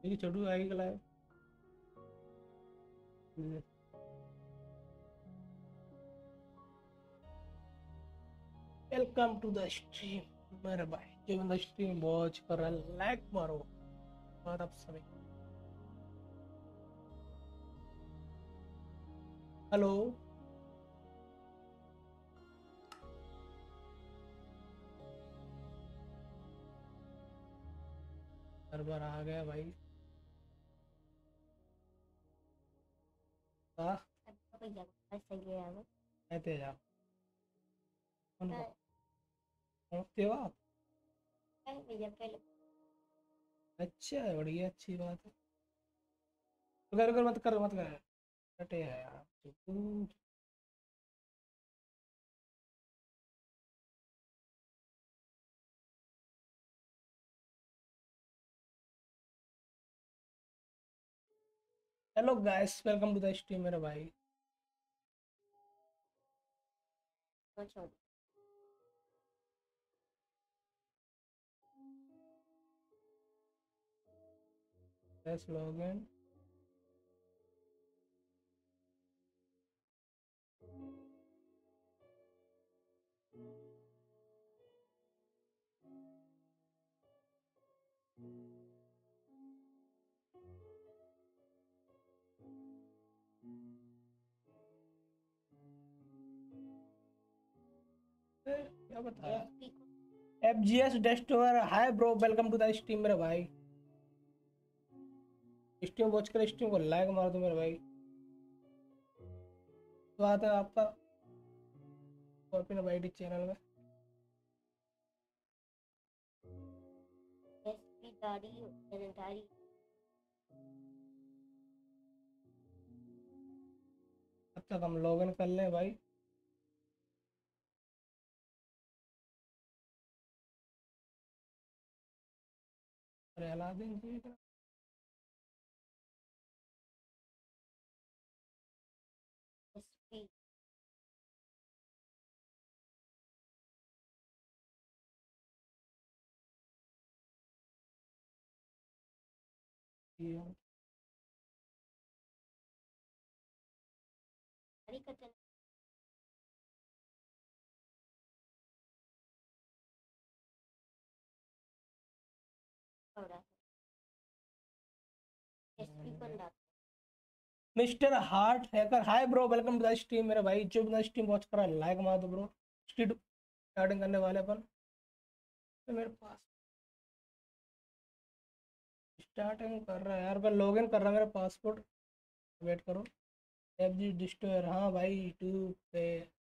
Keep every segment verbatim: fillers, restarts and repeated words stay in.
ये छोटू आएगी कल आए। वेलकम टू द स्ट्रीम मेरे भाई, जो बंदा स्ट्रीम वॉच कर रहा है लाइक मारो। और आप सभी हेलो। सर्वर आ गया भाई। हाँ कहते जा कौन पहुंचते हो आप? अच्छा है, बढ़िया, अच्छी बात है। तो कर कर मत कर मत कर कटे है यार। Hello guys, welcome to the stream मेरे भाई। Let's log in. क्या बताया? एफ जी एस डेस्टोर, hi bro, welcome to the stream मेरे भाई। स्ट्रीम वॉच कर, स्ट्रीम को लाइक मार दो मेरे भाई। तो आता है आपका भाई चैनल में। अब तक हम लॉग इन कर लें भाई। अरे अलादीन जी का ये mister heart hacker, hi bro, welcome to the stream मेरे भाई। जो बंदा स्ट्रीम वॉच कर रहा है लाइक मार दो ब्रो। स्ट्रीट स्टार्टिंग करने वाले अपन तो मेरे पास स्टार्टिंग कर रहा है यार, मैं लॉग इन कर रहा है मेरा पासपोर्ट। वेट करो। एफ जी डिस्टोर, हाँ भाई टू पे।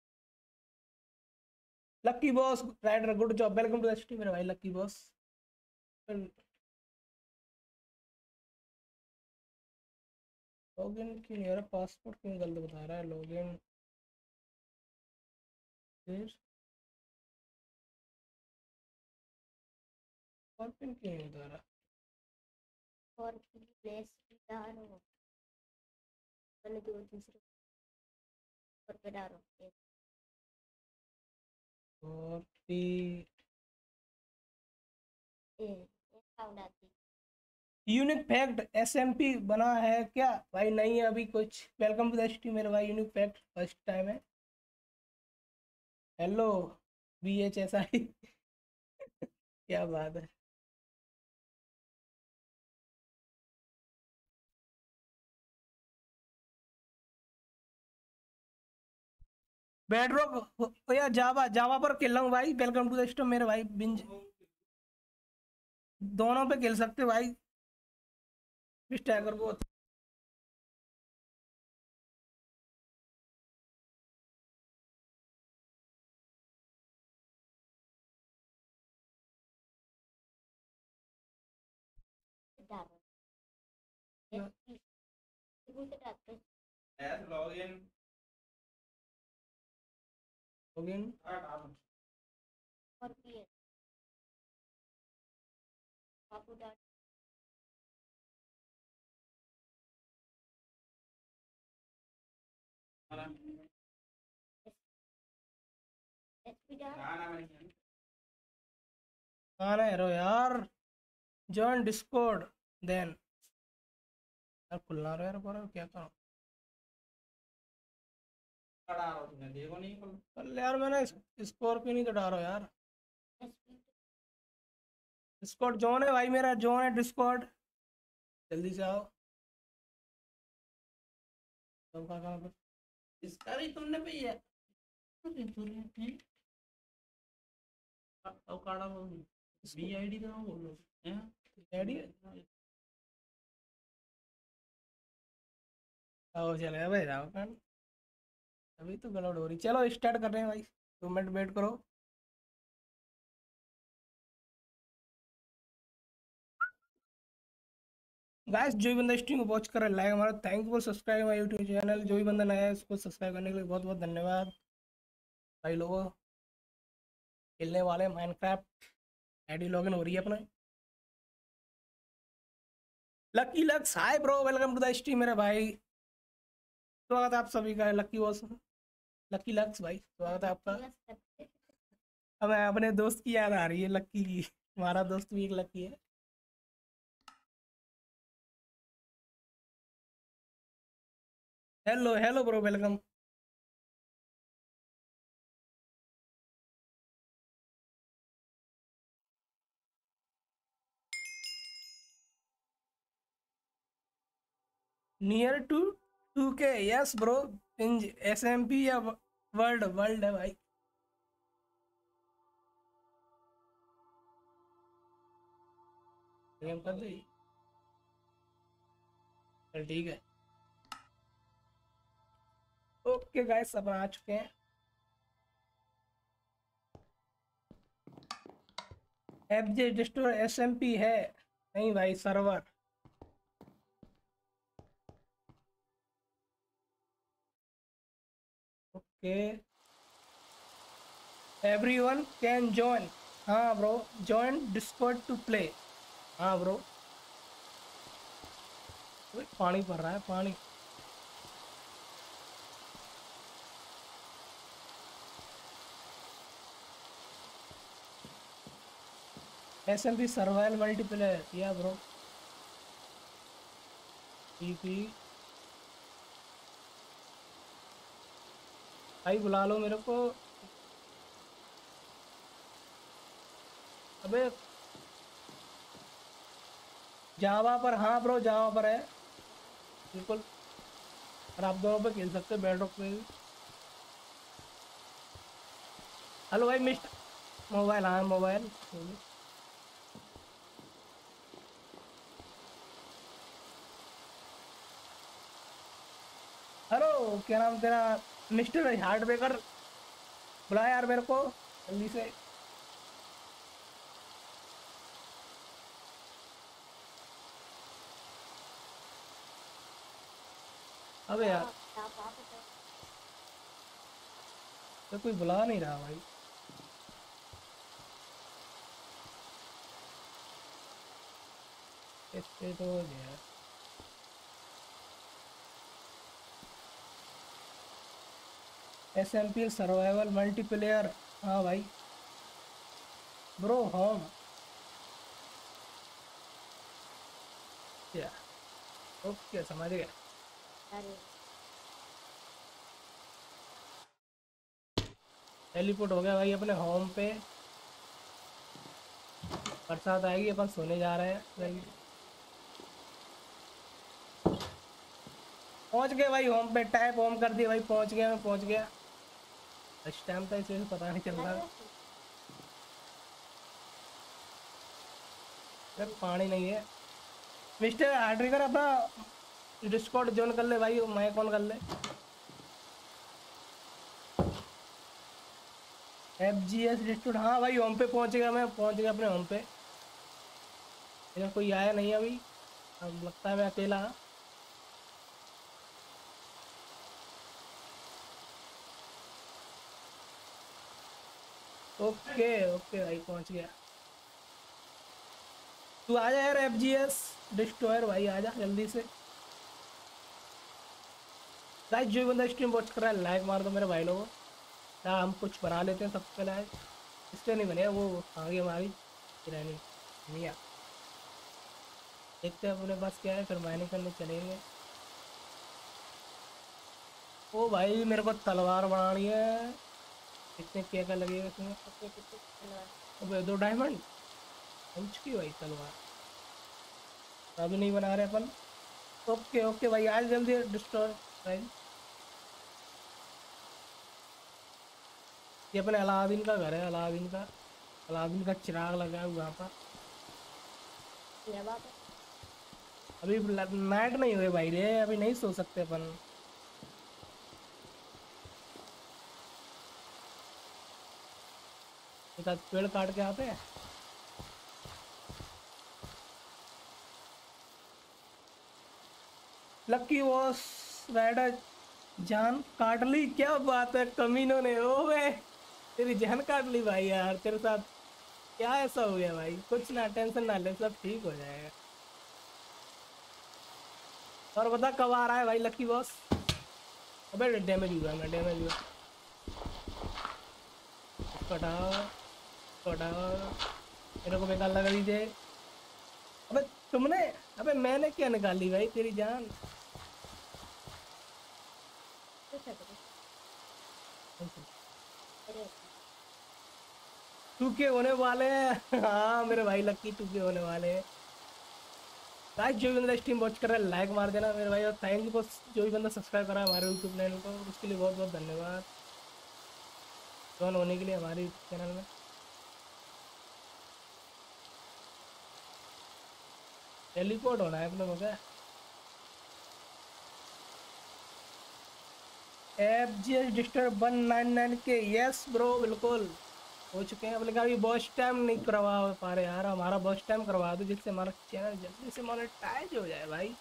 Lucky boss rider, good job, welcome to the stream मेरे भाई लक्की बॉस। लॉगिन क्यों नहीं हो रहा? पासपोर्ट क्यों गलत बता रहा है? लॉगिन फिर और पिन क्यों नहीं बता रहा? और पी यूनिक फैक्ट एसएमपी बना है क्या भाई? नहीं है अभी कुछ। वेलकम टू द स्ट्रीम मेरे भाई, यूनिक फैक्ट फर्स्ट टाइम है। Hello B H S I क्या बात है। बेडरॉक या जावा, जावा पर खेल रहा हूँ भाई। वेलकम टू द स्ट्रीम मेरे भाई। बिंज दोनों पे खेल सकते हो भाई। स्टैगर को लॉगिन लॉगिन गाना है रो यार। जॉइन डिस्कॉर्ड देन यार खुलना रहा यार पर क्या करूं। चढ़ा रहा हूँ, तुमने देखो नहीं कल। कल यार मैंने स्कॉर्पियो नहीं चढ़ा रहा यार। डिस्कॉर्ड जॉन है भाई, मेरा जॉन है डिस्कॉर्ड, जल्दी से आओ। सब का काम है। इसका भी तुमने भी है। अब काढ़ा बोल, बी आई डी तो बोलो हैं। रेडी है? आओ चले भाई जाओ फ्रेंड। अभी तो गलौड़ हो रही, चलो स्टार्ट कर रहे हैं भाई, दो मिनट वेट करो। गाइस जो भी बंदा स्ट्रीम को वॉच कर रहा है लाइक हमारा, thank for subscribe my YouTube channel. जो भी बंदा नया है उसको सब्सक्राइब करने के लिए बहुत बहुत धन्यवाद। भाई लोगों खेलने वाले माइनक्राफ्ट, आईडी लॉगिन हो रही है अपना। Lucky lux hi bro, welcome to the stream मेरे भाई। स्वागत है आप सभी का, लकी बॉस, लकी लक्स भाई स्वागत है आपका। अब अपने दोस्त की याद आ रही है लक्की की, हमारा दोस्त भी एक लक्की है। Hello hello bro, welcome. Near two two K, yes bro. इंज एस एम पी या वर्ल्ड, वर्ल्ड है भाई। गेम कर दे, चल ठीक है। ओके गाइस अपन आ चुके हैं। एफ जे डिस्टोर एस एम पी है नहीं भाई, server. Okay everyone can join, हाँ bro, join Discord to play. हाँ ब्रो, पानी पड़ रहा है पानी। S M P survival multiplayer, yeah bro. TP भाई बुला लो मेरे को। अबे जावा पर, हाँ ब्रो जावा पर है बिल्कुल। और आप दोनों पे खेल सकते हैं बेड रॉक पे भी। हेलो भाई मिस्टर मोबाइल, हाँ मोबाइल। हेलो क्या नाम तेरा, मिस्टर हार्ड बेकर, बुला यार मेरे को जल्दी से। अबे यार तो कोई बुला नहीं रहा भाई। इस पे तो यार S M P survival multiplayer, हाँ भाई ब्रो होम। या ओके समझ गया। टेलीपोर्ट हो गया भाई अपने होम पे। बरसात आएगी, अपन सोने जा रहे हैं भाई। पहुंच गए भाई होम पे, टैप होम कर दिया भाई, पहुंच गया मैं, पहुंच गया। इस टाइम तो इसे पता नहीं चल रहा। अगर पानी नहीं है मिस्टर हार्ड्रिगर, अपना डिस्कॉर्ड ज्वाइन कर ले भाई, मैं कौन कर ले। एफ जी एस डिस्ट्रिक्ट, हाँ भाई होम पे पहुंच गया मैं, पहुंच गया अपने होम पे। लेकिन कोई आया नहीं अभी, अब लगता है मैं अकेला। ओके ओके भाई पहुंच गया। तू आ जा यार एफ जी एस डिस्ट्रॉयर भाई, आ जा जल्दी से। गाइस जो बंदा स्ट्रीम वॉच कर रहा है लाइक मार दो मेरे भाई लोगों। क्या हम कुछ बना लेते हैं सबके लाइक, इसलिए नहीं बने वो आगे हमारी रहनी नहीं। देखते हैं अपने पास क्या है, फिर माइनिंग करने चलेंगे। ओ भाई मेरे को तलवार बनानी है। कितने क्या क्या लगेगा इसमें? ओके तो कुछ तलवार अबे दो डायमंड पहुंच की भाई तलवार। अभी नहीं बना रहे अपन। ओके ओके भाई आज जल्दी डिस्ट्रॉय भाई। ये अपने अलादीन का घर है, अलादीन का। अलादीन का चिराग लगा है वहाँ पर। मेरा बाप है। अभी नाइट नहीं हुए भाई रे, अभी नहीं सो सकते अपन। एक आध पेड़ काट के आते हैं। लक्की वॉस राइडर जान काट ली, क्या बात है कमीनों ने। ओ वे तेरी जान काट ली भाई यार, तेरे साथ क्या ऐसा हो गया भाई? कुछ ना टेंशन ना ले, सब ठीक हो जाएगा। और बता कब आ रहा है भाई लक्की बॉस? अबे डैमेज हुआ, मैं डैमेज हुआ। कटाओ कटाओ, मेरे को बेकार लगा दीजिए। अबे तुमने, अबे मैंने क्या निकाली भाई तेरी जान? तो क्या करूं? अरे टू के होने वाले हैं हाँ मेरे भाई लक्की टू के होने वाले हैं। गाइस जो भी बंदा स्ट्रीम वॉच कर रहा है लाइक मार देना मेरे भाई, और थैंक यू फॉर जो भी बंदा सब्सक्राइब करा हमारे यूट्यूब चैनल को, उसके लिए बहुत बहुत धन्यवाद ज्वाइन होने के लिए हमारे चैनल में। टेलीपोर्ट होना है अपने को क्या? F G S disturb one nine nine के यस ब्रो बिल्कुल हो चुके हैं। अपने अभी बॉस टाइम नहीं करवा पा रहे यार, हमारा बॉस टाइम करवा दो जिससे हमारा चैनल जल्दी से मोनेटाइज हो जाए भाई।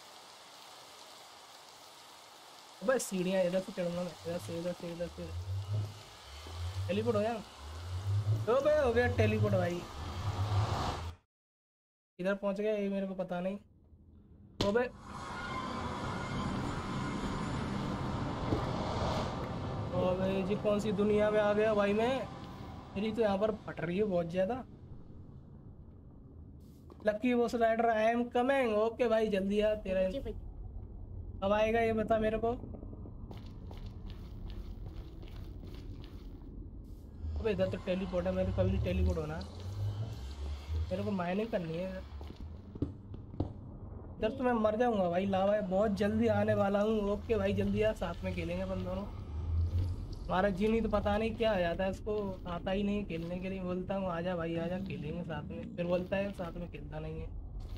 बस सीढ़ियाँ इधर से चढ़ूंगा मैं, इधर से इधर से इधर से। टेलीपोर्ट हो गया, तो भाई हो गया टेलीपोर्ट भाई। इधर पहुंच गया ये मेरे को पता नहीं। तो भाई और भाई जी कौन सी दुनिया में आ गया भाई मैं? मेरी तो यहाँ पर फट रही है बहुत ज़्यादा। Lucky boss rider I am coming. Okay भाई जल्दी आ तेरा। जी भाई कब आएगा ये बता मेरे को। अबे इधर तो टेलीपोर्ट है, मेरे को कभी टेलीपोर्ट होना। मेरे को माइनिंग करनी है इधर, तो मैं मर जाऊंगा भाई। लावा है बहुत जल्दी आने वाला हूँ। ओके भाई जल्दी आ, साथ में खेलेंगे अपन दोनों। हमारा जीनी तो पता नहीं क्या आ जाता है, इसको आता ही नहीं है खेलने के लिए। बोलता हूँ आजा भाई आजा खेलेंगे साथ में, फिर बोलता है साथ में खेलता नहीं है।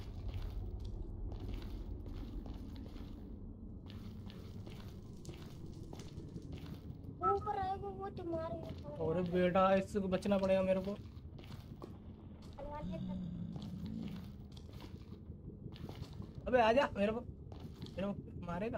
वो ऊपर आए वो वो तुम्हारे और बेटा इससे को बचना पड़ेगा मेरे को। तलवार के साथ अबे आजा मेरे को, मेरे को मारेगा।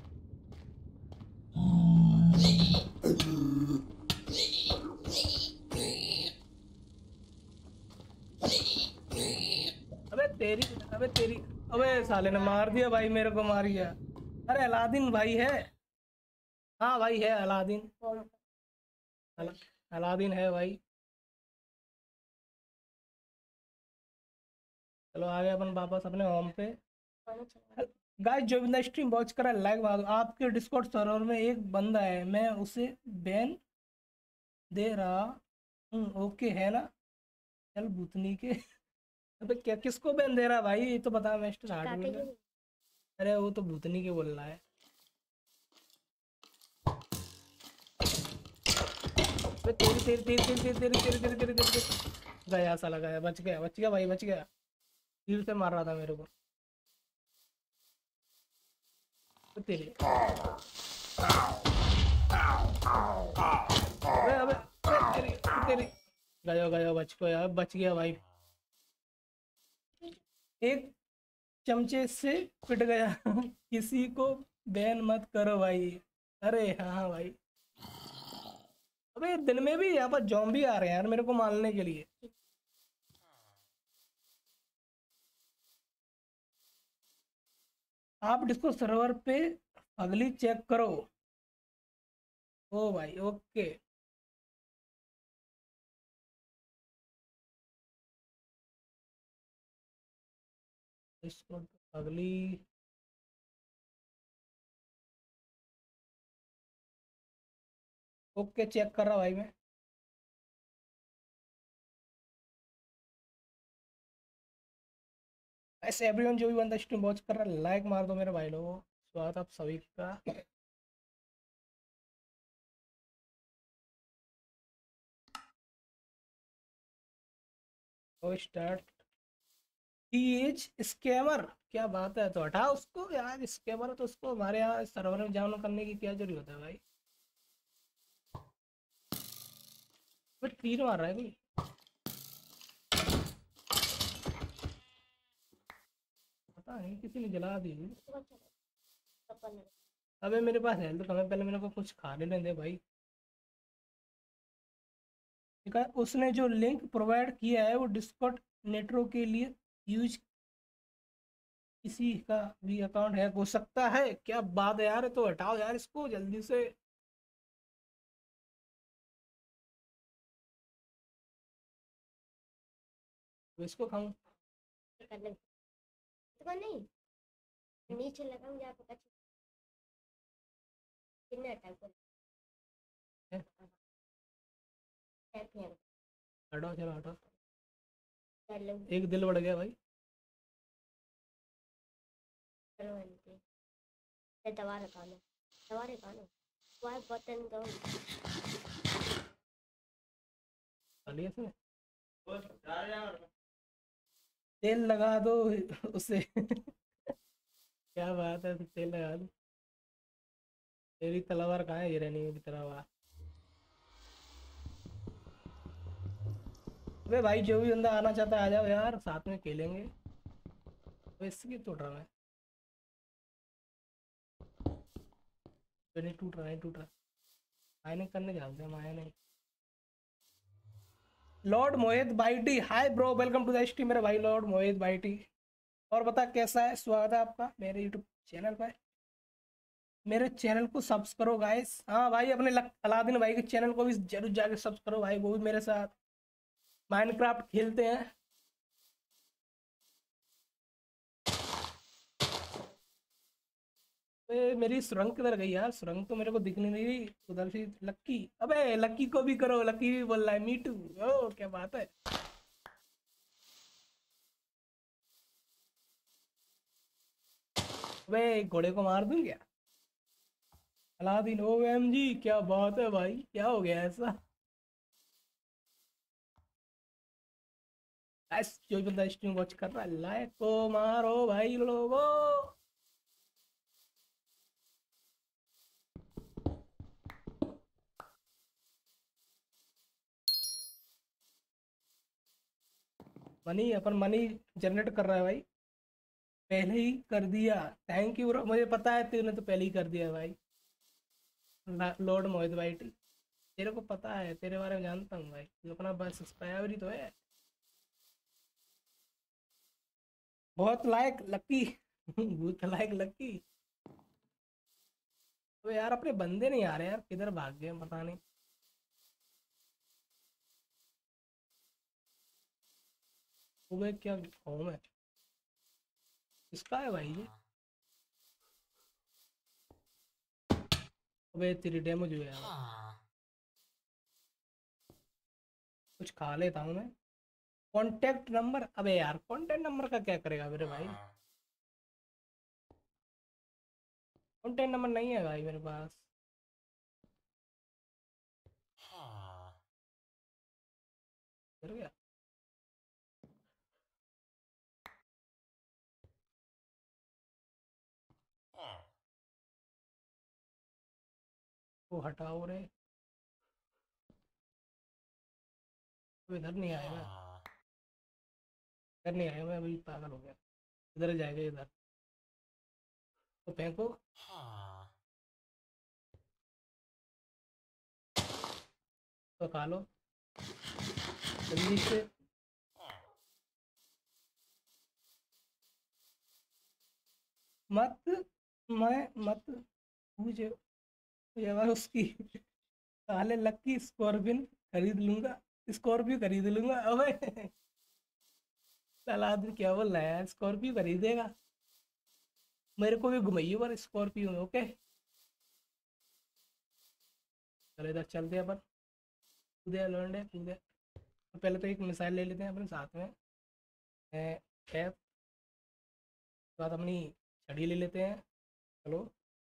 अबे तेरी, अबे तेरी, अबे साले ने मार दिया भाई, मेरे को मार दिया। अरे अलादीन भाई है। हाँ भाई है अलादीन। बॉम्ब अला, अलादीन है भाई। चलो आ गए अपन वापस अपने होम पे। पानी चला गाइस जो बंदा स्ट्रीम वॉच कर रहा है लाइक मार दो। आपके डिस्कॉर्ड सर्वर में एक बंदा है, मैं उसे बैन दे रहा हूँ। ओके है ना? चल भूतनी के अबे क्या किसको बैन दे रहा भाई, ये तो बता मिस्टर हार्डविल। काटेगी अरे वो तो भूतनी के बोल रहा है। अबे तेरी तेरी तेरी तेरी तेरी तेरी तेरी तेरी तेरी तेरी तेरी गया साला गया, बच गया बच गया भाई बच गया। तीर से मार रहा था मेरे को। तो तेरी अबे अबे अबे तेरी तेरी गया गया बच गया बच गया भाई। एक चमचे से पिट गया किसी को बैन मत करो भाई। अरे हाँ हाँ भाई। अबे दिन में भी यहाँ पर जॉम्बी आ रहे हैं यार मेरे को मारने के लिए। आप डिस्को सर्वर पे अगली चेक करो। ओ भाई ओके। इसको अगली ओके चेक कर रहा भाई मैं। ऐसे एवरीवन जो भी बंदा स्ट्रीम वॉच कर रहा है लाइक मार दो मेरे भाई लोगों। स्वागत आप सभी का। तो स्टार्ट। ही इज स्कैमर, क्या बात है, तो हटा उसको यार, स्कैमर है तो उसको हमारे यहाँ सर्वर में जाना करने की क्या जरूरत है भाई। बट तीर मार रहा है कोई। पता नहीं किसी ने जला दी। अबे मेरे पास हेल्थ कम है, पहले मेरे को कुछ खा लेने दे भाई। ठीक है, उसने जो लिंक प्रोवाइड किया है वो डिस्कॉर्ड नेटवर्क के लिए यूज किसी का भी अकाउंट हैक हो सकता है, क्या बात है यार, तो हटाओ यार इसको जल्दी से। तो इसको खाऊं। नहीं नीचे लगा मुझे आपको कितने टाइप है? हटाओ चलो हटाओ। एक दिल बढ़ गया भाई। दवा रखाना दवा रखाना वाई बटन दो खाली इसमें तेल लगा दो उसे क्या बात है, तो तेल लगा दो। तेरी तलवार कहाँ है, ये रहनी है तलवार। अबे भाई जो भी बंदा आना चाहता है आ जाओ यार, साथ में खेलेंगे। तो इसकी टूट रहा है, तो नहीं टूट रहा है, टूट रहा है। माइनिंग करने जाते हैं माइनिंग। लॉर्ड मोहित बाइटी, hi bro, welcome to the stream मेरे भाई लॉर्ड मोहित बाइटी। और बता कैसा है, स्वागत है आपका मेरे यूट्यूब चैनल पर। मेरे चैनल को सब्स करो गाइस। हाँ भाई अपने लक, अलादीन भाई के चैनल को भी जरूर जाके सब्स करो भाई, वो भी मेरे साथ माइनक्राफ्ट खेलते हैं। अबे मेरी सुरंग किधर गई यार, सुरंग तो मेरे को दिख नहीं रही उधर से। लक्की, अबे लक्की को भी करो, लक्की भी बोल रहा है मीटू। ओ क्या बात है। अबे घोड़े को मार दूं क्या। अलादीन ओ एम जी, क्या बात है भाई, क्या हो गया ऐसा। गाइस जो भी बंदा स्ट्रीम वॉच कर रहा है लाइक को मारो भाई लोगों। मनी, अपन मनी जनरेट कर रहा है भाई, पहले ही कर दिया। थैंक यू ब्रो, मुझे पता है तूने तो पहले ही कर दिया भाई। लॉर्ड मोहित भाई, तेरे को पता है, तेरे बारे में जानता हूँ भाई, तू अपना बस सब्सक्राइबर ही तो है। बहुत लाइक लकी बहुत लाइक लकी। तो यार अपने बंदे नहीं आ रहे यार, किधर भाग गए पता नहीं। वो क्या होम है, किसका है भाई ये। अबे तेरी डेमो जो है यार। कुछ खा लेता हूँ मैं। कॉन्टेक्ट नंबर, अबे यार कॉन्टेक्ट नंबर का क्या करेगा मेरे भाई। कॉन्टेक्ट नंबर नहीं है भाई मेरे पास। कर गया। वो हटाओ रे, तो इधर नहीं आएगा, इधर नहीं आएगा, मैं अभी पागल हो गया। इधर जाएगा इधर, तो फेंको। तो खा लो जल्दी से। मत, मैं मत मुझे ये बार उसकी साले लक्की स्कॉर्पियन खरीद लूंगा, स्कॉर्पियो खरीद लूंगा। अबे साला आदमी क्या बोल रहा है यार, स्कॉर्पियो खरीदेगा। मेरे को भी घुमाइए पर स्कॉर्पियो में, ओके। चलो इधर चलते हैं अपन। कूदे लौंडे कूदे। तो पहले तो एक मिसाइल ले लेते हैं अपने साथ में। कैप बाद अपनी छड़ी ले लेते हैं। चलो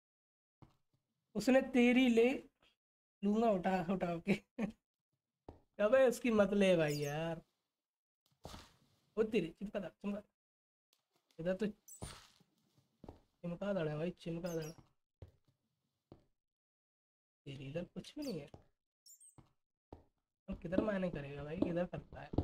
उसने तेरी ले लूंगा उठा उठा के। अबे उसकी मत ले भाई यार। वो तेरी चिपका दड़ चिमका। इधर तो चिमका दड़ है भाई, चिमका दड़। तेरी इधर कुछ भी नहीं है। तो किधर मायने करेगा भाई, किधर करता है।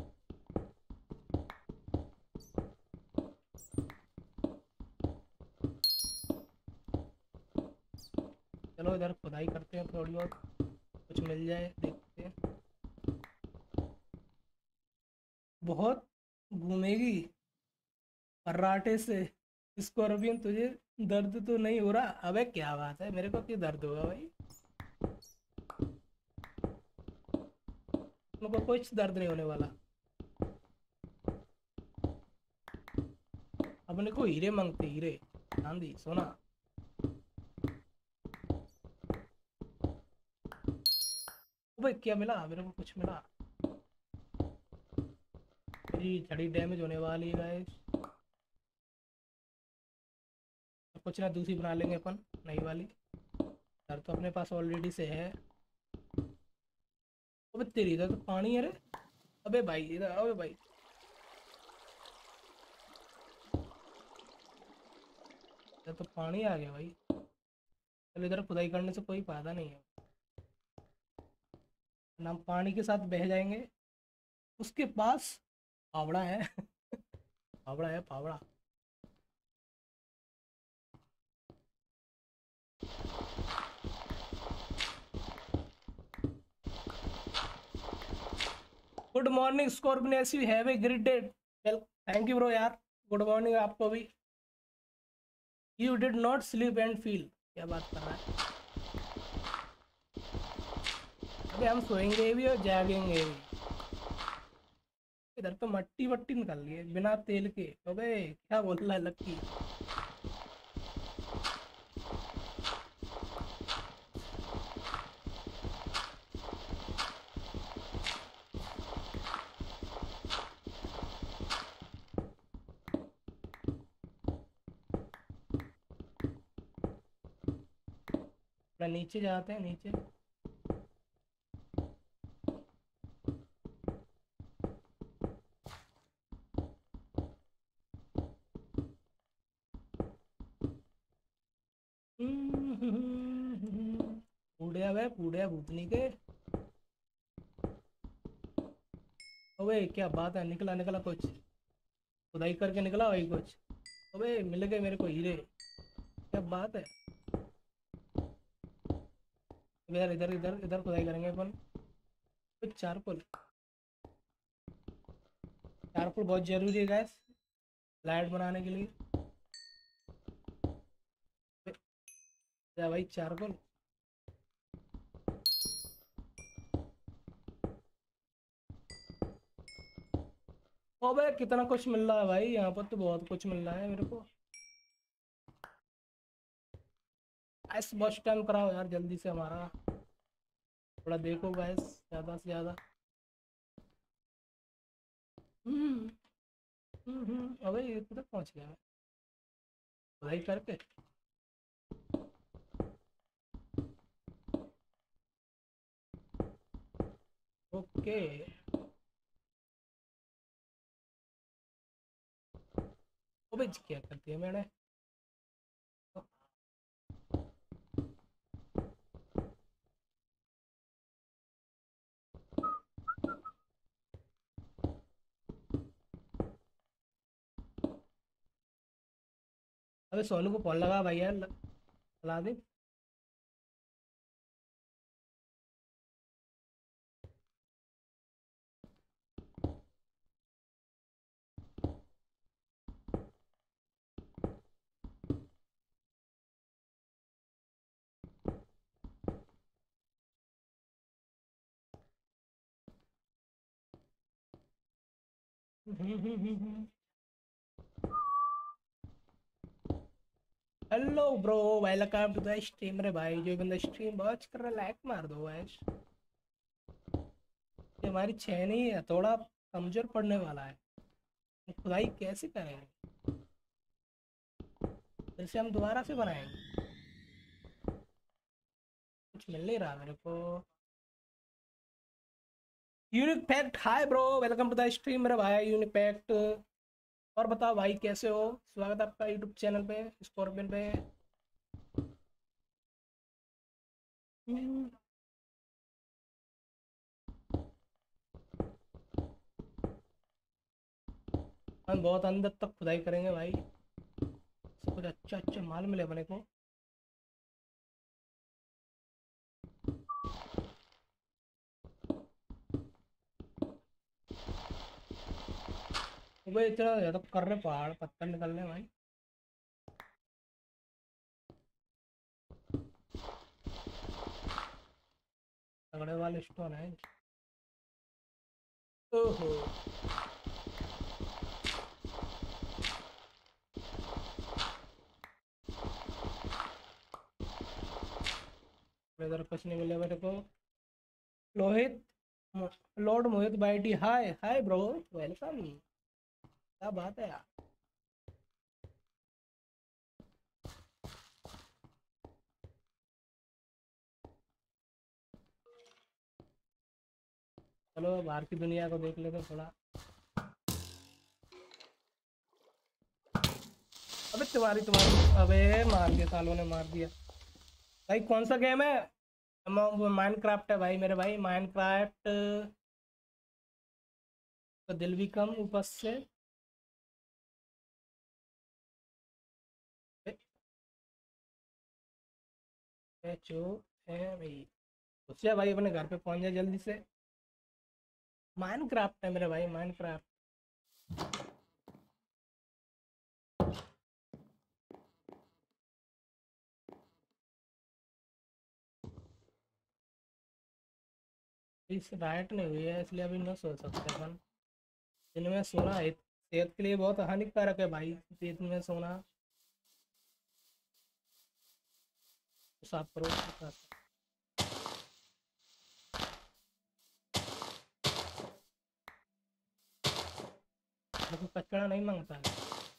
चलो इधर खुदाई करते हैं थोड़ी बहुत, कुछ मिल जाए देखते हैं। बहुत घूमेगी फर्राटे से स्कॉर्पियन, तुझे दर्द तो नहीं हो रहा? अबे क्या बात है, मेरे को क्यों दर्द होगा भाई? मेरे को कुछ दर्द नहीं होने वाला। अपने को हीरे मांगते, हीरे चांदी सोना। भाई क्या मिला मेरे को? कुछ मिला? मेरी छड़ी डैमेज होने वाली है गाइस। कुछ ना दूसरी बना लेंगे अपन, नई वाली। सर तो अपने पास ऑलरेडी से है। अबे तेरी इधर तो पानी है रे। अबे भाई इधर, अबे भाई इधर तो पानी आ गया भाई। चल इधर खुदाई करने से कोई फायदा नहीं है, ना हम पानी के साथ बह जाएंगे। उसके पास फावड़ा है। फावड़ा है फावड़ा। Good morning Scorpius, you have a great day. Well thank you bro यार, गुड मॉर्निंग आपको भी। You did not sleep and feel, क्या बात कर रहा है? अबे हम सोएंगे भी और जागेंगे भी। इधर तो मट्टी वट्टी निकल रही है बिना तेल के। अबे क्या बोल रहा है लक्की? ना नीचे जाते हैं नीचे। पूड़े अबे पूड़े भूतनी के। अबे क्या बात है, निकला निकला कुछ। खुदाई करके निकला वही कुछ। अबे मिल गए मेरे को हीरे, क्या बात है। इधर इधर इधर इधर खुदाई करेंगे अपन। कुछ चारकोल, चारकोल बहुत जरूरी है गैस लाइट बनाने के लिए। क्या भाई चारकोल। अबे कितना कुछ मिल रहा है भाई, यहाँ पर तो बहुत कुछ मिल रहा है मेरे को। ऐस बस टाइम कराओ यार जल्दी से हमारा, थोड़ा देखो गैस ज़्यादा से ज़्यादा। हम्म हम्म हम्म, अबे ये किधर पहुँच गया मैं खुदाई करके। ओके। अबे क्या करती है मैंने? अबे सोनू को फोन लगा भैया, ला दे। Hello bro, welcome to the stream. रे भाई जो बंदा स्ट्रीम वॉच कर रहा है लाइक मार दो वैश। ये हमारी छह नहीं है, थोड़ा कमजोर पड़ने वाला है। खुदाई कैसे करेंगे? फिर से हम दोबारा से बनाएंगे। कुछ मिल नहीं रहा मेरे को। Unique fact, hi bro, welcome to the stream मेरे भाई यूनिक फैक्ट। और बताओ भाई कैसे हो? स्वागत है आपका यूट्यूब चैनल पे, स्कॉर्पियन पे। हम्म, हम बहुत अंदर तक खुदाई करेंगे भाई, सब कुछ अच्छा अच्छा माल मिले अपने को। वो इतना ज़्यादा कर रहे पहाड़ पत्थर निकल रहे हैं भाई। तगड़े वाले स्टोन है। ओहो, इधर कुछ नहीं मिले मेरे को। लोहित, लॉर्ड मोहित बाइटी, हाय हाय ब्रो, वेलकम। क्या बात है यार। चलो बाहर की दुनिया को देख लेते थोड़ा। अबे तुम्हारी तुम्हारी अबे मार दिया, सालों ने मार दिया। भाई कौन सा गेम है? माइनक्राफ्ट है भाई मेरे भाई, माइनक्राफ्ट। तो दिल भी कम ऊपर से। H O M E. उससे भाई अपने घर पे पहुंच जाए जल्दी से। माइनक्राफ्ट है मेरे भाई, माइनक्राफ्ट। इस राइट नहीं हुई है इसलिए अभी न सो सकते अपन। दिन में सोना है सेहत के लिए बहुत हानिकारक है भाई, दिन में सोना। साफ करो उसके साथ। मेरे को कचड़ा नहीं मांगता है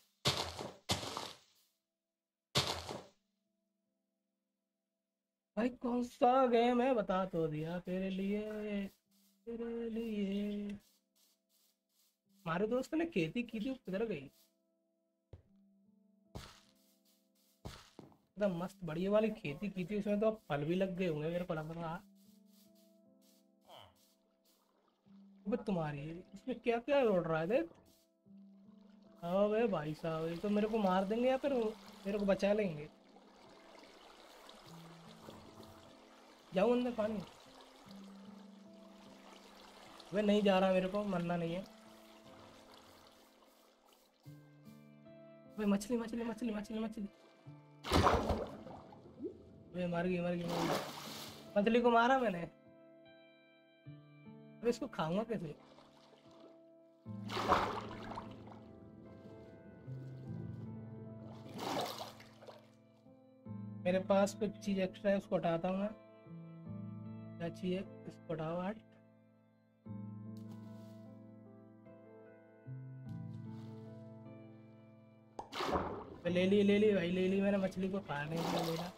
भाई। कौन सा गेम है बता तो दिया तेरे लिए, तेरे लिए। हमारे दोस्त ने खेती की थी, वो किधर गई? एकदम मस्त बढ़िया वाली खेती की थी, उसमें तो अब फल भी लग गए होंगे मेरे को लग रहा। अबे तुम्हारी इसमें क्या क्या उड़ रहा है देख। अबे भाई साहब, ये तो मेरे को मार देंगे या फिर मेरे को बचा लेंगे। जाऊँ अंदर पानी? वे नहीं जा रहा, मेरे को मरना नहीं है। वे मछली मछली मछली मछली मछली। वे मर गई मर गई मर गई। मछली को मारा मैंने। अबे इसको खाऊंगा कैसे? मेरे पास कुछ चीज एक्स्ट्रा है, उसको हटाता हूँ मैं। क्या चाहिए? इसको हटाओ हट। ले ली ले ली भाई, ले ली मैंने मछली को खाने के लिए लेना।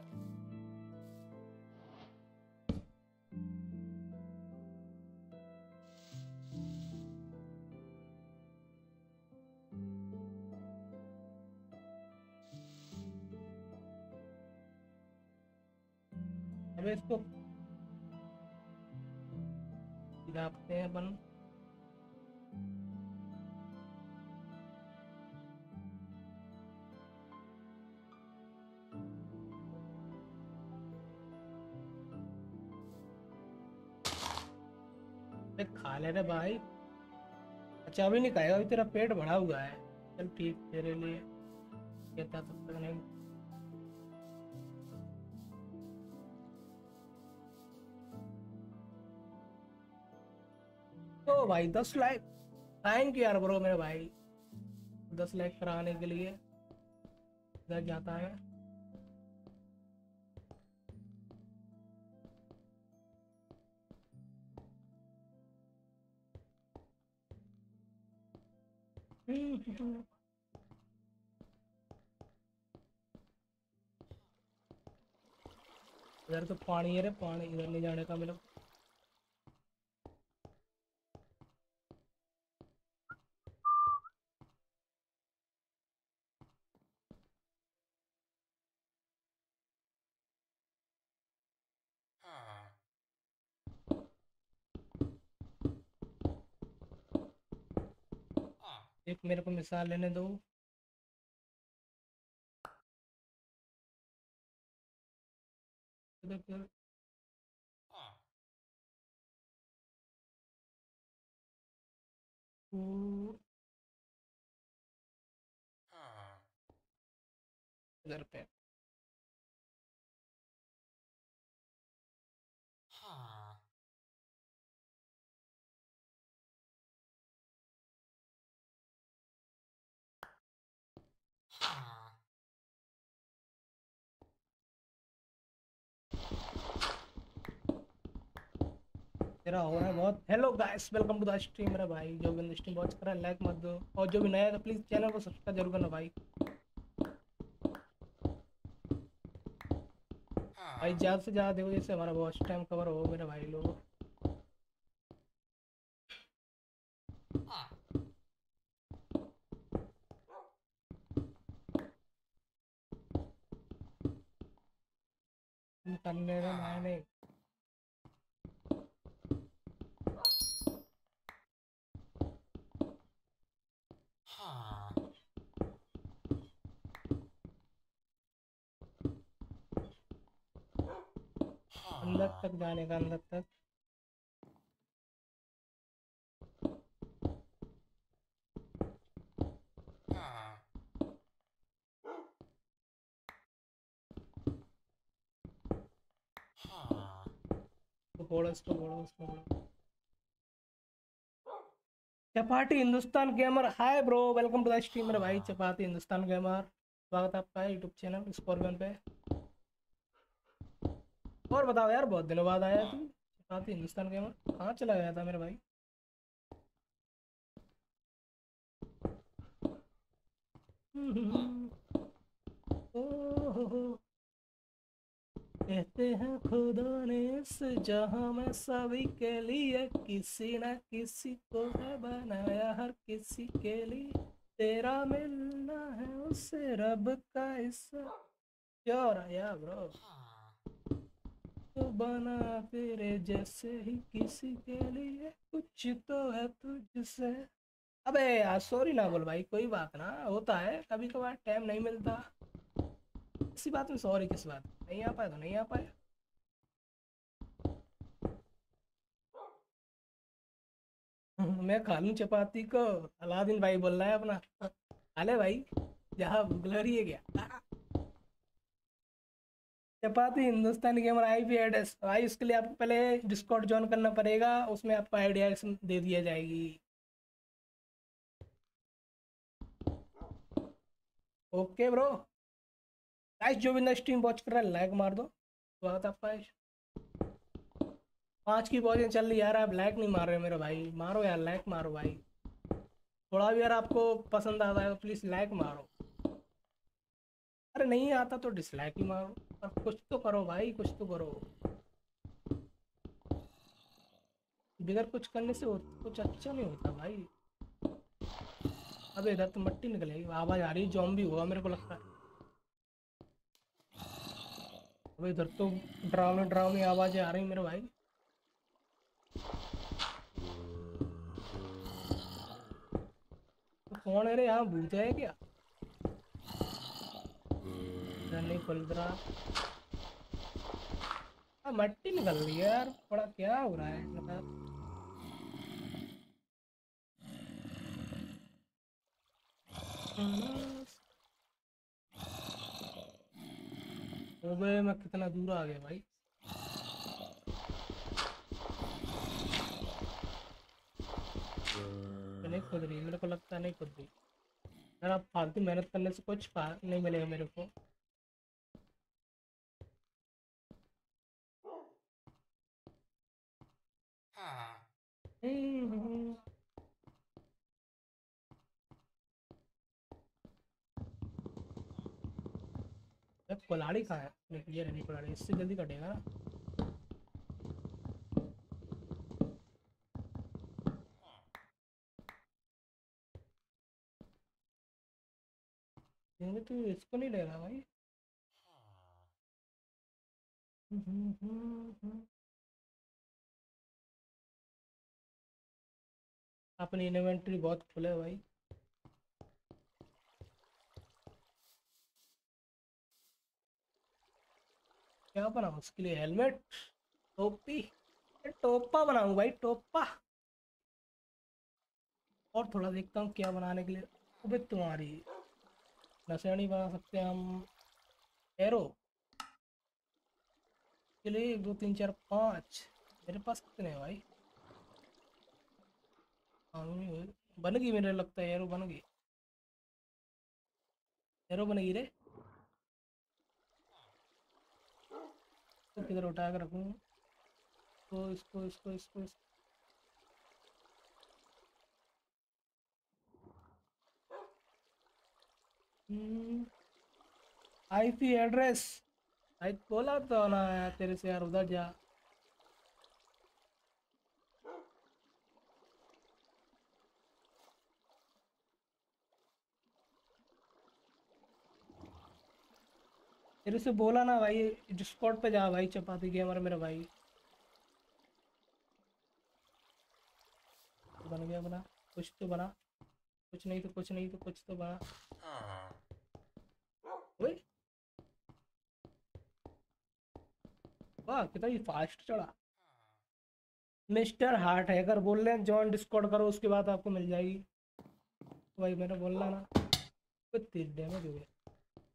अबे इसको गिराते हैं अपन। अबे खा ले रे भाई। अच्छा अभी नहीं खाएगा, अभी तेरा पेट भरा हुआ है। चल ठीक, तेरे लिए कहता तब तक नहीं। तो भाई दस लाइक, थैंक यू यार ब्रो मेरे भाई, दस लाइक कराने के लिए। इधर जाता है। इधर तो पानी है रे, पानी इधर नहीं जाने का मेरा। एक मेरे को मिसाल लेने दो। इधर इधर। ओ, इधर पे। तेरा हो रहा है बहुत। Hello guys, welcome to the stream मेरा भाई। जो भी स्ट्रीम वॉच कर रहा है लाइक मत दो, और जो भी नया है तो प्लीज चैनल को सब्सक्राइब जरूर करना भाई। भाई ज़्यादा से ज़्यादा देखो, जैसे हमारा वॉच टाइम कवर हो मेरे भाई लोग। करने में मैं नहीं। अंदर तक जाने का, अंदर तक। तो बोलो इसको, बोलो इसको, बोलो। Chapati Hindustan gamer, hi bro, welcome to the stream मेरे भाई। चपाती हिंदुस्तान गेमर, स्वागत है आपका यूट्यूब चैनल स्कॉर्पियन पे। और बताओ यार, बहुत दिनों बाद आया तू। चपाती हिंदुस्तान गेमर कहाँ चला गया था मेरे भाई? ओह, कहते हैं खुदा ने इस जहां में सभी के लिए किसी न किसी को है बनाया, हर किसी के लिए तेरा मिलना है उससे रब का हिस्सा। क्या हो रहा है यार ब्रो? तो बना तेरे जैसे ही किसी के लिए कुछ तो है तुझसे। अबे यार सॉरी ना बोल भाई, कोई बात ना, होता है कभी कभार, टाइम नहीं मिलता। किसी बात में सॉरी, किस बात नहीं आ पाया तो नहीं आ पाया। मैं खा लूं चपाती को? अलादीन भाई बोल रहा है अपना। हाले भाई, जहाँ भूख लग रही है क्या? Chapati Hindustani gamer IP address भाई, उसके लिए आपको पहले डिस्कॉर्ड ज्वाइन करना पड़ेगा, उसमें आपको आइडिया दे दिया जाएगी। Okay bro. गाइस जो भी ना स्ट्रीम वॉच कर रहा है लाइक मार दो, स्वागत है आपका। पाँच की वॉचिंग चल रही है यार, आप लाइक नहीं मार रहे हो मेरे भाई, मारो यार लाइक मारो भाई। थोड़ा भी यार आपको पसंद आता है तो प्लीज़ लाइक मारो। अरे नहीं आता तो डिसलाइक ही मारो, और कुछ तो करो भाई, कुछ तो करो। बिगर कुछ करने से हो, कुछ अच्छा नहीं होता भाई। अबे इधर तो मट्टी निकलेगी, आवाज़ आ रही है, जॉम्बी हुआ मेरे को लगता है। अबे इधर तो ड्रामे ड्रामे आवाज़ें आ रही मेरे भाई। तो कौन है रे, यहाँ भूत है क्या? इधर नहीं खुल रहा। हाँ मट्टी निकल रही है यार, बड़ा क्या हो रहा है मतलब। ओबे मैं कितना दूर आ गया भाई। नहीं खुद रही, मेरे को लगता है नहीं खुद रही। यार अब फालतू मेहनत करने से कुछ फा नहीं मिलेगा मेरे को। हम्म, अब कुल्हाड़ी कहाँ है? नहीं, ये रही कुल्हाड़ी, इससे जल्दी कटेगा ना। ये तो इसको नहीं ले रहा भाई। अपनी इन्वेंटरी बहुत फुल है भाई। क्या बनाऊँ उसके लिए? हेलमेट, टोपी, ये टोपा बनाऊँ भाई, टोपा। और थोड़ा देखता हूँ क्या बनाने के लिए। अबे तुम्हारी नसेनी बना सकते हैं हम। एरो के लिए एक दो तीन चार पाँच। मेरे पास कितने हैं भाई? हाँ, बन गई, मेरे लगता है एरो बन गई। एरो बन गई रे। तो किधर उठा कर रखूँ? तो इसको इसको इसको, इसको। IP address. भाई बोला तो ना यार तेरे से यार, उधर जा। तेरे से बोला ना भाई, डिस्कॉर्ड पे जा भाई, चपाती गेमर मेरा भाई। बन गया, बना कुछ तो बना। कुछ नहीं तो कुछ नहीं तो कुछ तो बना। ओए वाह, कितना ही फास्ट चढ़ा। मिस्टर हार्ट हैकर बोल रहे हैं जॉइन डिस्कॉर्ड करो, उसके बाद आपको मिल जाएगी। भाई मैंने बोलना ना, कुछ तीर डैमेज हो गया।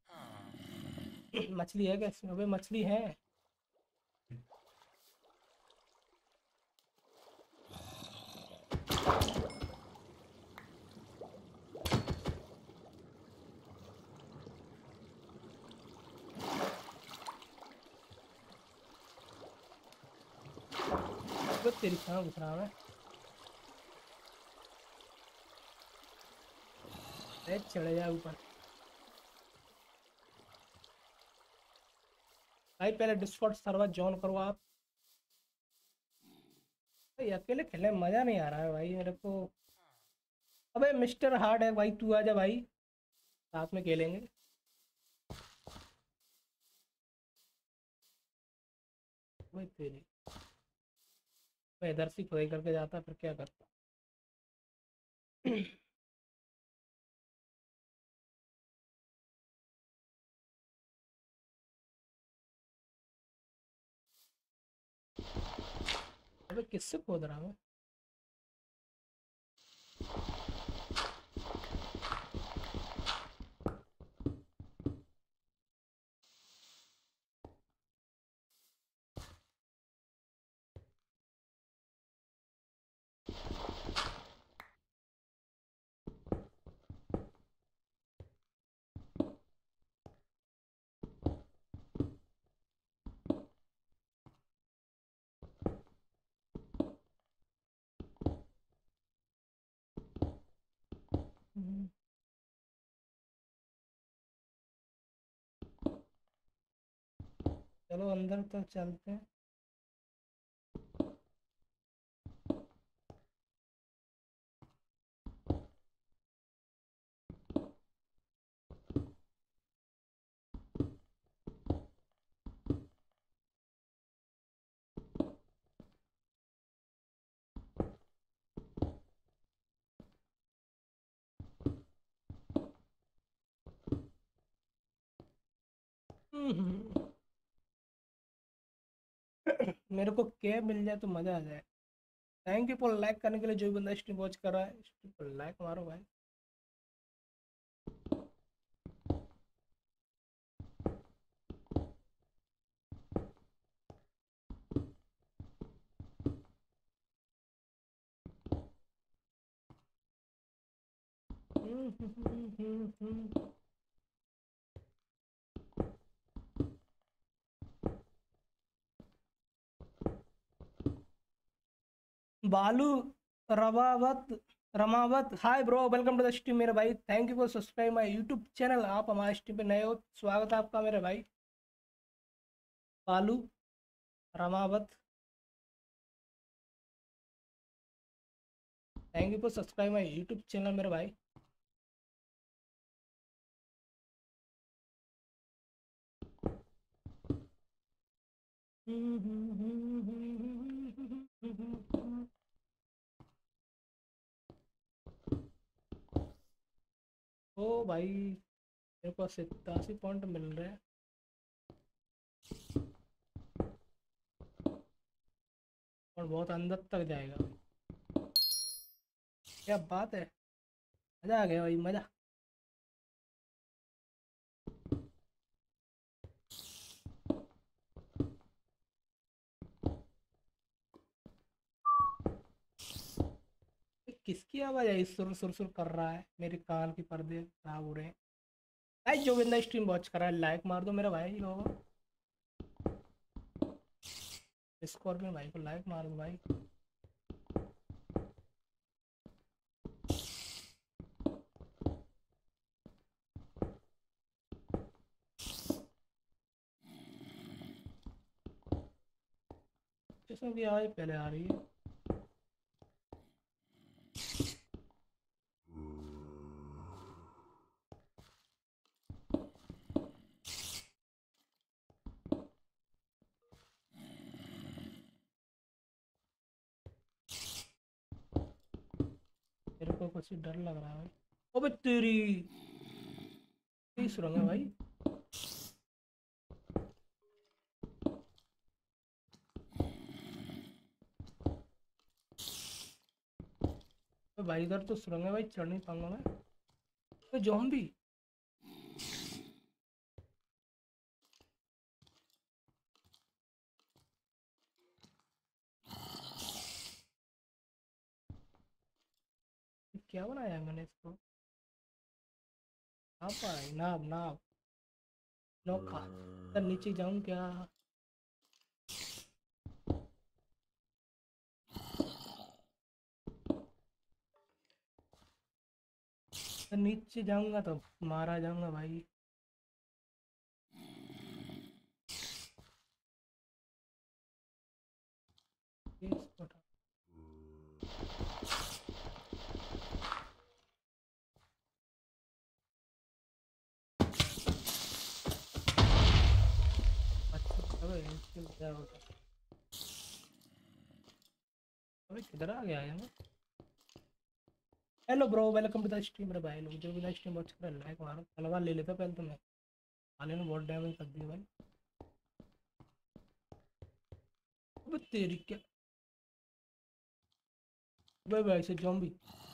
मछली है क्या इसमें? अबे मछली है। अबे तेरी कहाँ घुस रहा है? अरे चढ़ जा ऊपर। भाई पहले डिस्कॉर्ड सर्वर ज्वाइन करो आप। भाई अकेले खेलने में मजा नहीं आ रहा है भाई मेरे को। अबे मिस्टर हार्ड है भाई, तू आजा भाई, साथ में खेलेंगे। भाई तेरी, मैं इधर से खुदाई करके जाता फिर क्या करता। अबे किससे खोद रहा मैं? हम्म, चलो अंदर तक चलते हैं। हम्म, मेरे को कैब मिल जाए तो मजा आ जाए। थैंक यू फॉर लाइक करने के लिए, जो भी बंदा स्ट्रीम वॉच कर रहा है स्ट्रीम पर लाइक मारो भाई। हम्म, Balu Ramavat Ramavat, hi bro, welcome to the stream मेरे भाई। Thank you for subscribe my YouTube channel. आप हमारे स्ट्रीम पे नए हो, स्वागत है आपका मेरे भाई। Balu Ramavat, thank you for subscribe my YouTube channel मेरे भाई। ओ भाई, मेरे को सतासी पॉइंट मिल रहे हैं और बहुत अंदर तक जाएगा। क्या बात है, मज़ा आ गया भाई, मज़ा। किसकी आवाज़ है, सुर सुर सुर कर रहा है, मेरे कान के पर्दे खराब हो रहे हैं। भाई जो बंदा स्ट्रीम वॉच कर रहा है लाइक मार दो मेरा भाई। लोगों स्कॉर्पियन भाई को लाइक मार दो भाई। इसमें भी आवाज़ पहले आ रही है। मेरे को कुछ डर लग रहा है भाई। अबे तेरी, ये सुरंग है भाई। अबे भाई इधर तो सुरंग है भाई, चढ़ नहीं पाऊंगा मैं। तो जॉम्बी, क्या बनाया है मैंने इसको। नाप है, नाप नाप नोखा। सर नीचे जाऊं क्या। सर नीचे जाऊंगा तो मारा जाऊंगा भाई। ये इसको उठा। अच्छा अबे इसके क्या होगा। अबे किधर आ गया है मैं। Hello bro, welcome to the stream मेरे भाई। लोग जो भी स्ट्रीम वॉच कर रहे हैं लाइक मारो। तलवार ले लेता पहले तो मैं, साले ने बहुत डैमेज कर दिया भाई। अबे तेरी क्या, भाई भाई से जॉम्बी।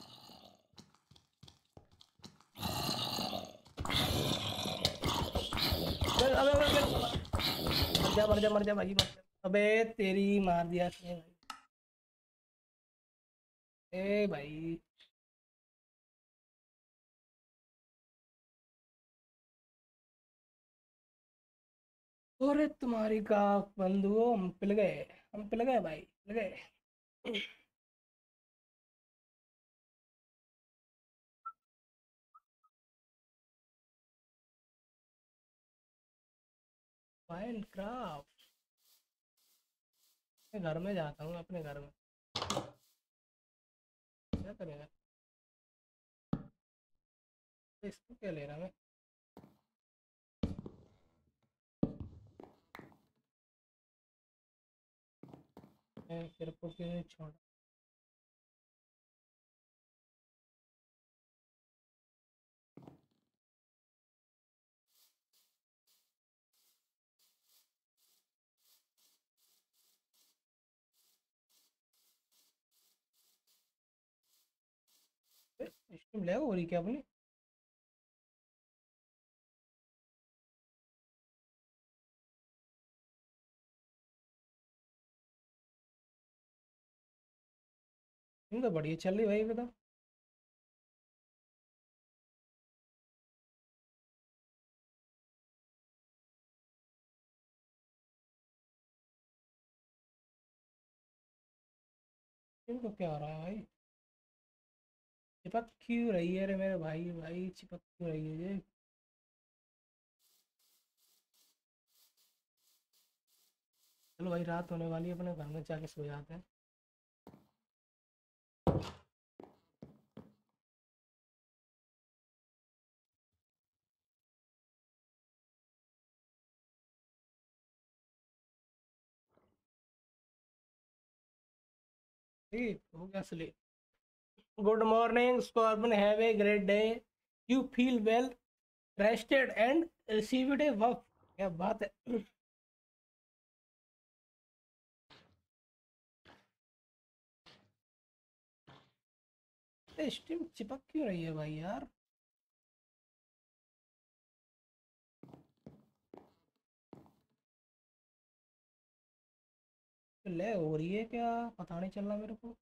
अबे अबे अबे अबे, मर जा मर जा मर जा भाई, मर जा। अबे तेरी, मार दिया इसने भाई। ए भाई, अरे तुम्हारी का बंधुओं, हम पिल गए, हम पिल गए भाई, पिल गए। माइनक्राफ्ट, मैं घर में जाता हूँ, अपने घर में क्या करेगा। इसको क्या ले रहा मैं। मैं तेरे को क्यों नहीं छोड़। स्ट्रीम लैग हो रही क्या अपनी। स्ट्रीम तो बढ़िया चल रही भाई, बता। इनको क्या हो रहा है भाई? चिपक क्यों रही है रे मेरे भाई? भाई चिपक क्यों रही है ये? चलो भाई, रात होने वाली है, अपने घर में जाके सो जाते हैं। ठीक हो गया sleep. Good morning scorpion, have a great day, you feel well rested and received a work. क्या बात है। स्ट्रीम चिपक क्यों रही है भाई यार? ले हो रही है क्या? पता नहीं चल रहा मेरे को।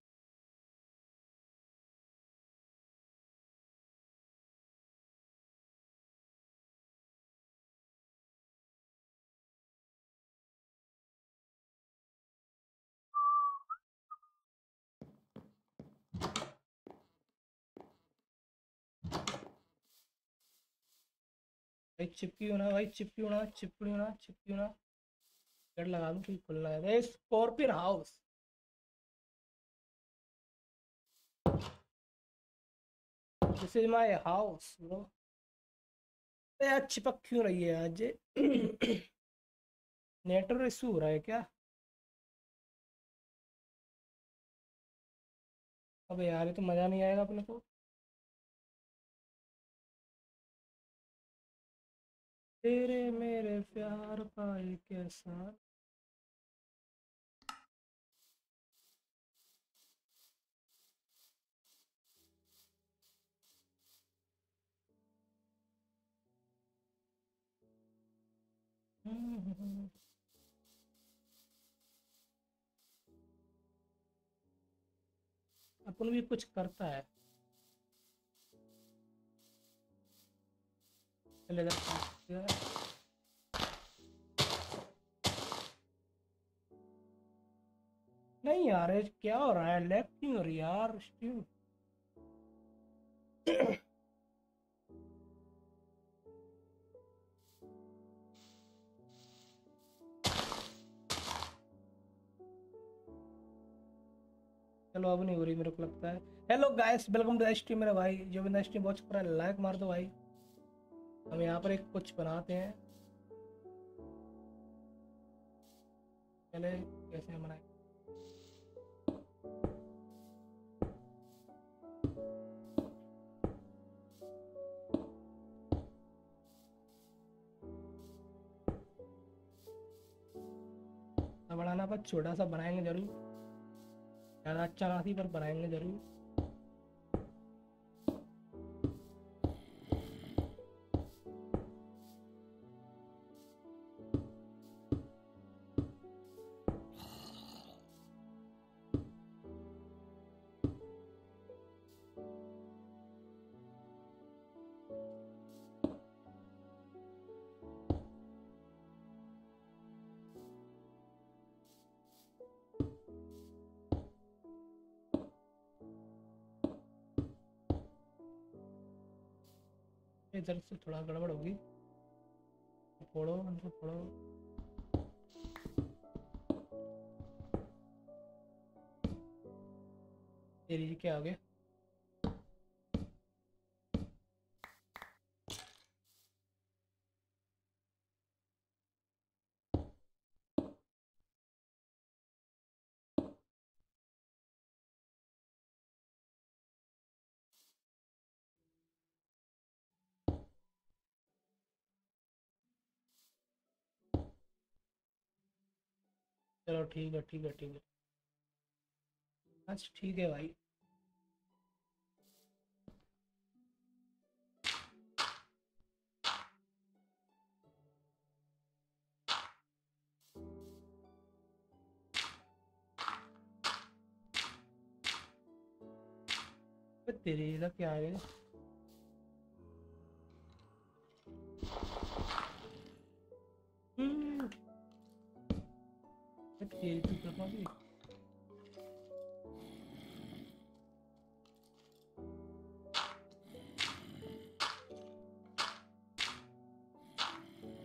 भाई चिपकी होना, भाई चिपकी होना, चिपकी होना, चिपकी होना। पेड़ लगा दूं कि खुलना है? Scorpion house, this is my house bro. यार चिपक क्यों रही है आज? नेटवर्क इशू हो रहा है क्या? अबे यार, ये तो मज़ा नहीं आएगा अपने को। तेरे मेरे प्यार पाए कैसा। अपन भी कुछ करता है। चले जाते हैं। नहीं यार, ये क्या हो रहा है? लैग क्यों हो रही है यार स्ट्रीम? चलो अब नहीं हो रही मेरे को लगता है। Hello guys, welcome to the stream मेरा भाई। जो बंदा स्ट्रीम वॉच कर रहा है लाइक मार दो भाई। हम यहाँ पर एक कुछ बनाते हैं। पहले कैसे बनाए? बनाना पर छोटा सा बनाएंगे जरूर, ज़्यादा अच्छा ना थी पर बनाएंगे जरूर। इधर से थोड़ा गड़बड़ होगी। फोड़ो उनको, फोड़ो। तेरी जी क्या हो गया? चलो ठीक है, ठीक है, ठीक है। अच्छा ठीक है भाई। तेरी इधर क्या आ गया? हम्म, तेरी तो करवा दी।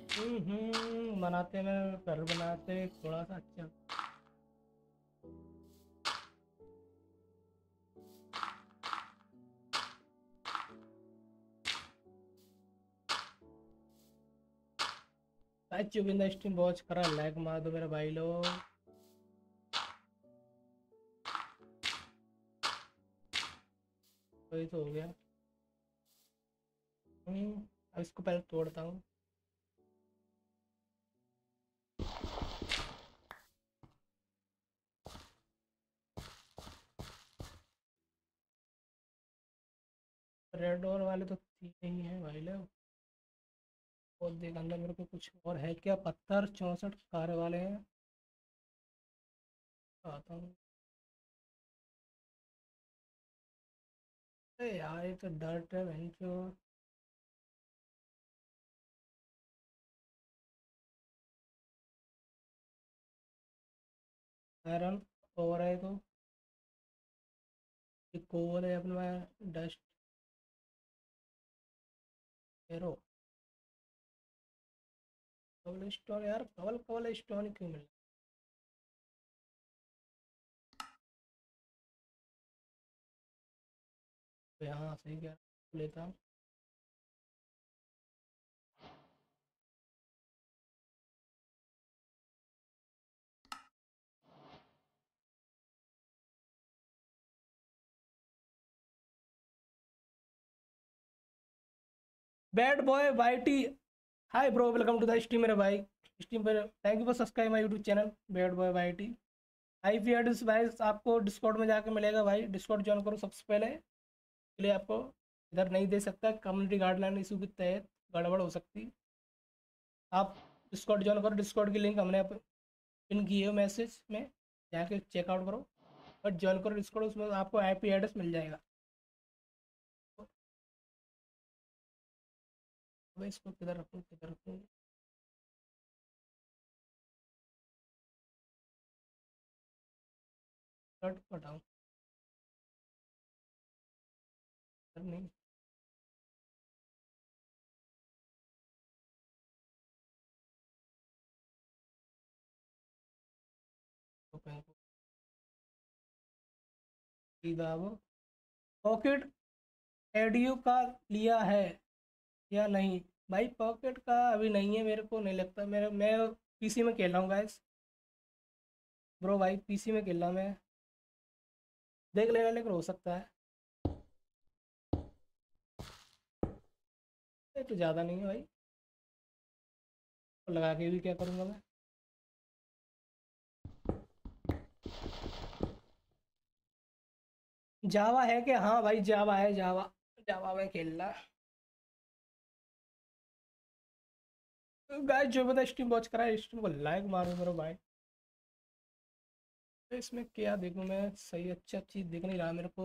हम्म बनाते में घर बनाते थोड़ा सा अच्छा। भाई चुविंदा स्ट्रीम वॉच करा, लाइक मार दो मेरे भाई लोग। वही तो हो गया। हम्म अब इसको पहले तोड़ता हूँ। रेड डोर वाले तो तीन ही हैं भाई लोग। और देख अंदर मेरे को कुछ और है क्या? पत्थर चौसठ कार वाले हैं। आता हूँ। अरे यार ये तो डर्ट है बहन चो। आयरन और है तो ये कोल है अपना। डस्ट एरो कवल स्टोन यार, कवल कवल स्टोन क्यों मिल रहा है? हाँ सही कह लेता हूँ। Bad boy YT, hi bro, welcome to the stream मेरे भाई। स्ट्रीम पर thank you for subscribe my YouTube channel bad boy YT. IP address भाई आपको डिस्कॉर्ड में जाके मिलेगा भाई, डिस्कॉर्ड ज्वाइन करो सबसे पहले। इसलिए आपको इधर नहीं दे सकता, कम्युनिटी गाइडलाइन इशू के तहत गड़बड़ हो सकती। आप डिस्कॉर्ड ज्वाइन करो, डिस्कॉर्ड की लिंक हमने पिन की है मैसेज में, जाके चेकआउट करो और ज्वाइन करो डिस्कॉर्ड, उसमें आपको आईपी एड्रेस मिल जाएगा। अब इसको किधर रखूँ किधर रखूँ? कट हटाऊँ नहीं? तो कहीं को सीधा वो पॉकेट एडियो का लिया है या नहीं? भाई पॉकेट का अभी नहीं है, मेरे को नहीं लगता। मेरे मैं पीसी में खेल रहा हूँ गाइस। ब्रो भाई पीसी में खेल रहा हूँ मैं, देख लेना, लेकिन हो सकता है। ये तो ज़्यादा नहीं है भाई, तो लगा के भी क्या करूँगा मैं? जावा है क्या? हाँ भाई जावा है, जावा जावा में खेल रहा। गाइस जो बता स्ट्रीम वॉच करा है, स्ट्रीम को लाइक मारो मेरे भाई। तो इसमें क्या देखूँ मैं? सही अच्छा चीज़ दिख नहीं रहा मेरे को।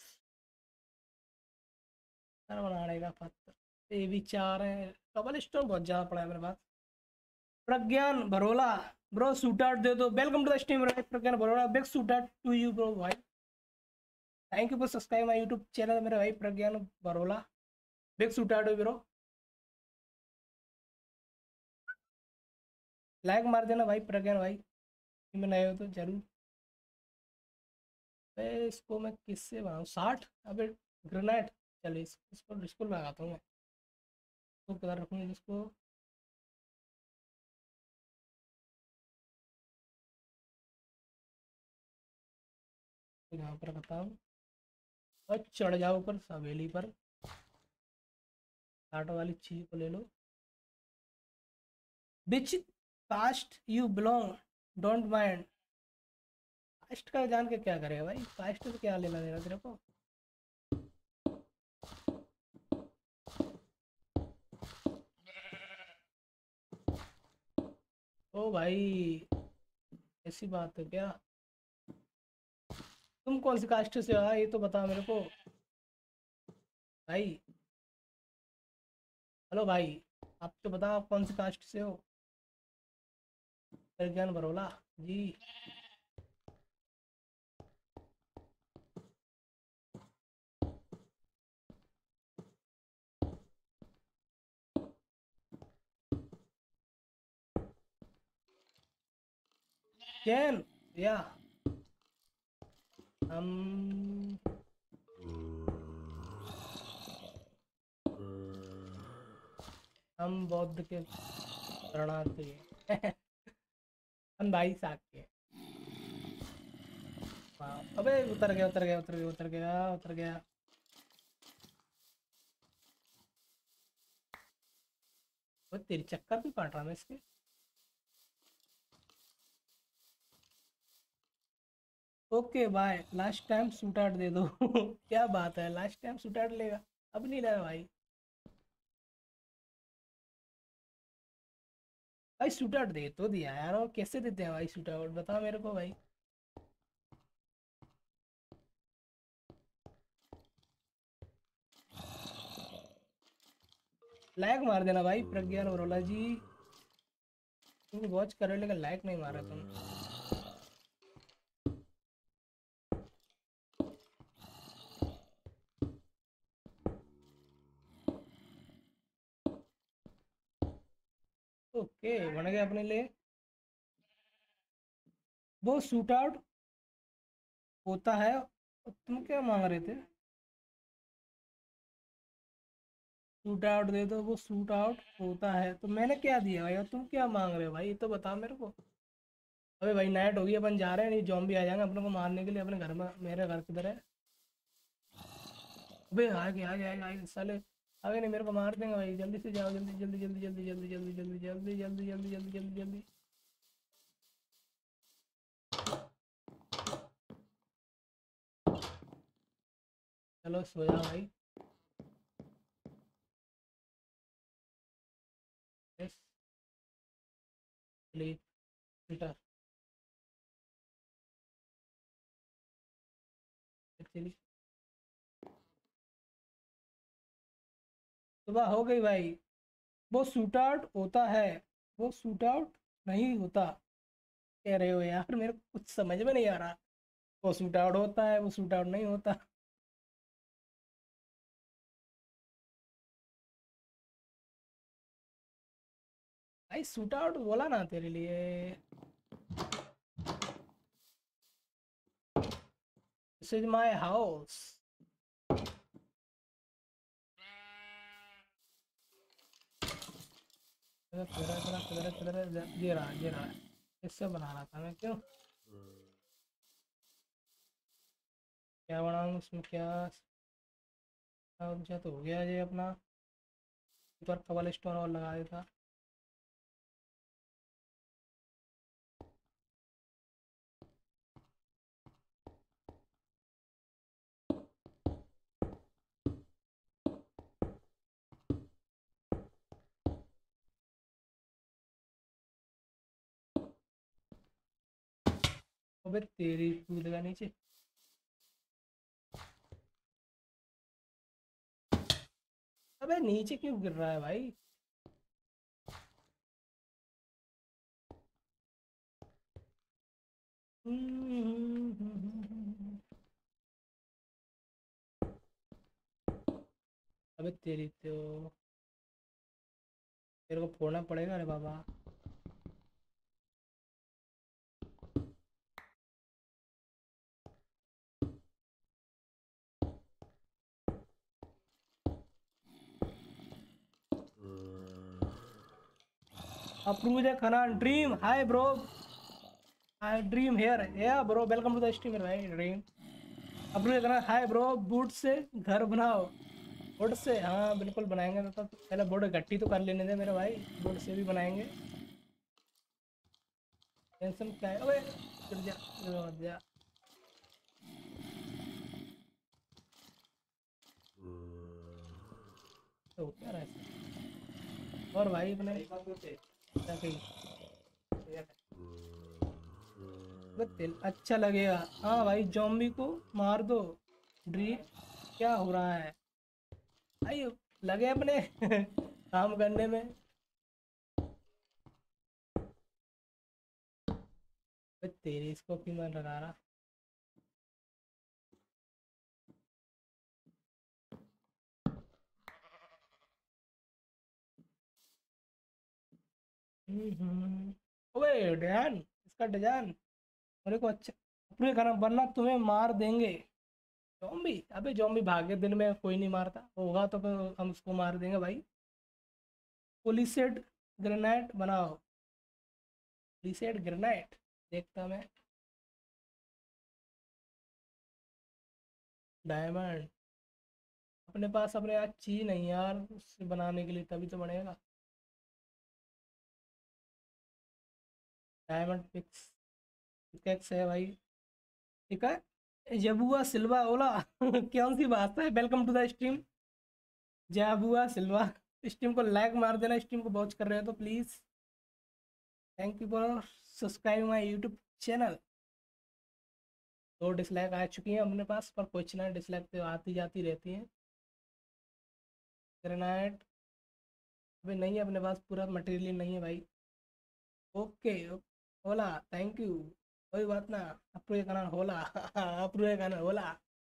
यार बनाने का पत्थर ये भी चार है, कबल स्टोन बहुत ज़्यादा पड़ा है मेरे पास। Pragyan Barola bro shout out दे दो, welcome to the stream Pragyan Barola, big shout out to you bro भाई। Thank you for subscribe my YouTube channel मेरे भाई Pragyan Barola, big shout out bro. Like मार देना भाई प्रज्ञान भाई, में नए हो तो जरूर। भाई इसको मैं किससे बनाऊँ? साठ अबे ग्रेनाइट। चलो इस, इसको इसको लगाता हूँ मैं। तो किधर रखूँगी इसको? यहाँ पर रखता हूँ और चढ़ जाओ ऊपर हवेली पर। काट वाली चीज को ले लो। Which caste you belong, don't mind. Caste का जान के क्या करेगा भाई, कास्ट से क्या लेना देना तेरे को? ओ भाई ऐसी बात है क्या? तुम कौन सी कास्ट से हो ये तो बता मेरे को भाई। हेलो भाई, आप तो बताओ आप कौन सी कास्ट से हो? प्रज्ञान बरोला जी। कैन या हम हम बौद्ध के शरणार्थी हैं। हम भाई साहब के। वाह, अबे उतर गया उतर गया उतर गया उतर गया उतर गया। वो तेरी चक्कर भी काट रहा मैं इसके। Okay bye, last time shout out दे दो। क्या बात है, लास्ट टाइम शूट आउट लेगा, अब नहीं लेगा भाई। भाई शूट आउट दे तो दिया यार, और कैसे देते हैं भाई शूट आउट, बता मेरे को भाई। लाइक मार देना भाई प्रज्ञान वरोला जी, तुम वॉच कर रहे हो लेकिन लाइक नहीं मारा तुम। ओके बन गया अपने लिए। वो शूट आउट होता है, तुम क्या मांग रहे थे। शूट आउट दे दो, वो शूट आउट होता है तो मैंने क्या दिया भाई, और तुम क्या मांग रहे हो भाई, ये तो बता मेरे को। अबे भाई नाइट होगी, अपन जा रहे हैं, नहीं जॉम्बी आ जाएंगे अपने को मारने के लिए अपने घर में। मेरे घर किधर है। अबे आगे आगे आगे आगे साले, आगे नहीं मेरे को मार देंगे भाई, जल्दी से जाओ, जल्दी जल्दी जल्दी जल्दी जल्दी जल्दी जल्दी जल्दी जल्दी जल्दी जल्दी जल्दी जल्दी। चलो सो जा भाई। Yes sleep filter actually. सुबह हो गई भाई। वो शूट आउट होता है, वो शूट आउट नहीं होता। कह रहे हो यार, मेरे को कुछ समझ में नहीं आ रहा। वो शूट आउट होता है, वो शूट आउट नहीं होता। भाई शूट आउट बोला ना तेरे लिए। This is my house. किधर किधर किधर किधर किधर, ये रहा ये रहा। इससे बना रहा था मैं, क्यों क्या बनाऊँ उसमें, क्या अच्छा तो हो गया ये अपना। ऊपर कबल स्टोन और लगा देता। अबे तेरी कूद का नीचे। अबे नीचे क्यों गिर रहा है भाई। अबे तेरी तो, तेरे को फोड़ना पड़ेगा रे बाबा। अप्रूव खनान dream, hi bro, hi dream here, yeah bro welcome to the stream भाई ड्रीम। अप्रूव खनान हाय ब्रो, वुड से घर बनाओ। वुड से हाँ बिल्कुल बनाएंगे, तो तब पहले वुड इकट्ठी तो कर लेने दे मेरे भाई, वुड से भी बनाएंगे। टेंशन क्या है। अबे गिर जा गिर मत जा। तो क्या रहा है और भाई अपने क्या कही। अबे तेल अच्छा लगेगा। हाँ भाई जॉम्बी को मार दो। ड्रीम क्या हो रहा है भाई, लगे अपने काम करने में। अबे तेरी इसको क्यों मैं लगा रहा। हम्म, हम्म। ओए डिजाइन, इसका डिजाइन मेरे को अच्छा पूरे खाना वरना तुम्हें मार देंगे। जॉम्बी? अबे जॉम्बी भागे, दिन में कोई नहीं मारता होगा तो फिर हम उसको मार देंगे भाई। पुलिसेड ग्रेनेड बनाओ। पुलिसेड ग्रेनेड देखता मैं। डायमंड अपने पास अपने यार चीज नहीं यार उससे बनाने के लिए, तभी तो बनेगा। डायमंड पिक्स पिकेक्स है भाई। ठीक है। जबुआ सिल्वा ओला कौन सी बात है। Welcome to the stream Jhabua Silva. Stream को लाइक मार देना, स्ट्रीम को वॉच कर रहे हो तो please. Thank you for subscribe my YouTube channel. दो डिसलाइक आ चुकी हैं अपने पास, पर कुछ ना, डिसलाइक तो आती जाती रहती हैं। ग्रेनाइट अभी नहीं है अपने पास, पूरा मटेरियल नहीं है भाई। ओके होला थैंक यू। कोई बात ना। अप्रूव करना होला अप्रूव करना होला।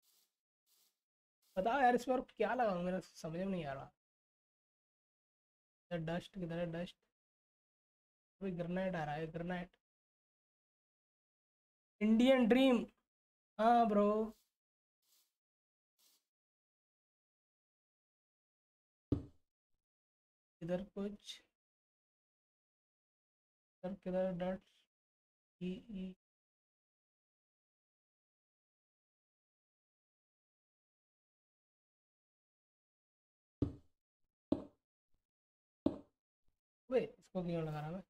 बताओ यार इसमें और क्या लगाऊं, मेरा समझ में नहीं आ रहा। डस्ट किधर है डस्ट। अभी ग्रेनाइट आ रहा है ग्रेनाइट। Indian dream. हाँ ब्रो। इधर कुछ इधर किधर डट ई ई। वे इसको क्यों लगा रहा मैं।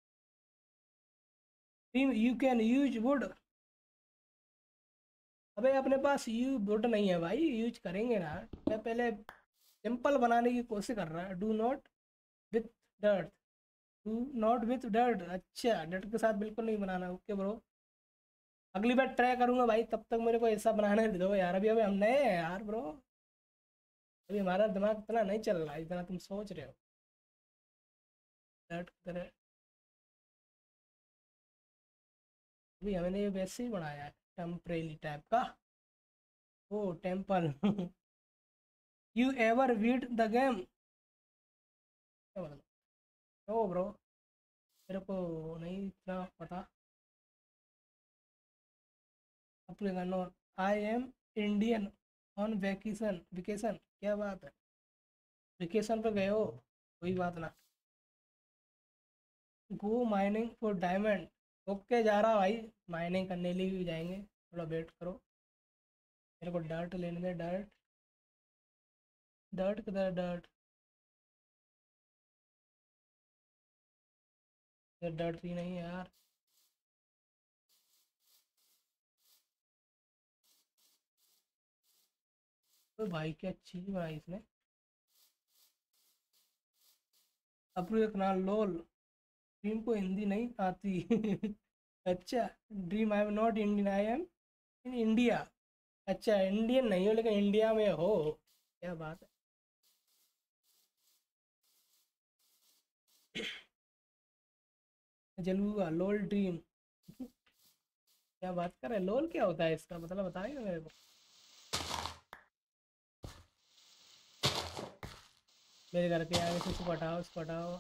Dream you can use wood. अबे अपने पास यू वुड नहीं है भाई, यूज करेंगे ना। मैं पहले सिंपल बनाने की कोशिश कर रहा है। Do not with dirt. Do not with dirt. अच्छा डर्ट के साथ बिल्कुल नहीं बनाना। ओके ब्रो, अगली बार ट्राई करूंगा भाई। तब तक मेरे को ऐसा बनाने दे दो यार। अभी अभी हम नए हैं यार ब्रो। अभी हमारा दिमाग इतना नहीं चल रहा है जितना तुम सोच रहे हो। डर्ट की तरह अभी हमने ये वैसे ही बनाया है, टेम्परेरी टाइप का। Oh temple you ever beat the game. क्या मतलब ओ ब्रो, मेरे को नहीं इतना पता। अपने गानों I am Indian on vacation. Vacation क्या बात है, वेकेशन पे गए हो? कोई बात ना। Go mining for diamond. Okay जा रहा भाई, माइनिंग करने लिए भी जाएंगे, थोड़ा वेट करो। मेरे को डर्ट लेने दे। डर्ट डर्ट किधर डर्ट। ये डर्ट ही नहीं है यार। तो भाई क्या चीज़ बनाई इसने। अप्रूव एक ना लोल। ड्रीम को हिंदी नहीं आती अच्छा dream I am not Indian, I am in India. अच्छा इंडियन नहीं हो लेकिन इंडिया में हो, क्या बात है। जलूगा लोल ड्रीम क्या बात कर रहे हैं। लोल क्या होता है इसका मतलब बताएगा मेरे को। मेरे घर के आगे से इसको हटाओ, इसको हटाओ।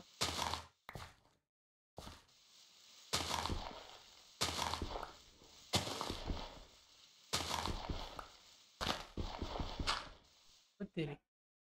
तो तेरी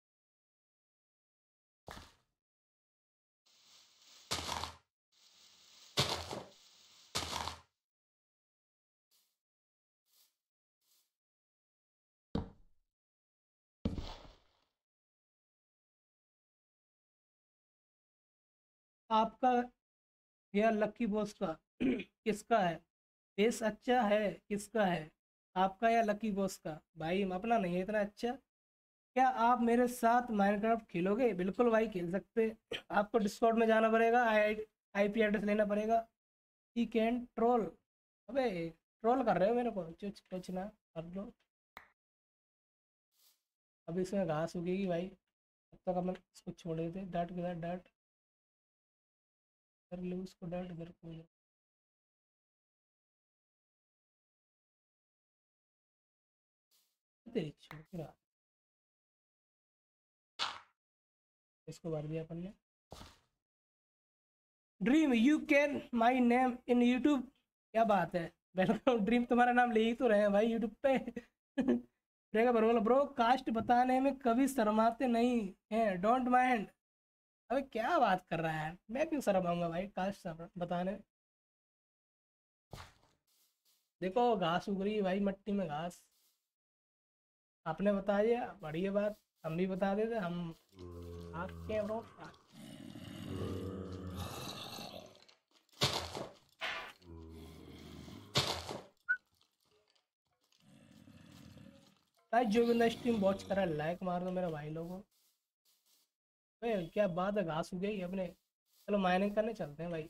आपका या लक्की बॉस का किसका है फेस अच्छा है, किसका है आपका या लकी बॉस का? भाई अपना नहीं है इतना अच्छा। क्या आप मेरे साथ माइनक्राफ्ट खेलोगे? बिल्कुल भाई खेल सकते हैं। आपको डिस्कॉर्ड में जाना पड़ेगा, आई आईपी एड्रेस लेना पड़ेगा। He can troll. अबे ट्रोल कर रहे हो मेरे को, कुछ कुछ ना कर लो। अभी इसमें घास उगेगी भाई, तब तक अपन इसको छोड़ देते। डट के साथ डट कर लो उसको, डट इधर को। तेरी छोकरा इसको भर दिया अपन ने। Dream you can my name in YouTube. क्या बात है, वेलकम ड्रीम, तुम्हारा नाम ले ही तो रहे हैं भाई यूट्यूब पे। प्रियंका बरोबर ब्रो, कास्ट बताने में कभी शर्माते नहीं हैं, डोंट माइंड। अबे क्या बात कर रहा है, मैं क्यों शर्माऊंगा भाई कास्ट बताने में। देखो घास उग रही है भाई, मिट्टी में घास। आपने बता दिया बढ़िया बात, हम भी बता देते हम आपके ब्रो। भाई जो बंदा स्ट्रीम वॉच करा लाइक मार दो मेरा भाई लोगों। भाई क्या बात है, घास उग गई अपने। चलो माइनिंग करने चलते हैं भाई।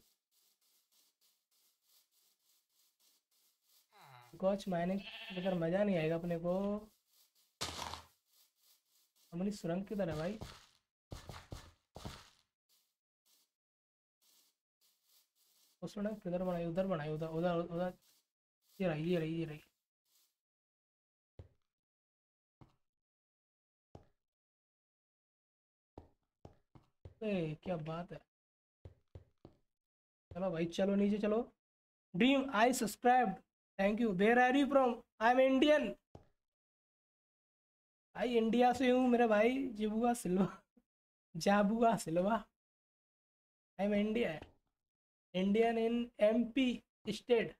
कुछ माइनिंग अगर मजा नहीं आएगा अपने को। हमारी सुरंग किधर है भाई। वो सुरंग किधर बनाई, उधर बनाई, उधर उधर उधर। ये रही ये रही ये रही। ए, क्या बात है। चलो भाई चलो नीचे चलो। Dream I subscribe, thank you. Where are you from? I am Indian भाई, इंडिया से हूँ मेरे भाई। Jhabua Silva, Jhabua Silva. I am India, Indian in MP state.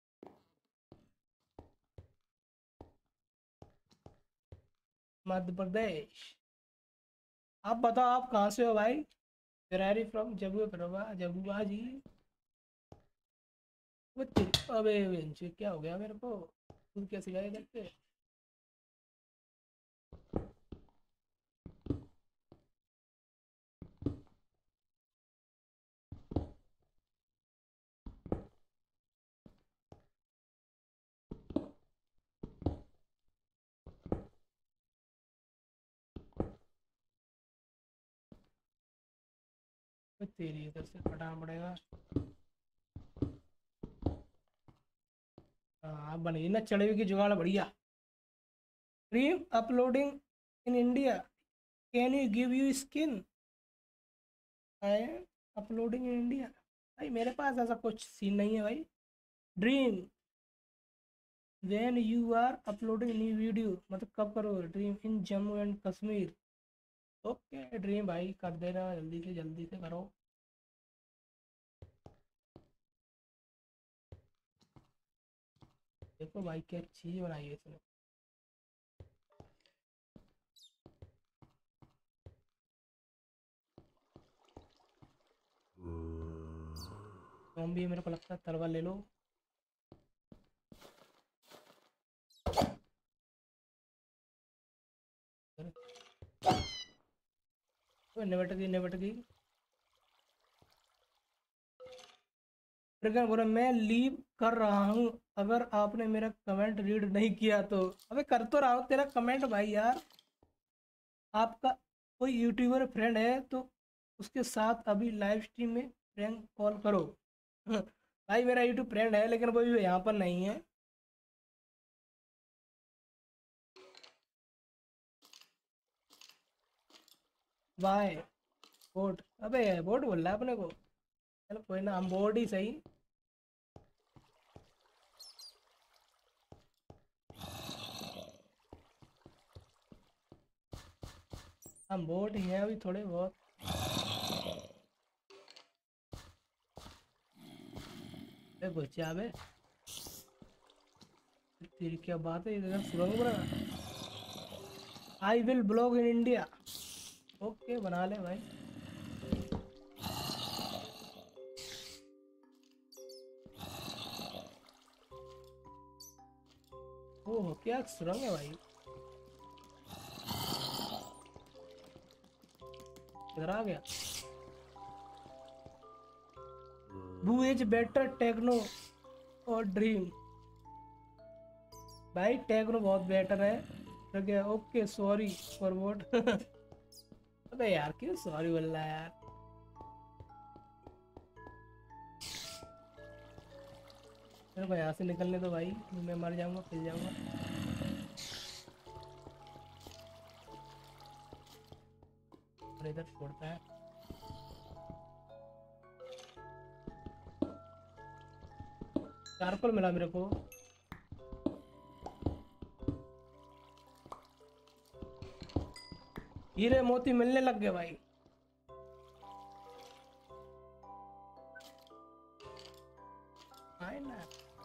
Madhya Pradesh. आप बताओ आप कहाँ से हो भाई? Where from? जबुआ परवा, जबुआ जी। वो तेरी- अबे बेंच, क्या हो गया मेरे को? तू क्या सिखाया इधर पे? वो तेरी इधर से हटाना पड़ेगा। हाँ बनी ना चढ़े हुए की जुगाड़ बढ़िया। Dream uploading in India, can you give you skin? I am uploading in India. भाई मेरे पास ऐसा कुछ सीन नहीं है भाई। Dream when you are uploading new video, मतलब कब करो? Dream in Jammu and Kashmir. Okay dream भाई कर देना, जल्दी से जल्दी से करो। देखो भाई क्या चीज़ बनाई है इसने। ज़ॉम्बी मेरे को लगता है तलवार ले लो। निबट गई निबट गई। ट्रिगर बोला मैं लीव कर रहा हूँ अगर आपने मेरा कमेंट रीड नहीं किया तो। अबे कर तो रहा हूँ तेरा कमेंट भाई यार। आपका कोई यूट्यूबर फ्रेंड है तो उसके साथ अभी लाइव स्ट्रीम में प्रैंक कॉल करो। भाई मेरा यूट्यूब फ्रेंड है लेकिन वो भी यहाँ पर नहीं है। Bye boat. अबे बोट बोल रहा है अपने को। चलो कोई ना, हम बोर्ड ही सही। हम बोट ही हैं अभी थोड़े बहुत। अबे घुस जा बे। तेरी क्या बात है, इधर सुरंग बना। I will blog in India. Okay बना ले भाई। ओह क्या सुरंग है भाई। इधर आ गया। हु इज बेटर टेक्नो और ड्रीम? भाई टेक्नो बहुत बेटर है। तो क्या ओके सॉरी फॉर वोट। अबे यार क्यों सॉरी बोल रहा है यार। मेरे को यहाँ से निकलने दो भाई, मैं मर जाऊंगा पिल जाऊंगा। और इधर छोड़ता है। चारकोल मिला मेरे को। हीरे मोती मिलने लग गए भाई। आए ना।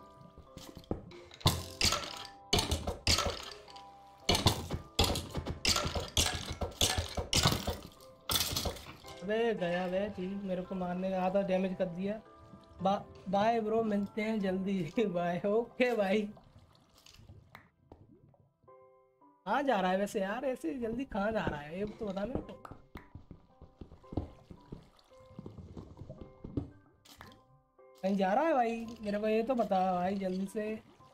अबे गया वे चीज, मेरे को मारने का आधा डैमेज कर दिया। बा, बाय ब्रो, मिलते हैं जल्दी। बाय। ओके भाई। कहाँ जा रहा है वैसे यार, ऐसे जल्दी कहाँ जा रहा है ये तो बता मेरे को। कहीं जा रहा है भाई, मेरे को ये तो बता भाई जल्दी से।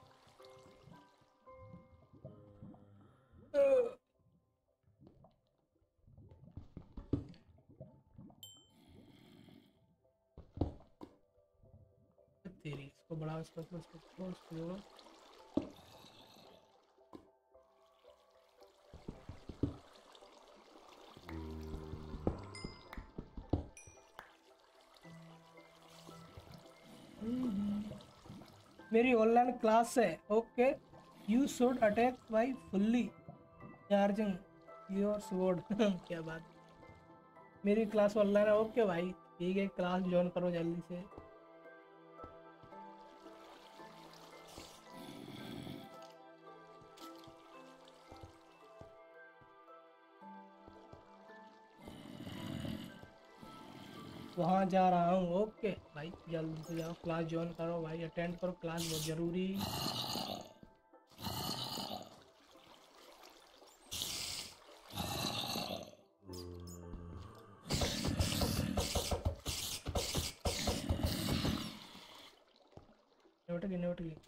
तेरी इसको बढ़ाओ, इसको इसको इसको इसको इसको जोड़ो। मेरी ऑनलाइन क्लास है। Okay, you should attack by fully charging your sword. क्या बात। मेरी क्लास ऑनलाइन है। ओके भाई ठीक है, क्लास ज्वाइन करो जल्दी से। वहाँ जा रहा हूँ। ओके भाई जल्दी से जाओ, क्लास ज्वाइन करो भाई, अटेंड करो, क्लास बहुत ज़रूरी। नोट की नोट की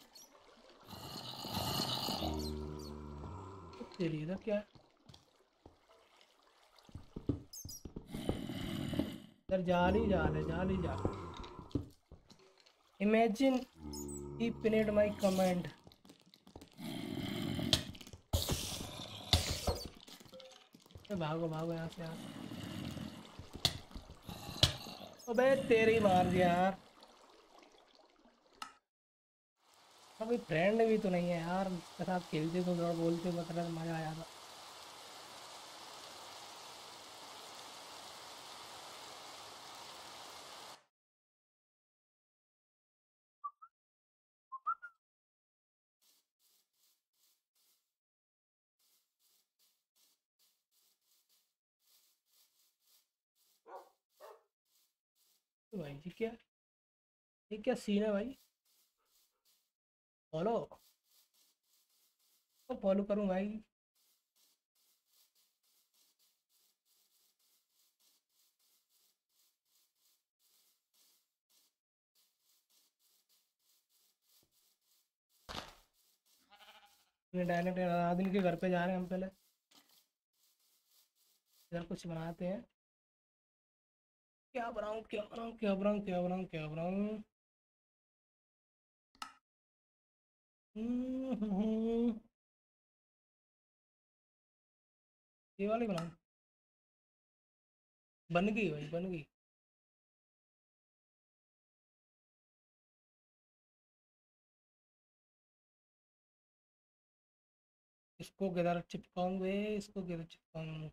तेरी इधर क्या है? इधर जाली जाल है, जाली जाल। Imagine he pinned my comment. भागो भागो यहाँ से यार। अबे तेरी मार दिया यार। कोई फ्रेंड भी तो नहीं है यार, उसके साथ खेलते तो थोड़ा बोलते मतलब मजा आया था। तो भाई जी क्या, ये क्या सीन है भाई। फॉलो, तो फॉलो करूँ भाई। डायरेक्ट आदमी के घर पे जा रहे हैं हम पहले। इधर कुछ बनाते हैं। क्या बनाऊँ क्या बनाऊँ क्या बनाऊँ क्या बनाऊँ क्या बनाऊँ। हम्म, हम्म, ये वाली बनाऊँ। बन गई भाई, बन गई। इसको किधर चिपकाऊंगे, इसको किधर चिपकाऊँ।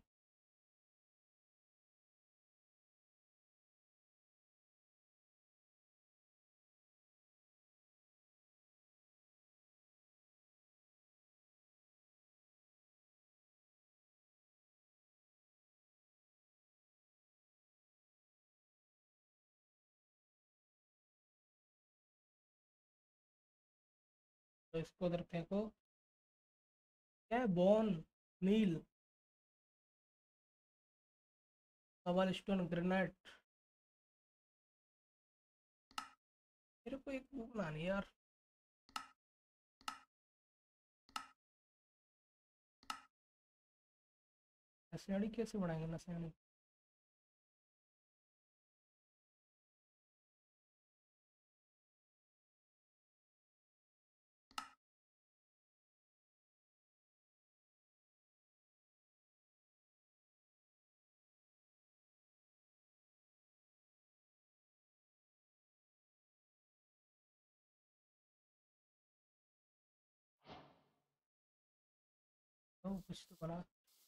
तो इसको उधर फेंको। क्या है, बोन मील, कबल स्टोन ग्रेनाइट। मेरे को एक वो बनानी है यार। नसेड़ी कैसे बनाएंगे नसेड़ी। करो, कुछ तो करा।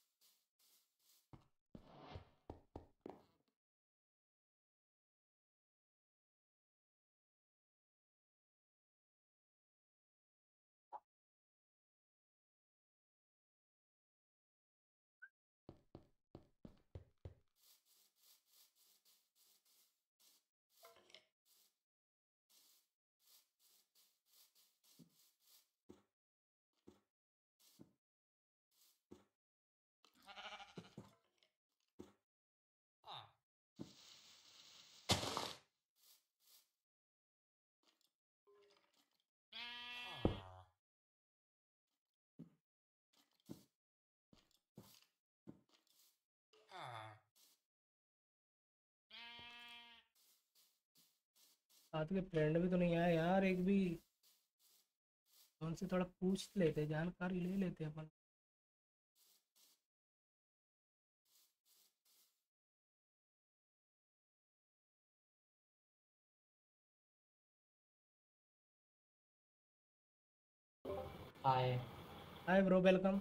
साथ के फ्रेंड भी तो नहीं आया यार एक भी। उनसे थोड़ा पूछ लेते, जानकारी ले लेते अपन। हाय। Hi bro, welcome.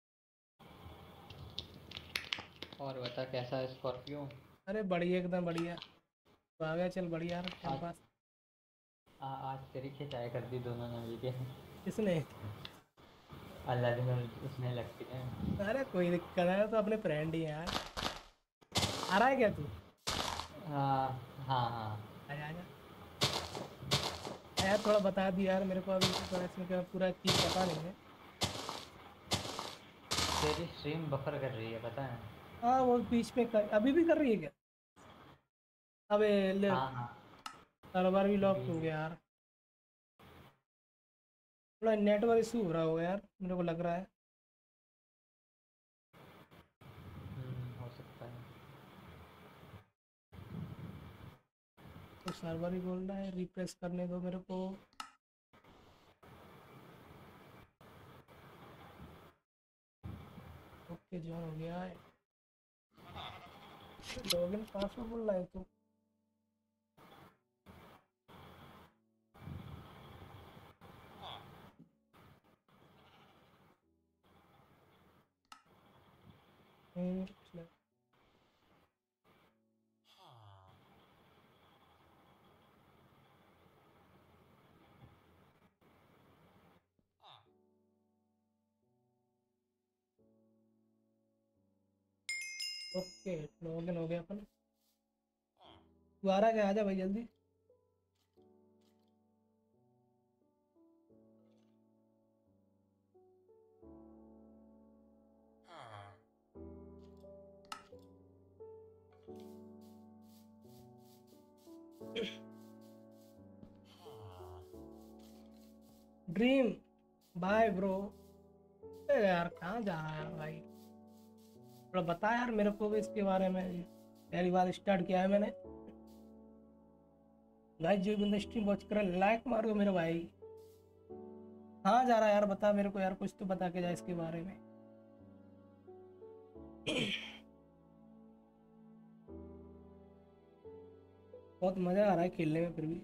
और बता कैसा है स्कॉर्पियो? अरे बढ़िया, एकदम बढ़िया। तो आ गया, चल बढ़िया यार टाइम आज पास। आ, आज तेरी खिंचाई कर दी दोनों ने मिलके। किसने? अल्लाह दिन उसमें लगती है। अरे कोई दिक्कत है, तो अपने फ्रेंड ही है यार। आ रहा है क्या तू? हाँ हाँ हाँ। आजा आजा यार, थोड़ा बता दी यार मेरे को, अभी थोड़ा इसमें क्या पूरा चीज़ पता नहीं है। तेरी स्ट्रीम बफर कर रही है पता है? हाँ वो बीच में कर, अभी भी कर रही है क्या? अबे ले, हाँ हाँ। सर्वर भी लॉक हो बीच गया यार। थोड़ा नेटवर्क इशू हो रहा होगा यार, मेरे को लग रहा है। हम्म, हो सकता है। तो सर्वर ही बोल रहा है, रिफ्रेश करने दो मेरे को। ओके ज्वाइन हो गया है। लॉगिन पासवर्ड बोल रहा है तो। हम्म, ओके लॉगिन हो गया अपन। तू आ रहा है क्या? आजा भाई जल्दी। Dream, bye bro. यार कहाँ जा रहा है यार भाई? थोड़ा बता यार मेरे को भी इसके बारे में, पहली बार स्टार्ट किया है मैंने। गाइस जो बंदा स्ट्रीम वॉच कर लाइक मारो मेरे भाई। कहाँ जा रहा है यार, बता मेरे को यार, कुछ तो बता के जा इसके बारे में। बहुत मजा आ रहा है खेलने में फिर भी।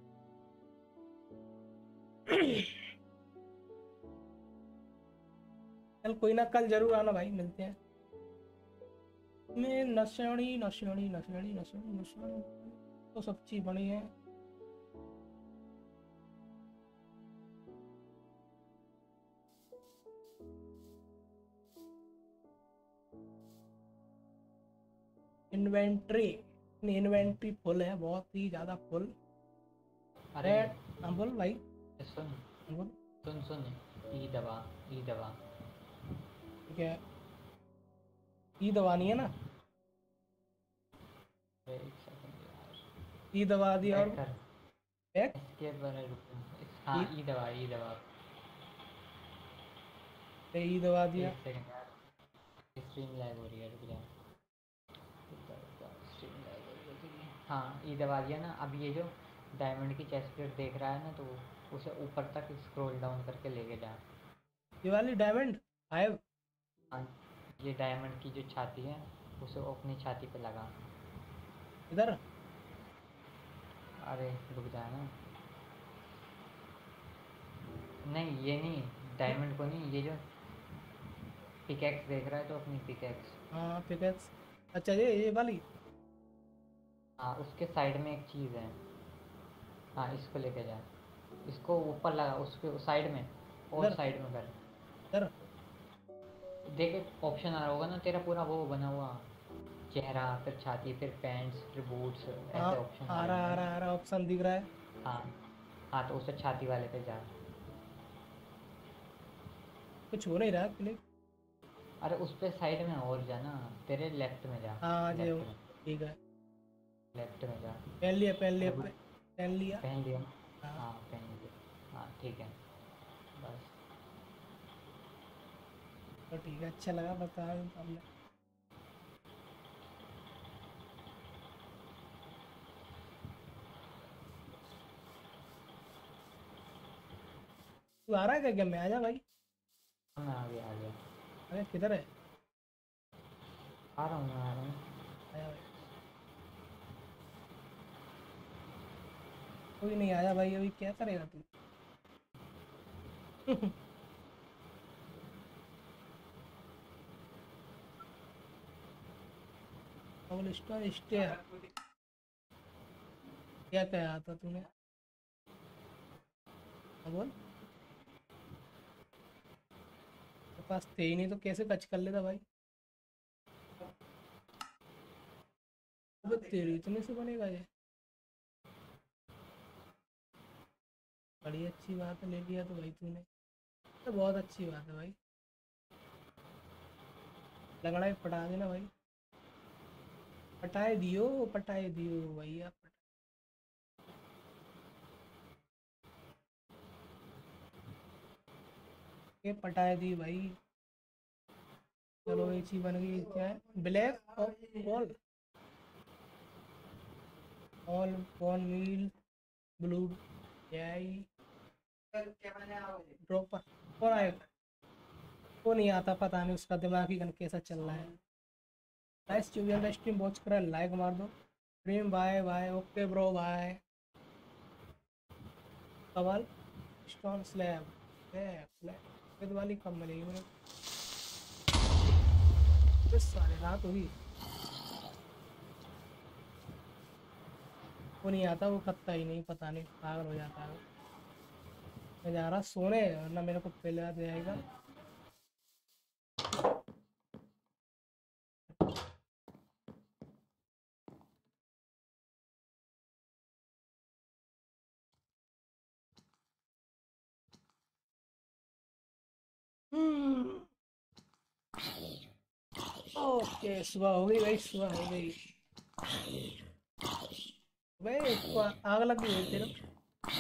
चल कोई ना, कल जरूर आना भाई, मिलते हैं। मैं नशेड़ी नशेड़ी नशेड़ी नशेड़ी नशेड़ी तो सब चीज बनी है। इन्वेंट्री, इन्वेंट्री फुल है, बहुत ही ज्यादा फुल। अरे हाँ बोल भाई। सुन बोल। सुन सुन। ई दवा ई दवा। ठीक है, ई दवानी है ना? अरे एक सेकंड यार। ई दवा दी और बैक कर। बैक। एस्केप बने रुक। हाँ ई ई दवा ई दवा। ई दवा दिया। एक सेकंड यार, स्ट्रीम लैग हो रही है, रुक जा। स्ट्रीम लैग हो रही है तेरी। हाँ ई दबा दिया ना। अब ये जो डायमंड की चेस्ट प्लेट देख रहा है ना, तो उसे ऊपर तक स्क्रॉल डाउन करके लेके जा। ये वाली डायमंड फाइव। हाँ, ये डायमंड की जो छाती है उसे अपनी छाती पे लगा। इधर। अरे रुक जा ना। नहीं ये नहीं, डायमंड को नहीं, ये जो पिकेक्स देख रहा है तो अपनी पिकेक्स। हाँ पिकेक्स। अच्छा ये ये वाली। हाँ उसके साइड में एक चीज़ है। हाँ इसको लेके जा। इसको ऊपर लगा उसके साइड में। और इधर साइड में कर। इधर। देखे ऑप्शन आ रहा होगा ना तेरा पूरा वो बना हुआ। चेहरा फिर छाती फिर पैंट्स फिर बूट्स हाँ ऐसे ऑप्शन आ आ रहे रहा होंगे आ ना। रहा आ रहा ऑप्शन दिख रहा है। हाँ हाँ तो उसे छाती वाले पे जा। कुछ हो नहीं रहा क्लिक। अरे उस पे साइड में और जा ना। तेरे लेफ्ट में जा। हाँ जी लेफ्ट में। ठीक है। लेफ्ट में जा। पहन लिया पहन लिया अब पे- पहन लिया। पहन लिया। हाँ हाँ पहन लिया। हाँ ठीक है। बस। तो ठीक है अच्छा लगा बता हमने। तू आ रहा है क्या क्या मैं आ जा भाई। मैं आ गया आ गया। अरे किधर है। आ रहा हूँ मैं आ रहा हूँ। आया भाई। कोई नहीं आया भाई अभी क्या करेगा तू। कबल स्टोन स्टे। क्या कहा था तूने। हाँ, बोल। तेरे पास थे ही नहीं तो कैसे टच कर लेता भाई। अबे तेरी इतने से बनेगा ये। बड़ी अच्छी बात है ले लिया तो भाई तूने। तो बहुत अच्छी बात है भाई। लंगड़ा ही पटा देना भाई। पटाए दियो पटाए दियो भैया पटा- के पटाए दी भाई। चलो एक चीज बन गई क्या है ब्लैक ऑल ऑल बॉन मील ब्लू ड्रॉपर। कौन आएगा। वो नहीं आता पता नहीं उसका दिमाग ही कैसा चल रहा है। नाइस चुवियन स्ट्रीम वॉच करा लाइक मार दो। Stream bye bye okay bro bye. Cobblestone slab slab वाली कब मिलेगी मेरे को सारे रात होगी। वो नहीं आता वो खत्ता ही नहीं पता नहीं पागल हो जाता है। मैं जा रहा सोने वरना मेरे को पहले याद जाएगा। हम्म, ओके सुबह हो गई भाई सुबह हो गई। भाई इसको आग लग गई भाई तेरे को।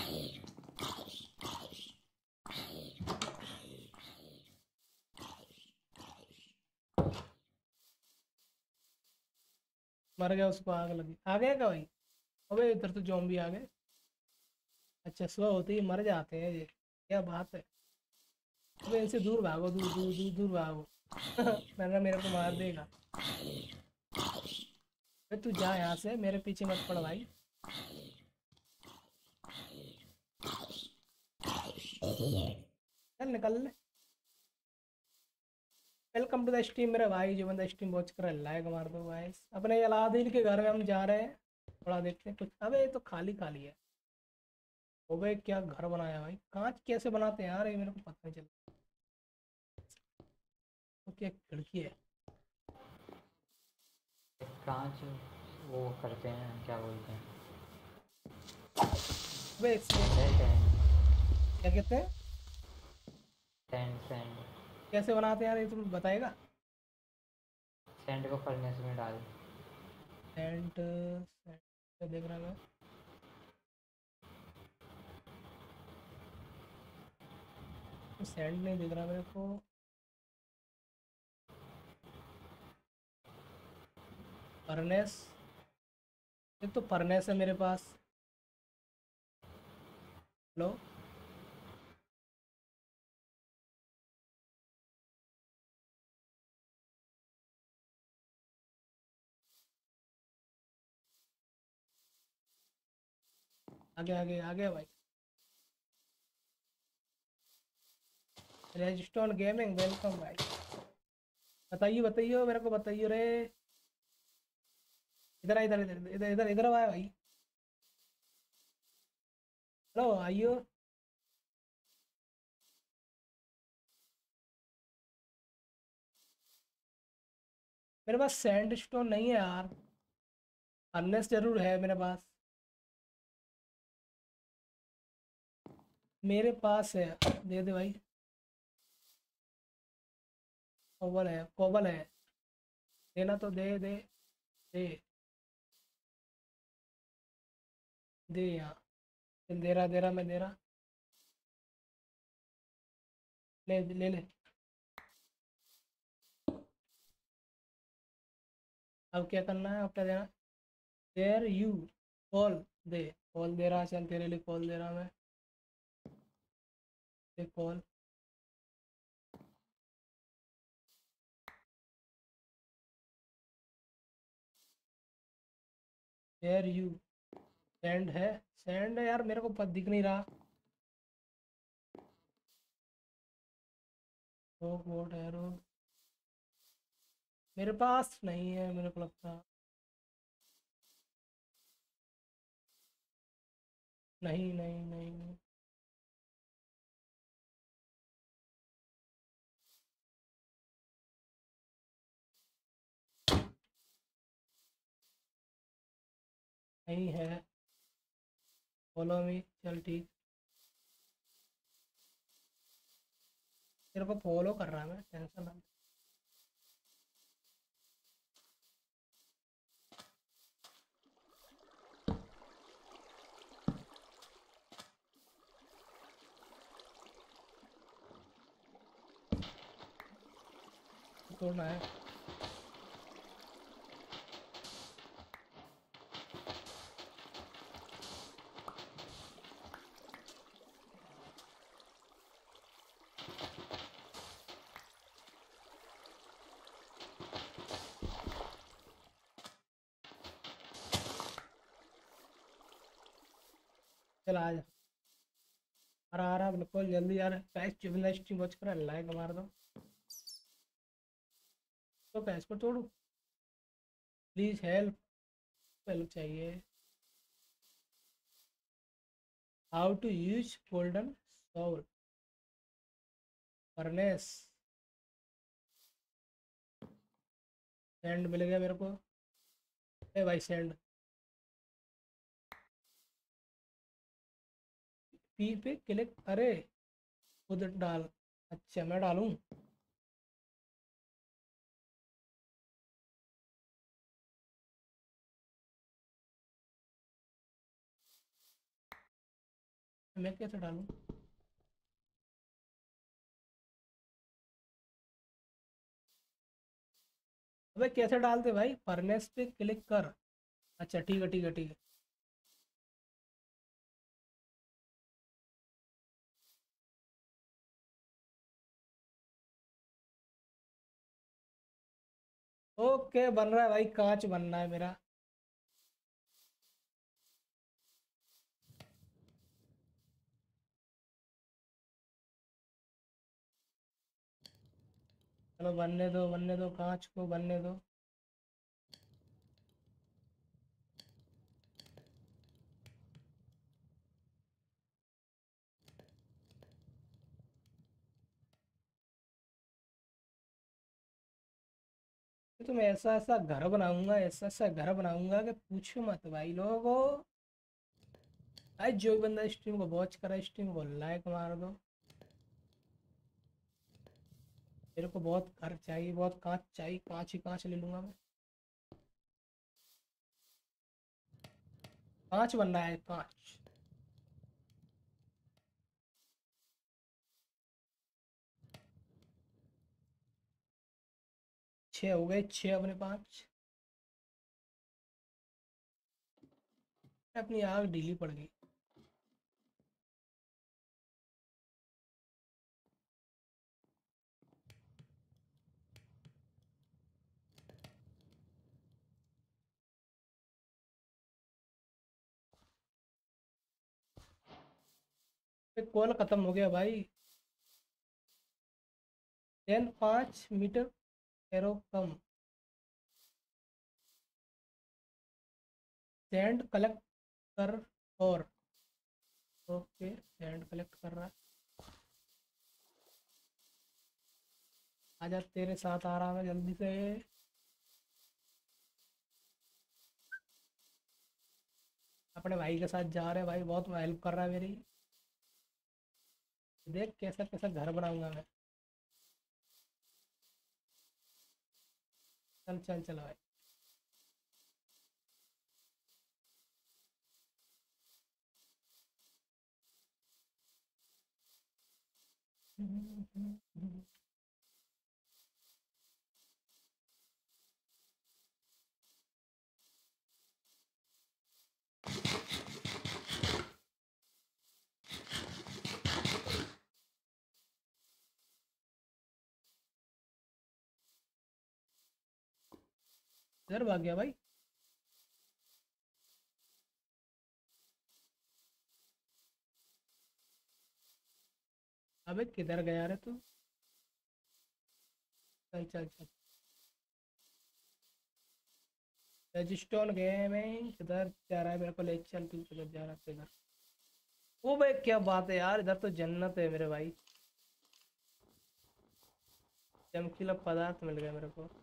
मर गया उसको आग लगी आ गया क्या भाई। अबे इधर तो जॉम्बी आ गए। अच्छा सुबह होते ही मर जाते हैं ये क्या बात है। अबे इनसे दूर भागो दूर दूर दूर दूर भागो। वरना मेरे को मार देगा। अबे तू जा यहाँ से मेरे पीछे मत पड़ भाई। चल निकल ले। वेलकम टू द स्ट्रीम मेरे भाई जो बंदा स्ट्रीम वॉच कर रहा है लाइक मार दो भाई। अपने अलादीन के घर में हम जा रहे हैं। थोड़ा देखते हैं कुछ अबे ये तो खाली खाली है। अबे क्या घर बनाया भाई कांच कैसे बनाते हैं यार ये मेरे को पता नहीं चला। तो क्या खिड़की है। कांच वो करते हैं क्या बोलते हैं। अबे इसमें सैंड क्या कहते हैं। Sand sand. कैसे बनाते हैं यार ये तुम बताएगा। सैंड को फर्नेस में डाल। सेंट सेंट देख रहा मैं। सेंट नहीं दिख रहा मेरे को। फर्नेस ये तो फर्नेस है मेरे पास। लो आगे आगे आगे भाई। रेजिस्टोन गेमिंग वेलकम भाई। बताइए बताइए मेरे को बताइए रे। इधर आ, इधर इधर इधर इधर इधर आया भाई। हेलो आइयो। मेरे पास सैंड स्टोन नहीं है यार। फर्नेस जरूर है मेरे पास। मेरे पास है। दे दे भाई। कोबल है कोबल है। देना तो दे दे। दे दे यहाँ। दे रहा दे रहा मैं दे रहा। ले ले ले। अब क्या करना है, अब क्या देना। There you. कॉल। दे। कॉल दे रहा, चल तेरे लिए कॉल दे रहा मैं। दे कॉल। There you. सेंड है। सेंड है यार, मेरे को पता दिख नहीं रहा। रोक वोट है रोक। मेरे पास नहीं है मेरे को लगता। नहीं नहीं नहीं नहीं। नहीं है। फॉलो मी, चल ठीक। तेरे को फॉलो कर रहा है मैं, टेंशन ना ले। तोड़ना है। चल आ जा। आ रहा आ रहा बिल्कुल जल्दी यार। कैश चुभना स्ट्रीम वॉच कर, लाइक मार दो। तो कैश को तोड़ू। Please help. हेल्प चाहिए। How to use golden soul. Furnace. Send मिल गया मेरे को। ए भाई सेंड। पी पे क्लिक। अरे खुद डाल। अच्छा मैं डालूं। मैं कैसे डालूं। अबे कैसे डालते भाई, फर्नेस पे क्लिक कर। अच्छा ठीक है ठीक है ठीक है। ओके बन रहा है भाई, कांच बनना है मेरा। चलो बनने दो बनने दो, कांच को बनने दो। तो मैं ऐसा ऐसा घर बनाऊंगा, ऐसा ऐसा घर बनाऊंगा कि पूछो मत भाई लोगों। भाई जो भी बंदा स्ट्रीम को वॉच करा, स्ट्रीम को लाइक मार दो। मेरे को बहुत घर चाहिए, बहुत कांच चाहिए, कांच ही कांच ले लूंगा मैं। कांच बन रहा है कांच। छः हो गए, छः अपने पाँच। अपनी आग ढीली पड़ गई। कॉल खत्म हो गया भाई। टेन पाँच मीटर। एरो कम सैंड कलेक्ट कर और ओके सैंड कलेक्ट कर रहा है। आजा तेरे साथ आ रहा है जल्दी से। अपने भाई के साथ जा रहे हैं भाई, बहुत हेल्प कर रहा है मेरी। देख कैसा कैसा घर बनाऊंगा मैं। चल चल चल भाई। इधर भाग गया भाई। अबे किधर गया रे तू। चल चल चल। रजिस्टोन गेमिंग किधर जा रहा है, मेरे को ले चल तू किधर जा रहा है किधर। ओ भाई क्या बात है यार, इधर तो जन्नत है मेरे भाई। चमकीला पदार्थ मिल गया मेरे को।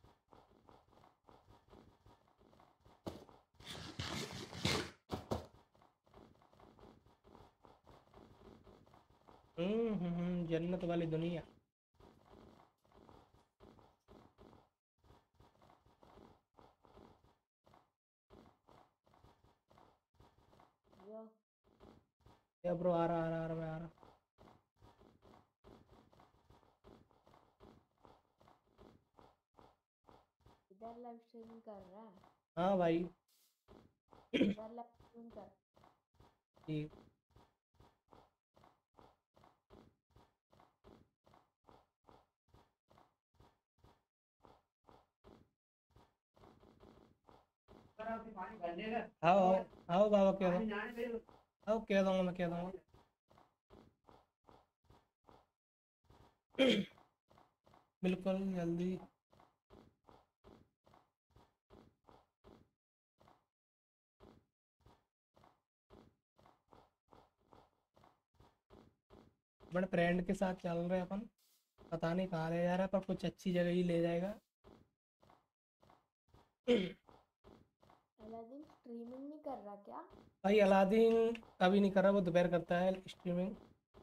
हम्म हम्म हम्म, जन्नत वाली दुनिया। यो या ब्रो आ रहा आ रहा आ रहा मैं आ रहा। इधर लाइव स्ट्रीमिंग कर रहा है। हाँ भाई। इधर लाइव स्ट्रीमिंग कर। ठीक। आओ आओ आओ बाबा कह दो। आओ कह दूंगा मैं कह दूंगा। बिल्कुल जल्दी। बड़े फ्रेंड के साथ चल रहे हैं अपन। पता नहीं कहाँ ले जा रहा है, पर कुछ अच्छी जगह ही ले जाएगा। अलादीन स्ट्रीमिंग नहीं कर रहा क्या? भाई अलादीन अभी नहीं कर रहा, वो दोपहर करता है स्ट्रीमिंग।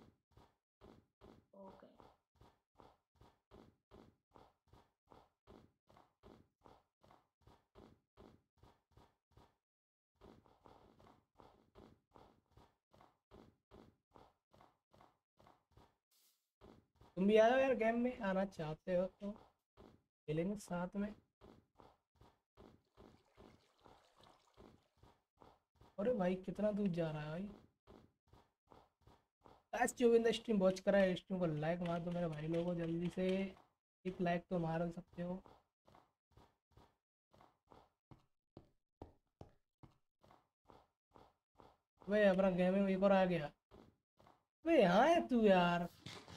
ओके। तुम भी आ जाओ यार, गेम में आना चाहते हो तो खेलेंगे साथ में। अरे भाई कितना दूर जा रहा है भाई। आज जो बिंदा स्ट्रीम वॉच करा है, स्ट्रीम को लाइक मार दो मेरे भाई लोगों जल्दी से। एक लाइक तो मार सकते हो। भाई अपना गेम में एक और आ गया। भाई यहाँ है तू यार।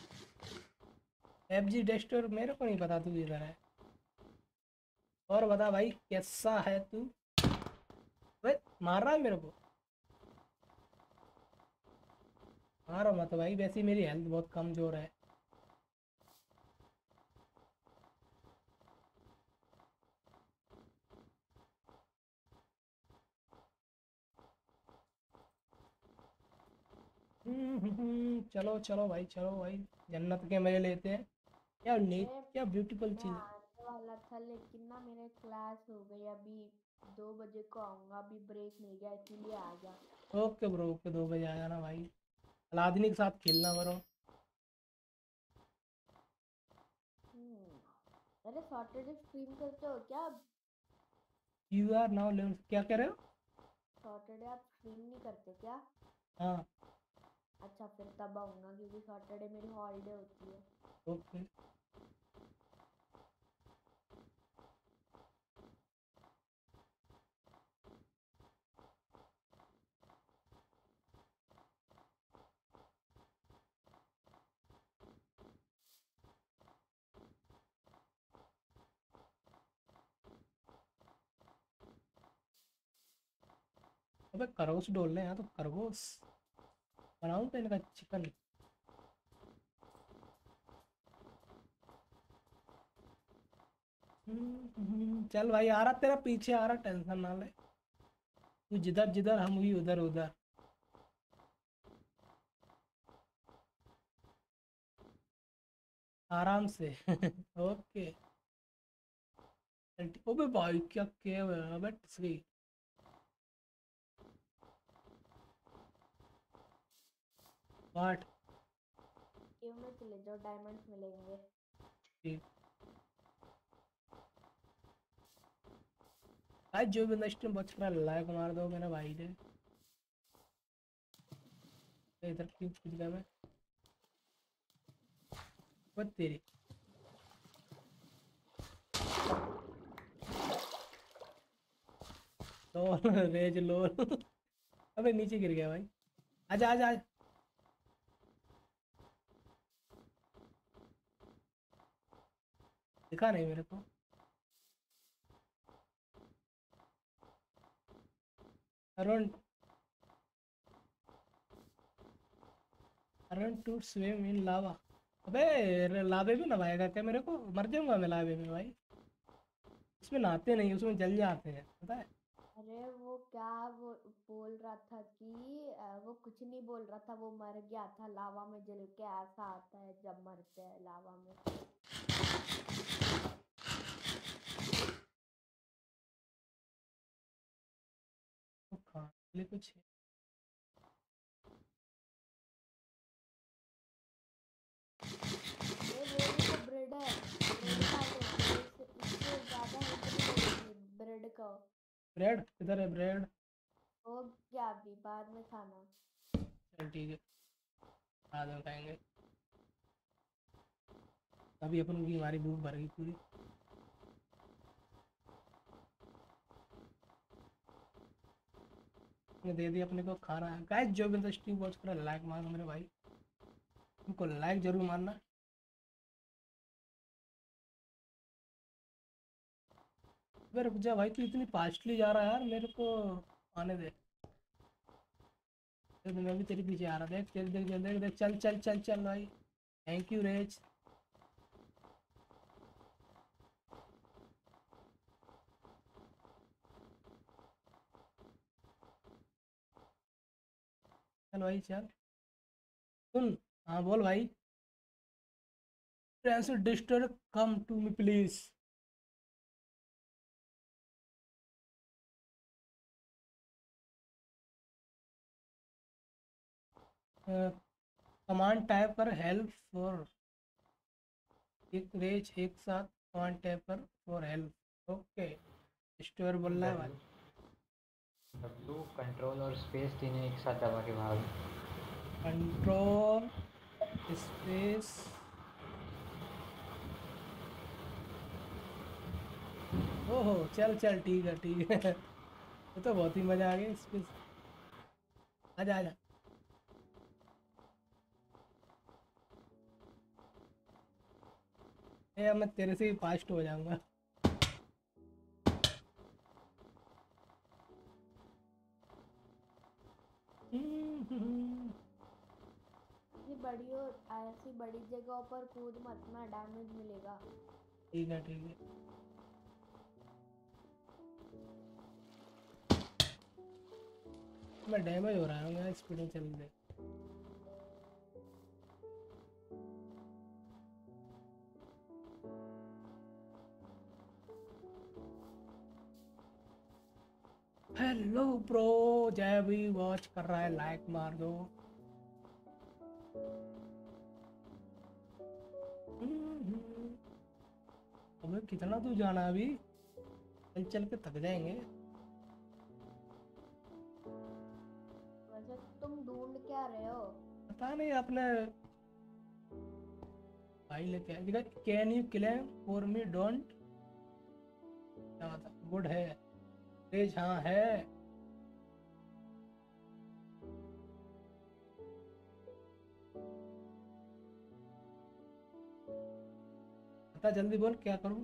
एफ जी डेस्टर मेरे को नहीं पता तू इधर है। और बता भाई कैसा है तू। भाई मार रहा है मेरे को। मारो मत भाई, वैसे ही मेरी हेल्थ बहुत कमजोर है। हम्म, हम्म, हम्म, चलो चलो भाई चलो भाई। जन्नत के मजे लेते हैं। क्या नेट मैं क्या ब्यूटीफुल मैं चीज। आने वाला था लेकिन ना मेरे क्लास हो गई। अभी दो बजे को आऊंगा। अभी ब्रेक मिल गया इसीलिए आ गया। ओके ब्रो ओके, दो बजे आ जाना भाई। अलादीन के साथ खेलना करो। हम्म। अरे सैटरडे स्ट्रीम करते हो क्या? यू आर नाउ लेवल क्या कह रहे हो। सैटरडे आप स्ट्रीम नहीं करते क्या? हाँ अच्छा फिर तब आऊंगा क्योंकि सैटरडे मेरी हॉलीडे होती है। ओके। अबे खरगोश डोल रहे हैं तो खरगोश बनाऊं तो इनका चिकन। चल भाई आ रहा तेरा पीछे आ रहा, टेंशन ना ले तू, जिधर जिधर हम भी उधर उधर। आराम से ओके। ओबे भाई क्या क्या हुआ, अबे सही। वाट केव में चले जाओ, डायमंड्स मिलेंगे। ठीक। भाई जो भी स्ट्रीम वॉच कर लाइक मार दो मेरा भाई ने। इधर क्यों कूद गया मैं, वो तेरी लोल रेज लोल अबे नीचे गिर गया भाई, आजा आजा आजा। दिखा नहीं मेरे को। Arun Arun to swim in lava. अबे रे- लावे में नहाएगा क्या मेरे को, मर जाऊंगा मैं लावे में भाई। उसमें नहाते नहीं, उसमें जल जाते हैं पता है। अरे वो क्या वो बोल रहा था कि अ, वो कुछ नहीं बोल रहा था, वो मर गया था लावा में जल के, ऐसा आता है जब मरते हैं लावा में। तो खाने के लिए कुछ है। ये वो देखो ब्रेड है, ब्रेड खा लो, इससे इससे ज्यादा हेल्प नहीं मिलेगी ब्रेड का। ब्रेड किधर है ब्रेड। हो गया, अभी बाद में खाना। चल ठीक है, बाद में खाएंगे। अभी अपन की हमारी भूख भर गई पूरी। ये दे दी अपने को खाना। गाइस जो भी इंटरेस्टिंग वॉच कर लाइक मारो मेरे भाई, उनको लाइक जरूर मारना। अबे रुक जा भाई, तू इतनी फास्टली जा रहा है यार, मेरे को आने दे। देख, मैं भी तेरे पीछे आ रहा, देख चल देख चल देख देख चल चल चल चल भाई। थैंक यू रेज। चल भाई चल। सुन, हाँ बोल भाई। Transfer disturb come to me please. Command type कर हेल्प फॉर, एक रेज एक साथ कमांड टाइप कर फॉर हेल्प। ओके स्टोर बोल रहा है भाई। डब्लू कंट्रोल और स्पेस तीनों एक साथ दबा के भाग। कंट्रोल स्पेस, ओहो चल चल ठीक है ठीक है ये तो बहुत ही मजा आ गया स्पेस। आजा आजा। ए अब मैं तेरे से ही फास्ट हो जाऊंगा। ऐसी बड़ी और ऐसी बड़ी जगहों पर कूद मत ना, डैमेज मिलेगा। ठीक है ठीक है। मैं डैमेज हो रहा हूँ, स्पीड में चल दे। हेलो ब्रो, जय भी वॉच कर रहा है, लाइक मार दो। हमें कितना दूर जाना है अभी, चल चल के थक जाएंगे। वैसे तुम ढूंढ क्या रहे हो? पता नहीं अपने भाई लेके आए। Can you claim for me don't, क्या बता गुड है तेज। हाँ है। बता जल्दी बोल क्या करूं।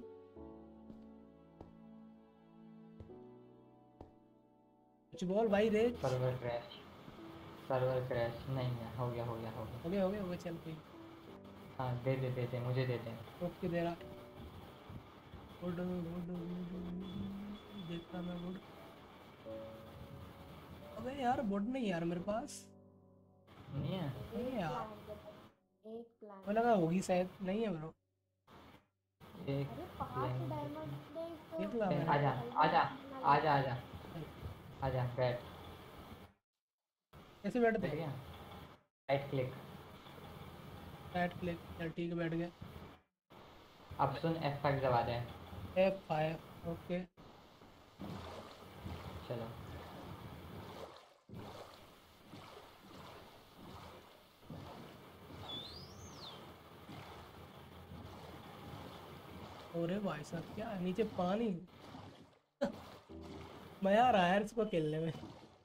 कुछ बोल भाई रे। सर्वर क्रैश, सर्वर क्रैश नहीं है, हो गया हो गया हो गया। हो गया हो गया हो गया, चल कोई। हाँ दे दे दे दे, मुझे दे दे। ओके दे रहा। वुड वुड वुड देखता मैं वुड। अबे यार वुड नहीं यार मेरे पास। नहीं है? नहीं एक यार, प्लांट है, एक प्लांट। मुझे लगा होगी शायद, नहीं है ब्रो। एक अरे पांच डायमंड ने तो देख ला ए, मैंने। आजा आजा आजा आजा आजा, बैठ। कैसे बैठते बैठ हैं? गया, राइट क्लिक। राइट क्लिक, चल ठीक है बैठ गया। अब सुन, एफ फाइव दबा दे। F five okay. चलो अरे भाई साहब क्या है? नीचे पानी। मजा आ रहा है यार इसको खेलने में।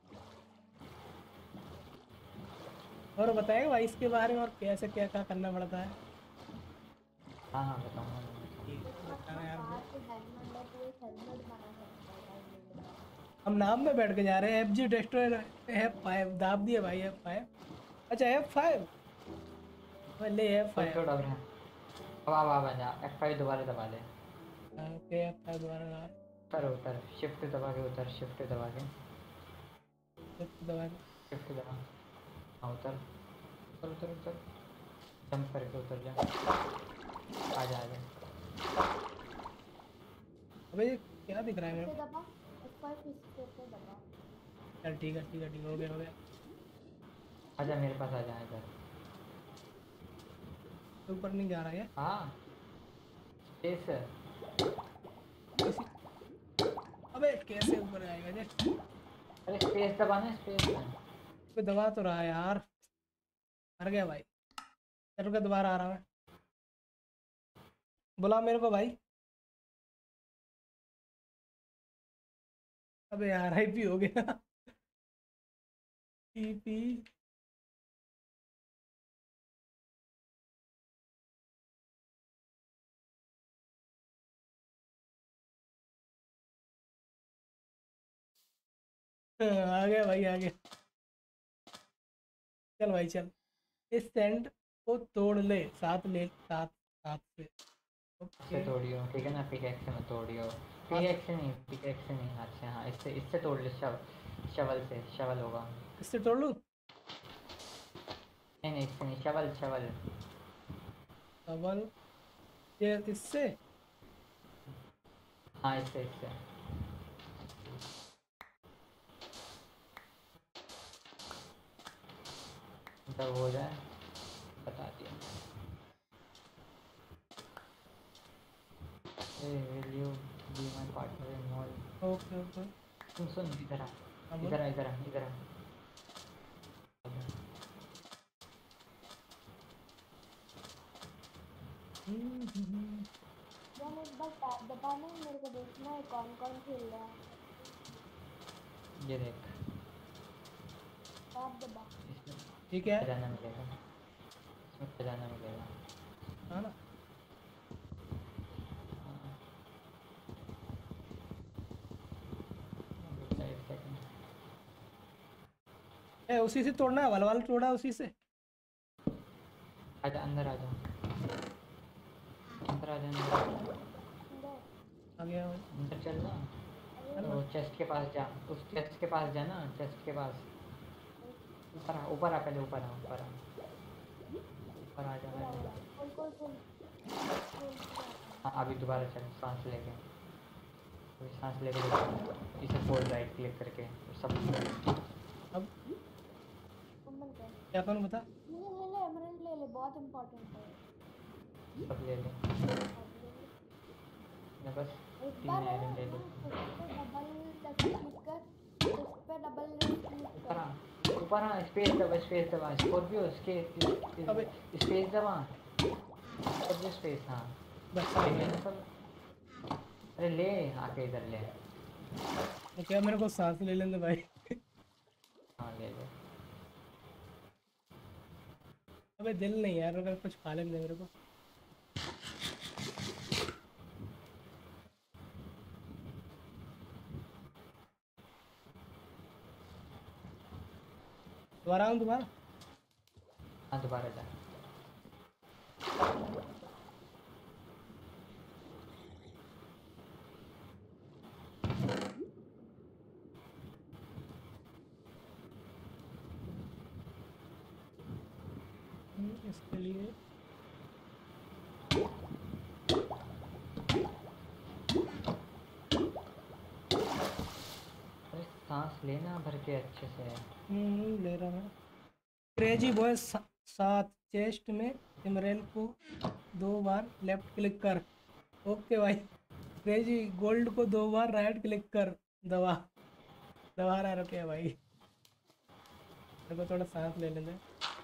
और बताएगा भाई इसके बारे में और कैसे क्या क्या करना पड़ता है? हाँ हाँ बताऊँगा। ठीक है, बताना यार bro। पांच डायमंड है तो एक हेलमेट बना सकता है डायमंड का। हम नाम में बैठ के जा रहे हैं। F G destroyer F five दाब दिया भाई, एफ फाइव। अच्छा एफ फाइव ले एफ छोड़ फाइव। छोड़, अब रहा। अब अब अब आजा, एफ फाइव दोबारा दबा दे। ओके एफ फाइव दोबारा लगा। उतर उतर, शिफ्ट दबा के उतर, शिफ्ट दबा के, शिफ्ट दबा के। शिफ्ट दबा। हाँ उतर उतर उतर उतर, जंप करके उतर जा। आजा आजा। अबे ये क्या दिख रहा है मेरे इसे को? दबा, एफ फाइव इस पे दबा। चल ठीक है ठीक है ठीक है, हो गया हो गया। आजा मेरे पास, आजा इधर। ऊपर नहीं जा रहा है हाँ स्पेस। किसी। अबे कैसे ऊपर आएगा जे? अरे स्पेस दबाना, स्पेस में। कोई दबा तो रहा है यार। मर गया भाई। चल रुक, दोबारा आ रहा मैं। बुला मेरे को भाई। अबे यार आईपी हो गया। टीपी आ गया भाई आ गया। चल भाई चल, इस सेंड को तोड़ ले, साथ ले, साथ साथ से। से ओके तोड़ियो, ठीक है ना, पिकैक्स में तोड़ियो। पिकैक्स से नहीं, पिकैक्स से नहीं, हाथ से। हाँ इससे, इससे तोड़ ले, शव शवल से, शवल होगा। इससे तोड़ लूँ? नहीं नहीं इससे नहीं, शवल शवल। डबल ये इससे। हाँ इससे इससे। जब हो जाए बता दिया। ए will you be my partner in all. Okay okay. सुन सुन, इधर आ, हाँ, बोल। इधर आ, इधर आ, इधर आ। हम्म, हम्म, जब एक बार टैब दबाना है, मेरे को देखना है कौन कौन खेल रहा है। ये देख, टैब दबा। इसमें ठीक है खजाना मिलेगा, इसमें खजाना मिलेगा। हाँ ना। हाँ। रुक जा एक सेकंड। ए उसी से तोड़ना है, वाला वाला तोड़ा उसी से। आजा अंदर, आजा अंदर, आजा अंदर, अंदर। आ गया भाई। अंदर चल ना। अरे तो चेस्ट के पास जा, उस चेस्ट के पास जा ना, चेस्ट के पास। ऊपर आ, ऊपर आ, पहले ऊपर आ, ऊपर आ, ऊपर आ जा। खोल खोल खोल खोल। हाँ अभी दोबारा चल, सांस लेके, अभी सांस लेके दोबारा इसे फोल्ड राइट क्लिक करके और सब अब कम्बल कर। क्या करूँ बता? ले ले ले एमराल्ड ले ले, बहुत इम्पोर्टेंट है। सब ले ले। मैं बस एक तीन बार आयरन ले है ले। ना, उस पे डबल क्लिक कर, उस पे डबल क्लिक ऊपर कर। आ, ऊपर आ, स्पेस दबा, स्पेस दबा, स्कॉर्पियो इसके अबे। स्पेस दबा, सब स्पेस। हाँ बस ले लेना सब। अरे ले आके इधर ले। तो क्या मेरे को सांस ले लेने भाई। हाँ ले ले। अबे दिल नहीं यार, अगर कुछ खा लेने दे मेरे को। दोबारा आऊँ दोबारा? हाँ दोबारा जा। हम्म, इसके लिए अरे सांस लेना भर के अच्छे से। हम्म, ले रहा मैं। क्रेजी बॉय सा, सात चेस्ट में सिमरन को दो बार लेफ्ट क्लिक कर। ओके भाई। क्रेजी गोल्ड को दो बार राइट क्लिक कर। दबा दबा रहा रुके भाई, मेरे को थोड़ा सांस ले लेने दे।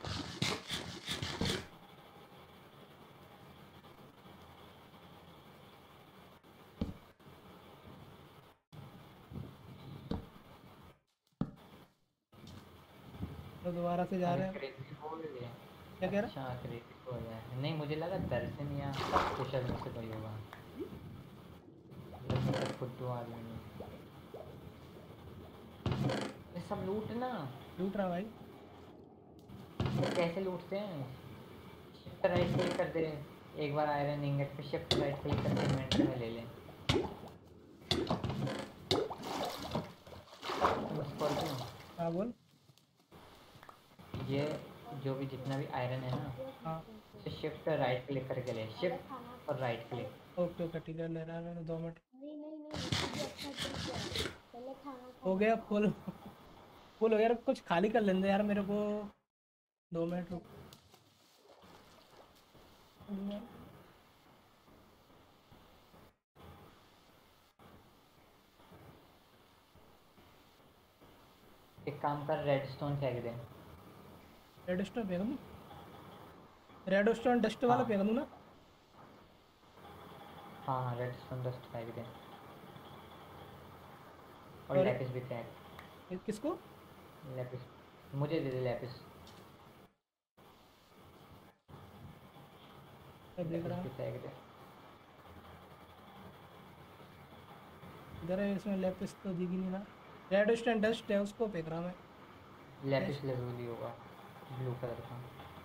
तो दोबारा से जा अरे रहे हैं। क्रेजी बोल रही है। क्या कह रहा? अच्छा क्रेजी बोल रहा है, नहीं मुझे लगा दर्शन या कुशल में से कोई होगा। मतलब फुद्दू आदमी नहीं। ये सब लूटना। लूट रहा भाई। तो कैसे लूटते हैं? शिफ्ट राइट क्लिक कर दे, एक बार आयरन इंगट पे शिफ्ट राइट क्लिक करके इन्वेंटरी में ले लें। स्कॉर्पियो, हाँ बोल। ये जो भी जितना भी आयरन है ना, हाँ उसे शिफ्ट राइट क्लिक करके ले, शिफ्ट और राइट क्लिक। ओके ओके ठीक है, ले रहा है दो मिनट। नहीं नहीं नहीं, इससे भी अच्छा तरीका है। पहले खाना खा। हो गया फुल। फुल हो गया यार, कुछ खाली कर लेंगे यार मेरे को। दो मिनट रुक। एक काम कर, रेड स्टोन फेंक दे। रेड स्टोन फेंक दूँ? रेड स्टोन डस्ट वाला हाँ। फेंक दूँ ना? हाँ हाँ रेड स्टोन डस्ट फेंक दे। और और लैपिस भी फेंक। ये किसको? लैपिस मुझे दे दे, लैपिस। मैं देख लैपिस रहा भी हूँ फेंक दे। इधर है, इसमें लेपिस तो दिख ही नहीं रहा। रेड स्टोन डस्ट है, उसको फेंक रहा मैं। लैपिस लेवल होगा ब्लू कलर का।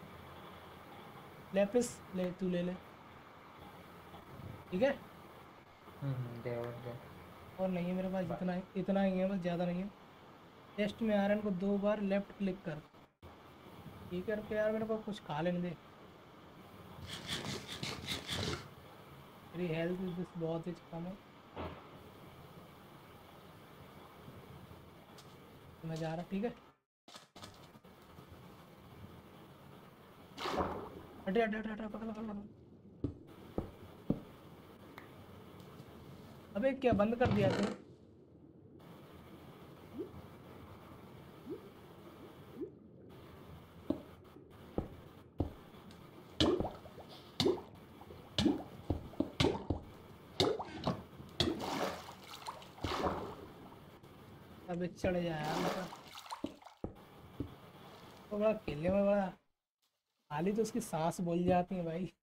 लेपिस ले, तू ले ले। ठीक है। हम्म हम्म, दे और दे। और नहीं है मेरे पास, इतना इतना ही है बस, ज़्यादा नहीं है। टेस्ट में आयरन को दो बार लेफ्ट क्लिक कर। ठीक है रुके यार, मेरे को कुछ खा लेने दे। मेरी हेल्थ दिस बहुत ही कम है। मैं जा रहा, ठीक है। हटे हटे हटे हटे, पकड़ पकड़ पकड़। अबे क्या बंद कर दिया तू? अबे चढ़ जा यार, मतलब तो बड़ा खेलने में बड़ा खाली, तो उसकी सांस बोल जाती है भाई।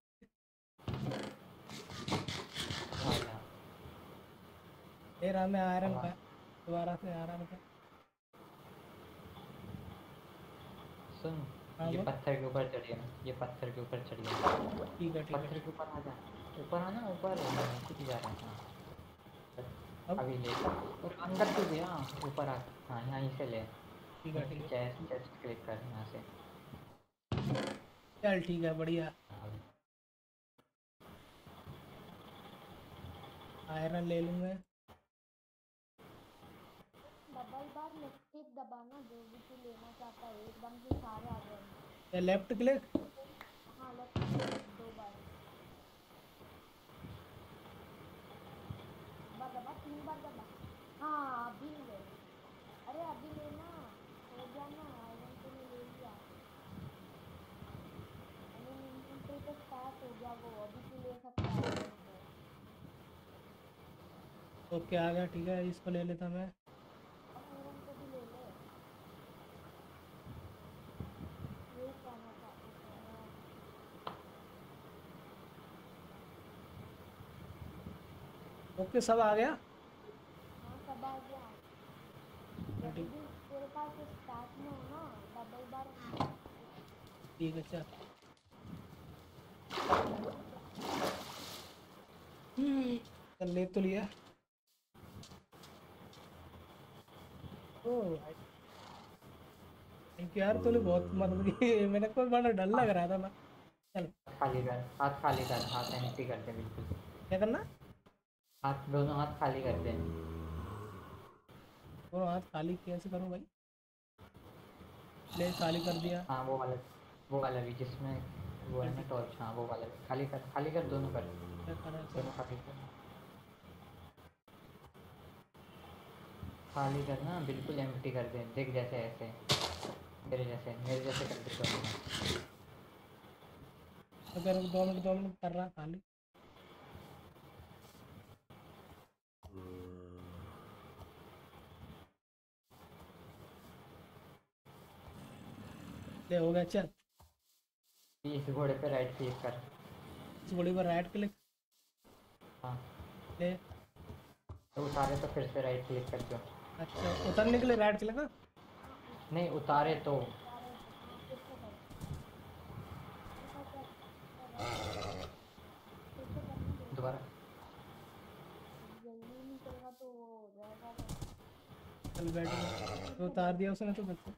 हाँ यार। ले रहा मैं आयरन हाँ। का, दोबारा से आयरन का। सुन, हाँ ये बोल। पत्थर के ऊपर चढ़िए, ये पत्थर के ऊपर चढ़िए। ठीक है ठीक पत्थर है। के ऊपर आ जा, ऊपर आना, ऊपर नीचे की जा रहा है। अब अभी ले और अंदर से गया, ऊपर आ। हाँ यहाँ से ले। ठीक है ठीक है। चेस्ट चेस्ट क्लिक कर यहाँ से। चल ठीक है, बढ़िया। आयरन ले लूँ मैं। डबल बार लेफ्ट क्लिक दबाना, जो भी तू लेना चाहता है एकदम से सारे आ जाएंगे। या लेफ्ट क्लिक? हाँ लेफ्ट क्लिक दो बार। बार दबा, तीन बार दबा। हाँ अभी ले। अरे अभी लेना, हो गया ना, आयरन तो मैं ले लिया। इन्वेंटरी पे स्टार्ट हो गया वो, अभी तू ले सकता है आयरन को। ओके आ गया, ठीक है, इसको ले लेता मैं। आयरन को भी ले ले। ये कहना चाहता था। ओके सब आ गया। हाँ सब आ गया। जब ठीक। भी तेरे पास स्टार्ट में हो ना, डबल ठीक है चल। हम्म, चल ले तो लिया। ओ भाई थैंक यू यार, तूने बहुत मदद की। मेरे को बड़ा डर लग रहा था ना। चल खाली कर, हाथ खाली कर, हाथ एम्प्टी कर दे बिल्कुल। क्या करना? हाथ, दोनों हाथ खाली कर दे। दोनों हाथ खाली कैसे करूँ भाई? ले खाली कर दिया। हाँ वो वाला, वो वाला भी जिसमें वो है ना टॉर्च, हाँ वो वाला भी खाली कर, खाली कर, दोनों कर, क्या करा? चल दोनों खाली कर। खाली करना बिल्कुल एम्प्टी कर दे, देख जैसे ऐसे मेरे जैसे, मेरे जैसे कर दे दोनों। अगर दो मिनट दो मिनट कर रहा खाली। ले हो गया चल। इस घोड़े पे राइट क्लिक कर। इस घोड़ी पर राइट क्लिक। हाँ ले। तो उतारे तो फिर से राइट क्लिक कर दो। अच्छा उतरने के लिए राइट क्लिक ना? नहीं उतारे तो दोबारा। जल्दी नहीं करेगा तो वो हो जाएगा। चल बैठ गया। तो उतार दिया उसने तो बच्चे।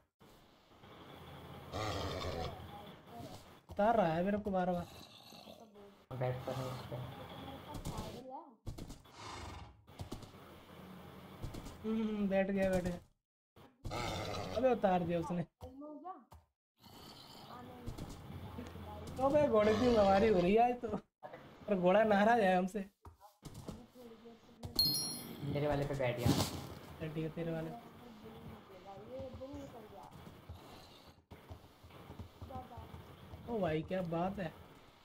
उतार रहा है मेरे को बार बार। बैठ कर नहीं उस पर। हम्म बैठ गया बैठ गया। अबे उतार दिया उसने। तो भाई घोड़े की सवारी हो रही है आज तो, पर घोड़ा नाराज है हमसे। मेरे वाले पे बैठ गया। चल ठीक है तेरे वाले। ओ भाई क्या बात है।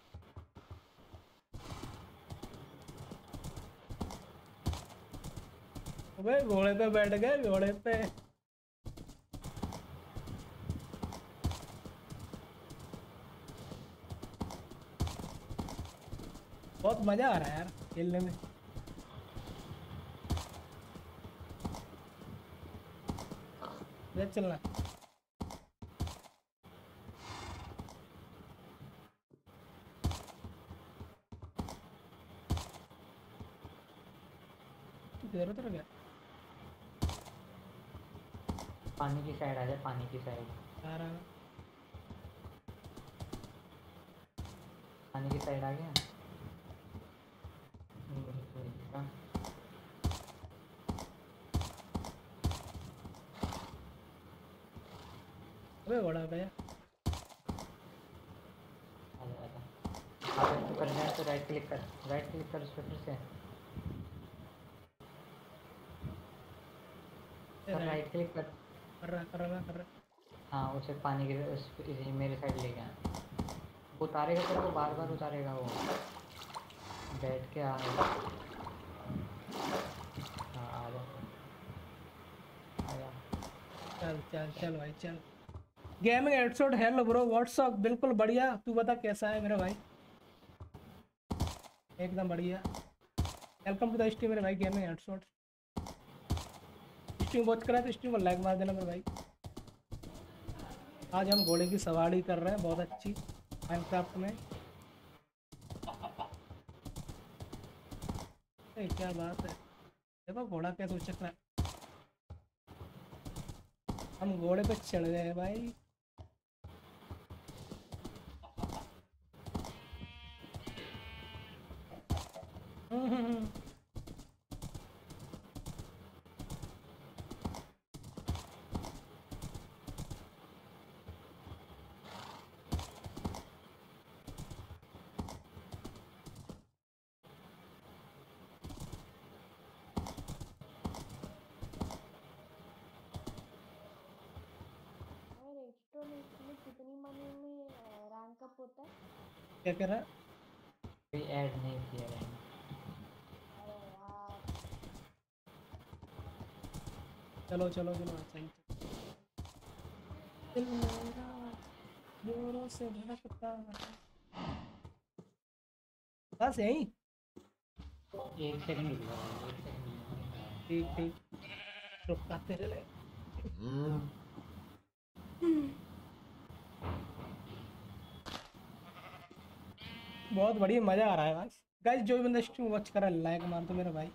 अबे घोड़े पे बैठ गए, घोड़े पे। बहुत मजा आ रहा है यार खेलने में। ले चलना। किधर उतर गया? पानी की साइड आ जाए, पानी की साइड। आ रहा है। पानी की साइड आ गया। अबे घोड़ा गया। आजा आजा। आजा तो करना है तो राइट क्लिक कर, राइट क्लिक कर उस पर फिर से। कर राइट क्लिक कर। कर रहा कर रहा कर रहा। हाँ उसे पानी के उस इसी मेरे साइड ले गया। वो उतारेगा तेरे को, बार बार उतारेगा वो। बैठ के आ। हाँ आ जा आ जा। चल चल चल भाई चल। Gaming headshot hello bro what's up. बिल्कुल बढ़िया, तू बता कैसा है मेरा भाई? एकदम बढ़िया। वेलकम टू द स्ट्रीम मेरे भाई गेमिंग हेडशॉट। स्ट्रीम वॉच करा तो स्ट्रीम को लाइक मार देना मेरे भाई। आज हम घोड़े की सवारी कर रहे हैं बहुत अच्छी माइनक्राफ्ट में। ए, क्या बात है, देखो घोड़ा कैसे उछक रहा है। हम घोड़े पे चढ़ गए भाई। हम्म हम्म हम्म। कितनी मनी में रैंक अप होता है? क्या कर रहा है? कोई ऐड नहीं किया है। अरे यार चलो चलो चलो अच्छा ही। दिल मेरा जोरों से धड़कता है। बस यही। एक सेकंड रुक जाओ, एक सेकंड। ठीक ठीक रुकता तेरे लिए। बहुत बढ़िया मजा आ रहा है भाई। गाइस जो भी बंदा स्ट्रीम वॉच कर रहा है लाइक मार दो मेरा भाई।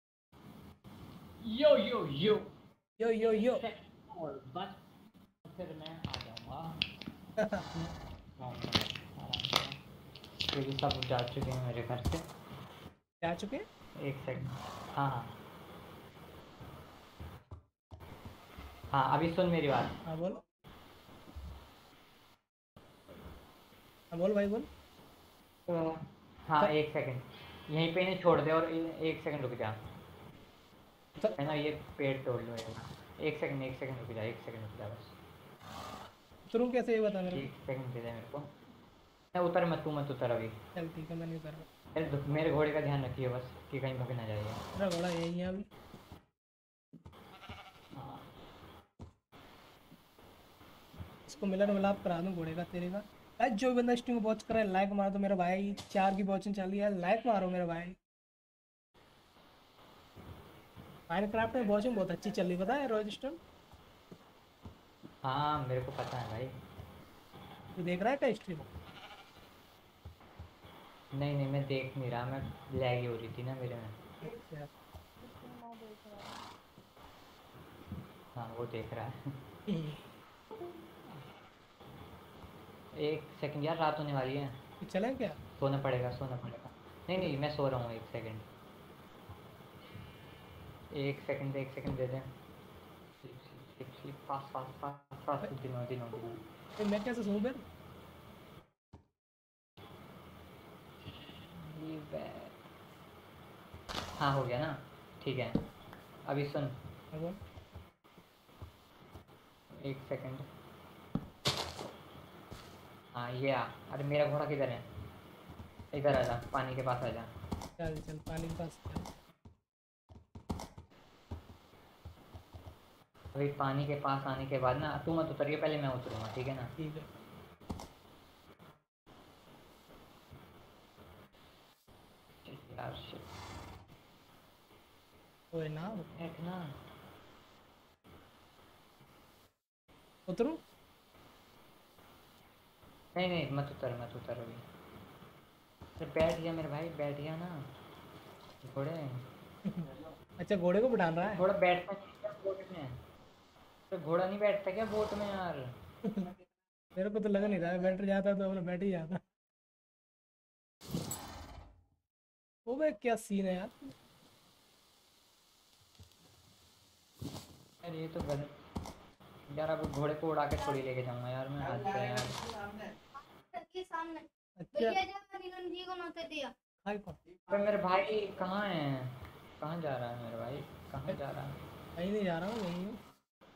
यो यो यो यो यो यो और बस फिर मैं आ जाऊंगा क्योंकि सब जा चुके हैं मेरे घर से। जा चुके हैं? एक सेकंड। हाँ हाँ हाँ अभी सुन मेरी बात। हाँ बोल। हाँ बोल भाई बोल। तो हाँ एक सेकंड यहीं पे इन्हें छोड़ दे और ए- एक सेकंड रुक जा। तो है ना ये पेड़ तोड़ लो ये। एक सेकंड एक सेकंड रुक जा एक सेकंड रुक जा बस। तुम कैसे ये बता मेरे एक सेकंड दे दे मेरे को। मैं उतर मत तू मत उतर अभी। को। चल ठीक है मैं नहीं कर रहा। मेरे दु- मेरे घोड़े का ध्यान रखिए बस कि कहीं भग ना जाइए। मेरा घोड़ा यही है अभी। हाँ इसको मिलन मिलाप करा दूँ घोड़े का तेरे का। आज जो भी बंदा स्ट्रीम वॉच कर रहा है लाइक मार दो मेरा भाई। चार की वॉचिंग चल रही है लाइक मारो मेरे भाई। माइनक्राफ्ट में वॉचिंग बहुत अच्छी चल रही पता है रॉयस्टन। हाँ मेरे को पता है भाई। तू देख रहा है क्या स्ट्रीम? नहीं नहीं मैं देख नहीं रहा मैं लैग हो रही थी ना मेरे में। अच्छा लेकिन मैं देख रहा हूँ। हाँ वो देख रहा है। एक सेकंड यार रात होने वाली है। तो चलें क्या? सोना पड़ेगा सोना पड़ेगा। नहीं नहीं मैं सो रहा हूँ एक सेकंड। एक सेकंड एक सेकंड दे दें। Sleep sleep sleep fast fast fast fast दिनों दिनों दिनों। तो मैं कैसे सोऊं फिर? ये बैग। हाँ हो गया ना ठीक है। अभी सुन हाँ बोल। एक सेकंड। हाँ ये आ। अरे मेरा घोड़ा किधर है? इधर आ जा पानी के पास आ जा। चल चल पानी के पास चल। अभी पानी के पास आने के बाद ना तू मत उतरिए पहले मैं उतरूंगा ठीक है ना। ठीक है। यार shit, ओए ना एक ना उतरूं? नहीं नहीं मत उतर मत उतर अभी। अरे बैठ जा मेरे भाई बैठ जा ना घोड़े। अच्छा घोड़े को बिठान रहा है? घोड़ा बैठता नहीं क्या बोट में? तो घोड़ा नहीं बैठता क्या बोट में यार? मेरे को तो लग नहीं रहा है बैठ जाता तो अपना बैठ ही जाता। वो भाई क्या सीन है यार। यार ये तो गलत। यार अब घोड़े को उड़ा के थोड़ी लेके जाऊंगा यार मैं हाथ से यार। अच्छा हाय कौन? अबे मेरे भाई कहाँ है? कहाँ जा रहा है मेरे भाई? कहाँ जा रहा है? कहीं नहीं जा रहा हूँ यहीं हूँ।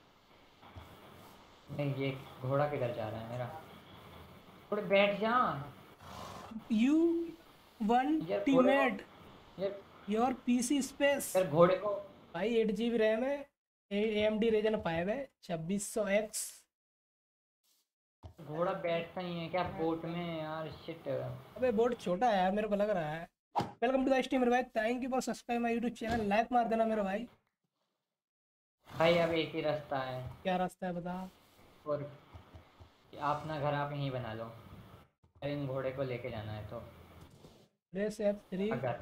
नहीं ये घोड़ा किधर जा रहा है मेरा? थोड़े बैठ जा यू वन यार घोड़े टीमेट को यार योर पीसी स्पेस। यार घोड़े को भाई एट जी बी रैम है। A M D Ryzen five है छब्बीस सौ एक्स। घोड़ा बैठता नहीं है क्या बोट में यार शिट। अबे बहुत छोटा है यार मेरे को लग रहा है। वेलकम टू द स्ट्रीम मेरे भाई। Thank you for subscribe my YouTube channel. Like मार देना मेरे भाई। भाई अब एक ही रास्ता है क्या रास्ता है बता? और अपना घर आप यहीं बना लो। इन घोड़े को लेके जाना है तो रेस एफ थ्री। अगर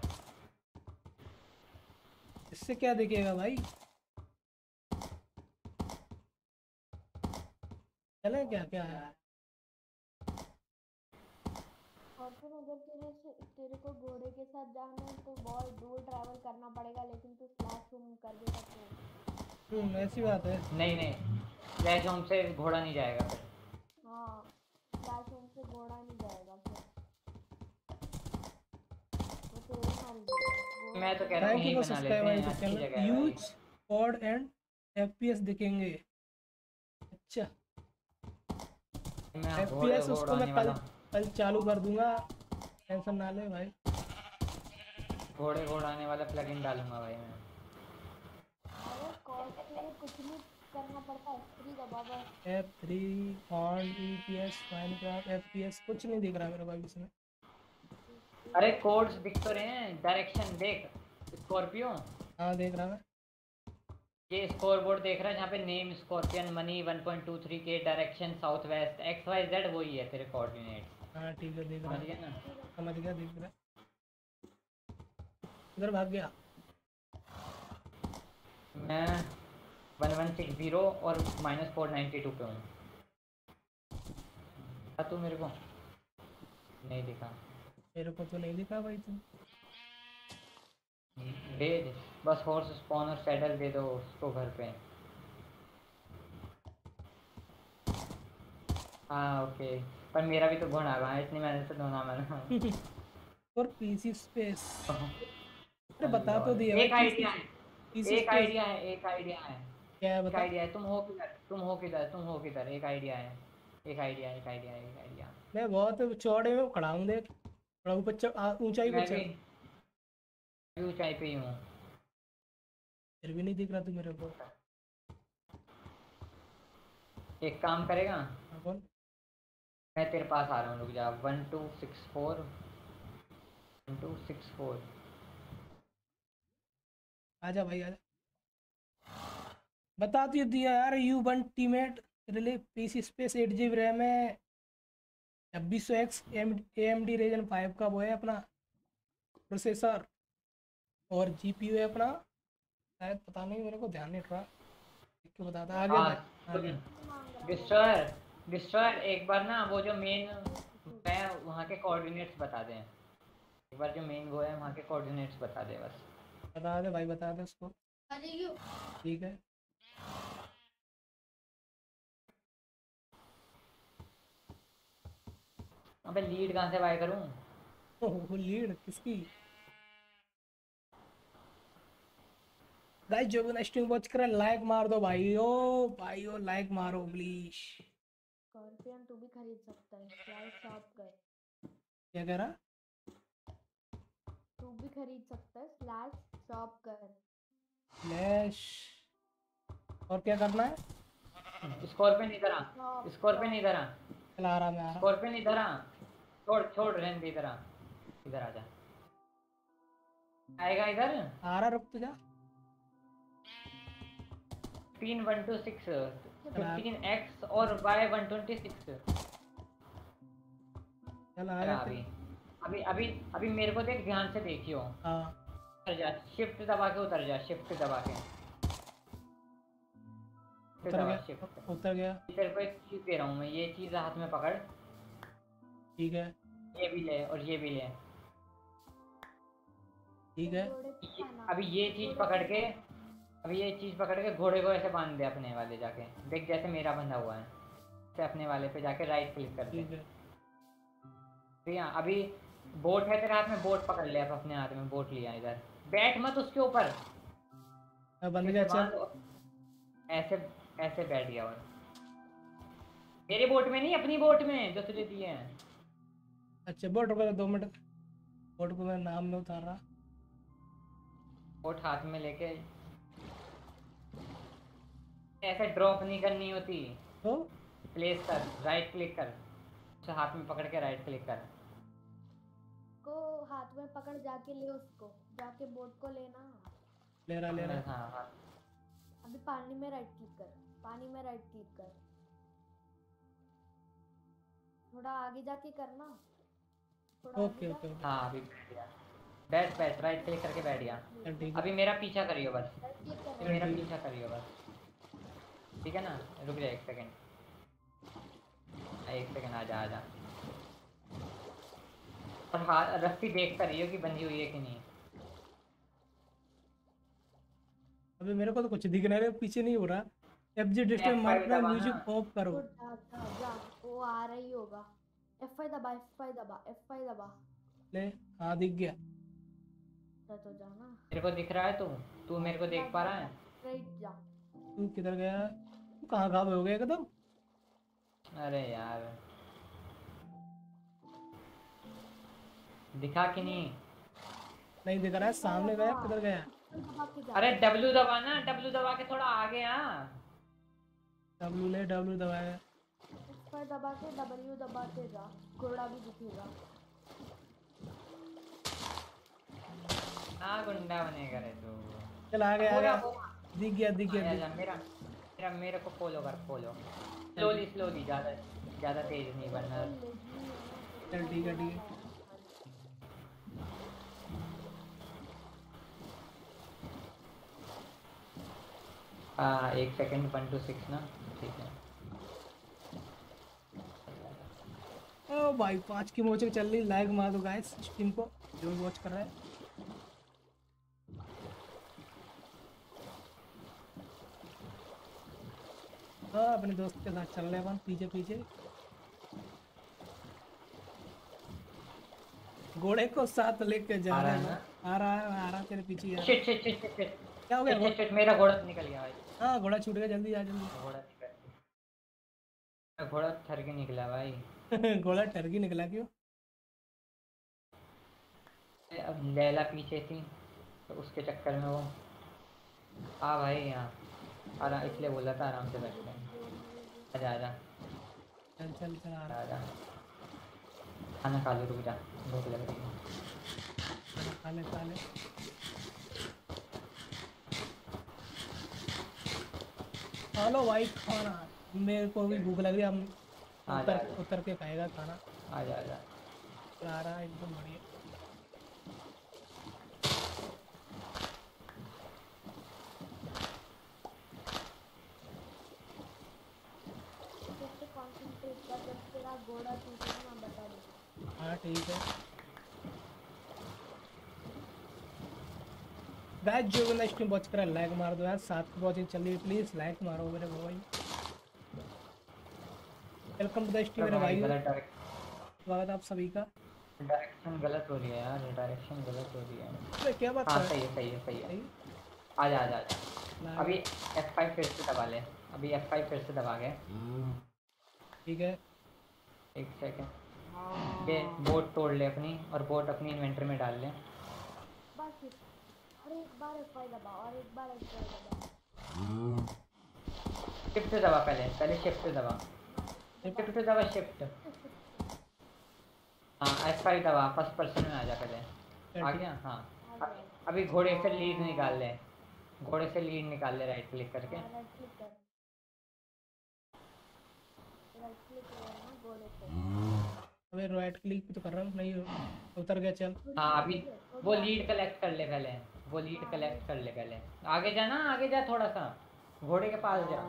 इससे क्या दिखेगा भाई? चले क्या क्या है? और फिर अगर तेरे से तेरे को घोड़े के साथ जाना है तो बहुत दूर ट्रैवल करना पड़ेगा, लेकिन तू स्लैश होम कर देगा तो। हम्म ऐसी बात है। नहीं नहीं फ्लैश होम से घोड़ा नहीं जाएगा फिर। हाँ स्लैश होम से घोड़ा नहीं जाएगा फिर, वो तेरे मार देगा। मैं तो कह रहा हूँ थैंक यू यहीं फॉर बना लेते सब्सक्राइब माय हैं यूट्यूब अच्छी चैनल। जगह है यूज भाई। कॉर्ड एंड एफपीएस दिखेंगे। अच्छा मैं घोड़े एफपीएस उसको घोड़ाने मैं कल वाला कल चालू कर दूंगा। टेंशन ना ले भाई। घोड़े घोड़ाने वाला प्लगइन डालूंगा भाई मैं। अरे कॉस्ट के लिए कुछ नहीं करना पड़ता, एफ थ्री दबा बस। F three on EPS Minecraft FPS कुछ नहीं दिख रहा मेरे भाई इसमें। अरे कोड्स दिख तो रहे हैं डायरेक्शन देख स्कॉर्पियो। हाँ देख रहा मैं। ये स्कोर बोर्ड देख रहा है जहाँ पे name scorpion money one point two three के direction south west X Y Z वही है तेरे कोऑर्डिनेट्स। हाँ ठीक है, देख रहा समझ गया ना? समझ गया, देख रहा। इधर भाग गया। मैं वन वन सिक्स जीरो और माइनस फोर नाइन्टी टू पे हूँ। तू मेरे को नहीं दिखा। मेरे को तो नहीं दिखा भाई तुम। दे दे बस हॉर्स स्पॉन और सैडल दे दो उसको घर पे। हाँ ओके, पर मेरा भी तो घोड़ा है, इतनी मेहनत से धोना मैंने। और पीसी स्पेस, अरे बता तो दिया एक आइडिया है, पीसी एक स्पेस आइडिया है, एक आइडिया है, क्या है एक बता। आइडिया है। तुम हो किधर, तुम हो किधर, तुम हो किधर? एक आइडिया है, एक आइडिया, एक आइडिया, एक आइडिया। मैं बहुत चौड़े में खड़ा हूँ, देख थोड़ा ऊपर चढ़, आ, ऊंचाई पे मैं भी चढ़। मैं भी ऊंचाई पे ही हूँ। फिर भी नहीं दिख रहा तू मेरे को। एक काम करेगा, हाँ, बोल। मैं तेरे पास आ रहा हूँ, रुक जा। One two six four one two six four आजा भाई आजा। बता तो दिया यार, you one teammate relay PC space eight G B RAM है, छब्बीस सौ X M M D Ryzen five का वो है अपना प्रोसेसर, और जी पी यू है अपना शायद, पता नहीं मेरे को ध्यान नहीं रहा, देख के बताता। आगे भाई आगे। डिस्ट्रॉयर, डिस्ट्रॉयर एक बार ना वो जो मेन मैं वहाँ के कोऑर्डिनेट्स बता दें, एक बार जो मेन वो है वहाँ के कोऑर्डिनेट्स बता दे बस। बता दे भाई, बता दे उसको। ठीक है। अबे लीड कहाँ से बाय करूँ? ओह लीड किसकी? गाइस जो भी स्ट्रीम वॉच करे लाइक मार दो भाई, ओ भाई ओ लाइक मारो प्लीज। स्कॉर्पियन तू भी खरीद सकता है, स्लाइस शॉप कर। क्या कह रहा? तू भी खरीद सकता है, स्लैश शॉप कर। फ्लैश और क्या करना है? स्कॉर्पियन इधर आ, स्कॉर्पियन इधर आ, चला रहा मैं, आ रहा। स्कॉर्पियन इधर आ, छोड़ छोड़ रहने दे, इधर आ, इधर आ जा। आएगा इधर? आ रहा, रुक तो जा। तीन one two six fifteen X और वाई वन ट्वेंटी सिक्स। चल आ रहा अभी अभी अभी अभी मेरे को देख, ध्यान से देखियो। हाँ उतर जा, शिफ्ट दबा के उतर जा, शिफ्ट दबा के उतर गया, उतर गया। तेरे को एक चीज दे रहा हूँ मैं, ये चीज हाथ में पकड़। ठीक है ये भी ले और ये भी ले। ठीक है। अभी ये चीज पकड़ के, अभी ये चीज पकड़ के घोड़े को ऐसे बांध दे अपने वाले जाके, देख जैसे मेरा बंधा हुआ है, से अपने वाले पे जाके राइट क्लिक कर दे। ठीक है। ठीक है, अभी बोट है तेरे हाथ में, बोट पकड़ ले, अब अपने हाथ में बोट लिया, इधर बैठ मत उसके ऊपर, बंद गया। चल ऐसे ऐसे बैठ गया। और मेरे बोट में नहीं, अपनी बोट में जो तुझे दिए हैं। अच्छा बोट रुको दो मिनट, बोट को मैं नाम में उतार रहा। बोट हाथ में लेके ऐसे ड्रॉप नहीं करनी होती, तो प्लेस कर, राइट क्लिक कर, उसे हाथ में पकड़ के राइट क्लिक कर। को हाथ में पकड़ जाके ले उसको, जाके बोट को लेना। ले रहा ले रहा। हाँ हाँ अभी पानी में राइट क्लिक कर, पानी में राइट क्लिक कर, थोड़ा आगे जाके करना, थोड़ा ओके ओके हाँ अभी बैठ गया, बैठ बैठ राइट क्लिक करके बैठ गया। चल ठीक है। अभी मेरा पीछा करियो बस, राइट क्लिक कर। अभी मेरा पीछा करियो बस, ठीक है ना? रुक जा एक सेकंड, एक सेकंड, आ जा आ जा। और हाँ रस्सी देख कर रही हो कि बंधी हुई है कि नहीं। अभी मेरे को तो कुछ दिख नहीं रहा, पीछे नहीं हो रहा। F G distance marker music off करो। जा जा जा, वो आ रही होगा। एफ फाइव दबा, एफ फाइव दबा, एफ फाइव दबा। ले हाँ दिख गया। जा तो जाना। तेरे को दिख रहा है? तू तू मेरे को देख पा रहा है? राइट जा। तू किधर गया? तू कहाँ गायब हो गया एकदम? अरे यार दिखा कि नहीं? नहीं दिख रहा है, सामने गया, किधर गया? अरे डब्ल्यू दबा ना, डब्ल्यू दबा के थोड़ा आगे आ। डब्ल्यू ले, डब्ल्यू दबाया। एफ फाइव दबा के डब्ल्यू दबाते जा, घोड़ा भी दिखेगा। हाँ गुंडा बनेगा रे तू। चल आ गया आ गया, दिख गया दिख गया। आया जा, मेरा मेरा मेरे को फॉलो कर, फॉलो स्लोली स्लोली, ज्यादा ज्यादा तेज नहीं बनना। चल ठीक है ठीक है। हाँ एक सेकंड, वन टू सिक्स ना, ठीक है। ओ भाई पाँच की मोचे चल रही, लाइक मार दो गाइस स्ट्रीम को जो भी वॉच कर रहा है। हाँ अपने दोस्त के साथ चल रहे हैं अपन पीछे पीछे। घोड़े को साथ लेके जा आ रहा रहा है है। आ रहा है आ रहा है तेरे पीछे यार। Shit shit shit shit shit क्या हो गया? शिट शिट, मेरा घोड़ा निकल गया भाई। हाँ घोड़ा छूट गया, जल्दी आ जल्दी। घोड़ा निकल गया, घोड़ा थर के निकला भाई। घोड़ा टर्की निकला क्यों? अब लैला पीछे थी तो उसके चक्कर में वो आ भाई यहाँ आराम, इसलिए बोला था आराम से बैठ के। आजा आजा चल चल चल आ रहा आजा, खाना खा लो, रुक जा, भूख लग रही है। है। खा ले खा ले। खा लो भाई खाना, मेरे को भी भूख लग रही है। हम आ जा, उतर आ जा। उतर के खाएगा खाना। आजा आजा। आ रहा है एकदम बढ़िया। जैसे कॉन्सेंट्रेट कर, जब तेरा घोड़ा टूटे ना बता दे। हाँ ठीक है गाइस, जो बंदा स्ट्रीम वॉच कर रहा है लाइक मार दो यार। साथ की वॉचिंग चल रही है, प्लीज लाइक मारो मेरे भाई। वेलकम टू द स्ट्रीम मेरे भाई, गलत डायरेक्शन, स्वागत है आप सभी का। डायरेक्शन गलत हो रही है यार, डायरेक्शन गलत हो रही है। अबे क्या बात हाँ कर सही है सही है सही है। सही? आजा आजा आजा। अभी एफ फाइव फिर से दबा ले, अभी एफ फाइव फिर से दबा के। ठीक है एक सेकंड, ये बोट तोड़ ले अपनी, और बोट अपनी इन्वेंटरी में डाल ले। बस इस- और एक बार एफ आई दबा, और एक बार एफ आई दबा। शिफ्ट से दबा, पहले पहले शिफ्ट से दबा, शिफ्ट से दबा, शिफ्ट। हाँ एफ फाइव दबा, फर्स्ट पर्सन में आ जा पहले। आ गया? हाँ आ गया। अभी घोड़े से लीड निकाल ले, घोड़े से लीड निकाल ले, राइट क्लिक करके। राइट क्लिक कर, राइट क्लिक कर ना घोड़े पे। अबे राइट क्लिक भी तो कर रहा हूँ, नहीं उतर गया। चल हाँ अभी वो लीड कलेक्ट कर ले पहले, वो लीड कलेक्ट कर ले पहले। आगे जा ना, आगे जा थोड़ा सा, घोड़े के पास जा।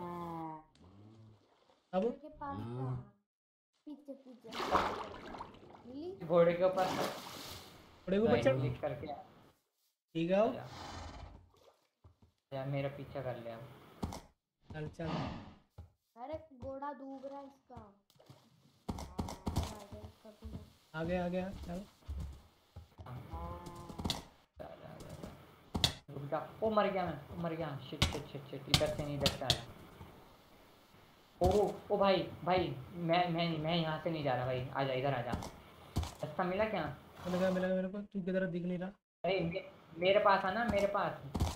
अब घोड़े के पास जा, पीछे पीछे मिली। घोड़े के ऊपर घोड़े के ऊपर राइट चढ़। क्लिक करके ठीक है अब आजा। या मेरा पीछा कर ले अब। चल चल। अरे घोड़ा डूब रहा है इसका। आ गया इसका घोड़ा। आ गया आ गया चल। जा, जा, जा, जा। रुक जा, ओ मर गया मैं, ओ मर गया। शिट शिट शिट शिट, इधर से नहीं, इधर से आया। ओ ओ भाई भाई, मैं मैं मैं यहाँ से नहीं जा रहा भाई, आजा इधर आजा। रास्ता मिला क्या? मिलेगा मिलेगा मेरे को, तू किधर दिख नहीं रहा। अरे मे, मेरे पास आना, मेरे पास।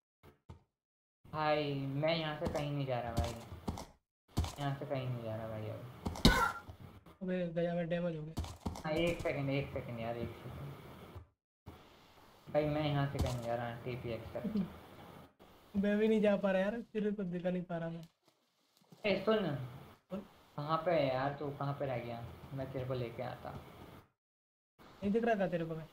भाई मैं यहाँ से कहीं नहीं जा रहा भाई, यहाँ से कहीं नहीं जा रहा भाई अब। अबे गया मैं, डैमेज हो गया। हाँ एक सेकंड एक सेकंड यार, एक सेकंड भाई, मैं यहाँ से कहीं नहीं जा रहा। टी पी एक्स कर। मैं भी नहीं जा पा रहा यार, तेरे को दिखा नहीं पा रहा मैं। ए सुन, कहाँ पे है यार तू, कहाँ पे रह गया? मैं तेरे को लेके आता। नहीं दिख रहा था तेरे को मैं?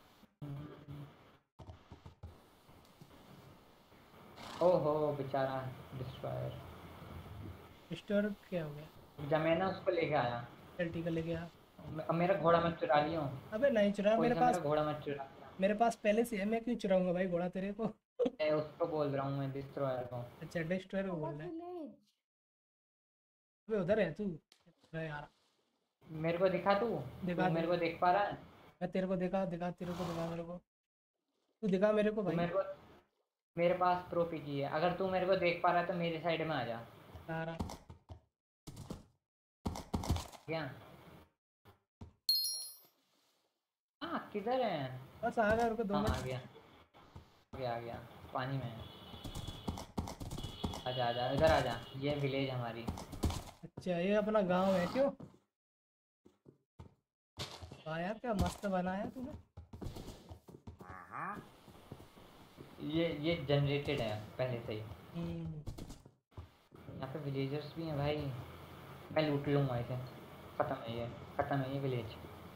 ओहो बेचारा डिस्ट्रॉयर। स्टोर क्या हो गया? जब मैं ना उसको लेके आया। चल ठीक है ले गया। अब मेरा घोड़ा मत चुरा लियो। अबे नहीं चुरा कोई मेरे सा पास, मेरा घोड़ा मत चुरा लियो। मेरे पास पहले से है, मैं क्यों चुराऊंगा भाई घोड़ा तेरे को? मैं उसको बोल रहा हूँ, मैं डिस्ट्रॉयर को। अच्छा डिस्ट्रॉयर को बोल रहा है। विलेज अबे उधर है तू? अरे यार मेरे को दिखा तू, दिखा तू मेरे को देख पा रहा है? मैं तेरे को दिखा दिखा तेरे को दिखा मेरे को, तू दिखा मेरे को तू भाई। मेरे को, मेरे पास प्रो पीकी है, अगर तू मेरे को देख पा रहा है तो मेरे साइड में आ जा। सारा क्या? हाँ किधर है? बस आ गया, रुको दो हाँ आ मिनट। गया आ गया आ गया, पानी में है। आजा आजा इधर आजा, ये विलेज हमारी। अच्छा ये अपना गांव है क्यों? वाह यार क्या मस्त बनाया तूने। ये ये जनरेटेड है पहले से ही। हम्म, यहाँ पे विलेजर्स भी हैं भाई, मैं लूट लूँगा इसे। खत्म है ये, खत्म है ये विलेज।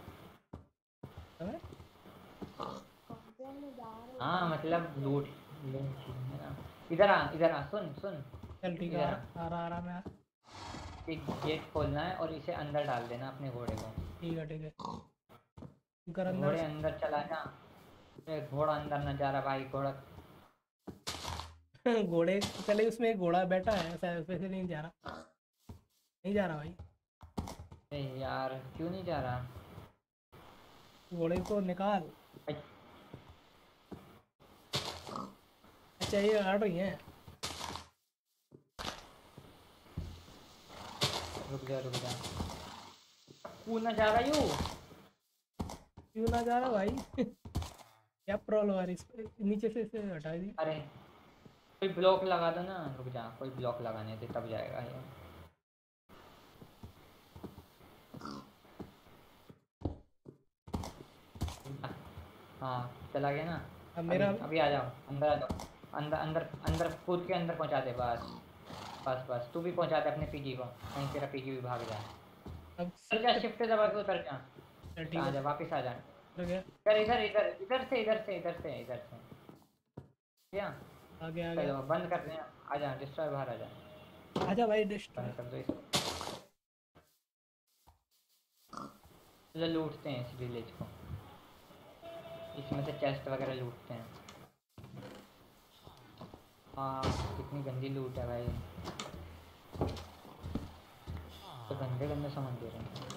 अबे, कंप्लेन में जा रहे हो हाँ मतलब लूट लूट है ना। इधर आ इधर आ सुन सुन चल ठीक है, इधर आ आ। रहा आ रहा आ रहा मैं। एक गेट खोलना है और इसे अंदर डाल देना अपने घोड़े को। ठीक है ठीक है, कर अंदर घोड़े अंदर चला जा। ए, घोड़ा अंदर न जा रहा भाई घोड़ा। से। घोड़े चले, उसमें एक घोड़ा बैठा है, ऐसा वैसे नहीं जा रहा, नहीं जा रहा भाई। ए यार क्यों नहीं जा रहा? घोड़े को निकाल। भाई, अच्छा ये आ रही है। रुक जा रुक जा। कूद ना जा रहा यू। क्यों ना जा रहा भाई? क्या प्रॉब्लम आ रही इस पे? नीचे से इसे हटा दी। अरे कोई ब्लॉक लगा दो ना। रुक जा कोई ब्लॉक लगाने दे तब जाएगा ये। हाँ चला गया ना। अब अभी मेरा अभी आ जाओ अंदर आ जाओ। अंदर अंदर अंदर कूद के अंदर पहुंचा दे बस। बस बस तू भी पहुंचा दे अपने पीजी को, कहीं तेरा पीजी भी भाग जाए। अब उतर जा शिफ्ट दबा के उतर जा। चल ठीक आ है, जा वापिस आ जा। हो गया, इधर इधर इधर इधर से इधर से इधर से इधर से क्या? आ गया आ गया। चलो बंद कर दें। आ जा डिस्ट्रॉय बाहर आ जा। आजा भाई डिस्ट। बंद कर दो इसको। चलो लूटते हैं इस विलेज को। इसमें से चेस्ट वगैरह लूटते हैं। हाँ कितनी गंदी लूट है भाई। तो गंदे गंदे सामान दे रहे हैं।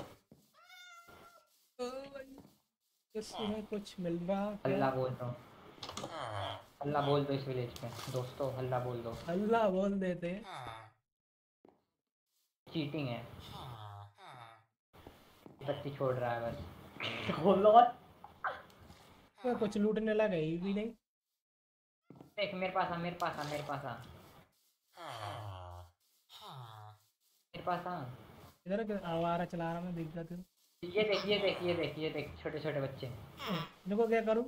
इसमें कुछ मिल रहा क्या? हल्ला बोल दो। हल्ला बोल दो इस विलेज पे दोस्तों, हल्ला बोल दो। अल्लाह बोल देते। चीटिंग है। बत्ती छोड़ रहा है बस। बोलो मैं कुछ लूटने लगा ही भी नहीं। देख मेरे पास आ मेरे पास आ मेरे पास आ मेरे पास आ। इधर के आवारा चला रहा मैं, देख जाते हूँ। ये देख ये देख ये देख ये देख छोटे छोटे बच्चे। देखो क्या करूँ?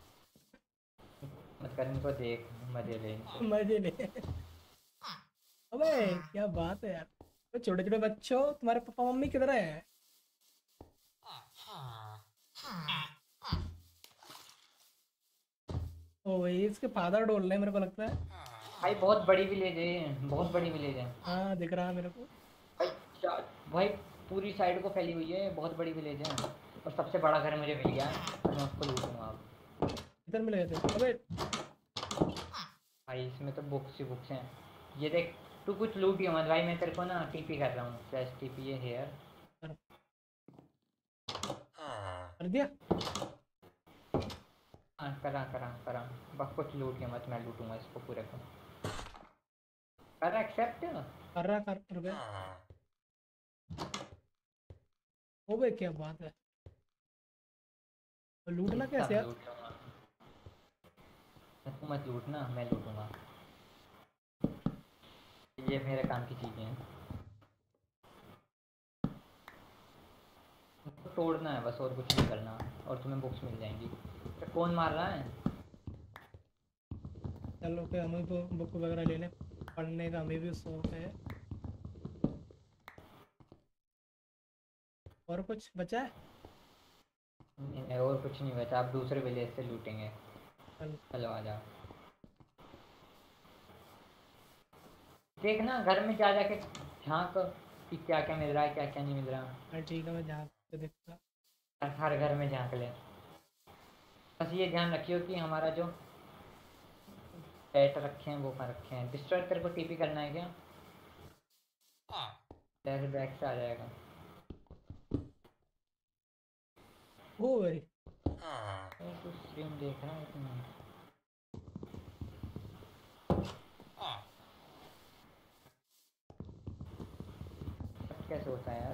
मत कर इनको देख मजे ले इनको। मजे ले। अबे क्या बात है यार, तो छोटे छोटे बच्चों, तुम्हारे पापा मम्मी किधर है? ओ भाई इसके फादर डोल रहे हैं मेरे को लगता है। भाई बहुत बड़ी विलेज है, बहुत बड़ी विलेज है हाँ दिख रहा है मेरे को। भाई। चा- भाई पूरी साइड को फैली हुई है, बहुत बड़ी विलेज है। और सबसे बड़ा घर मुझे मिल गया और मैं उसको लूटूंगा अब। इधर मिल गए थे। अबे भाई इसमें तो बुक्स ही बुक्स हैं। ये देख तू कुछ लूट ही मत भाई, मैं तेरे को ना टीपी कर रहा हूँ। स्लैश टीपी है हेयर। कर दिया। हाँ करा करा करा। बस कुछ लूट के मत, मैं लूटूंगा इसको पूरे को। कर एक्सेप्ट। कर रहा कर कर गया। ओ भाई क्या बात है, तो लूटना कैसे यार? लूट लूंगा। तू मत लूटना, मैं लूटूंगा। ये मेरे काम की चीजें हैं। तो तोड़ना है बस और कुछ नहीं करना, और तुम्हें बुक्स मिल जाएंगी। तो कौन मार रहा है? चलो फिर हमें तो बुक वगैरह ले लें, पढ़ने का हमें भी शौक है। और कुछ बचा है? नहीं, और कुछ नहीं बचा। आप दूसरे विलेज से लूटेंगे। चलो चलो आ जाओ। देखना घर में जा जाके झांक कि क्या क्या मिल रहा है क्या क्या नहीं मिल रहा। हाँ ठीक है, मैं जहाँ पे देखता। हर हर घर में झांक ले। बस ये ध्यान रखियो कि हमारा जो पेट रखे हैं वो कहाँ रखे हैं। डिस्ट्रॉय तेरे को टीपी करना है क्या? तेरे बैग से आ जाएगा। ओ भाई ये तू स्ट्रीम देख रहा है कि नहीं? कैसे होता है यार?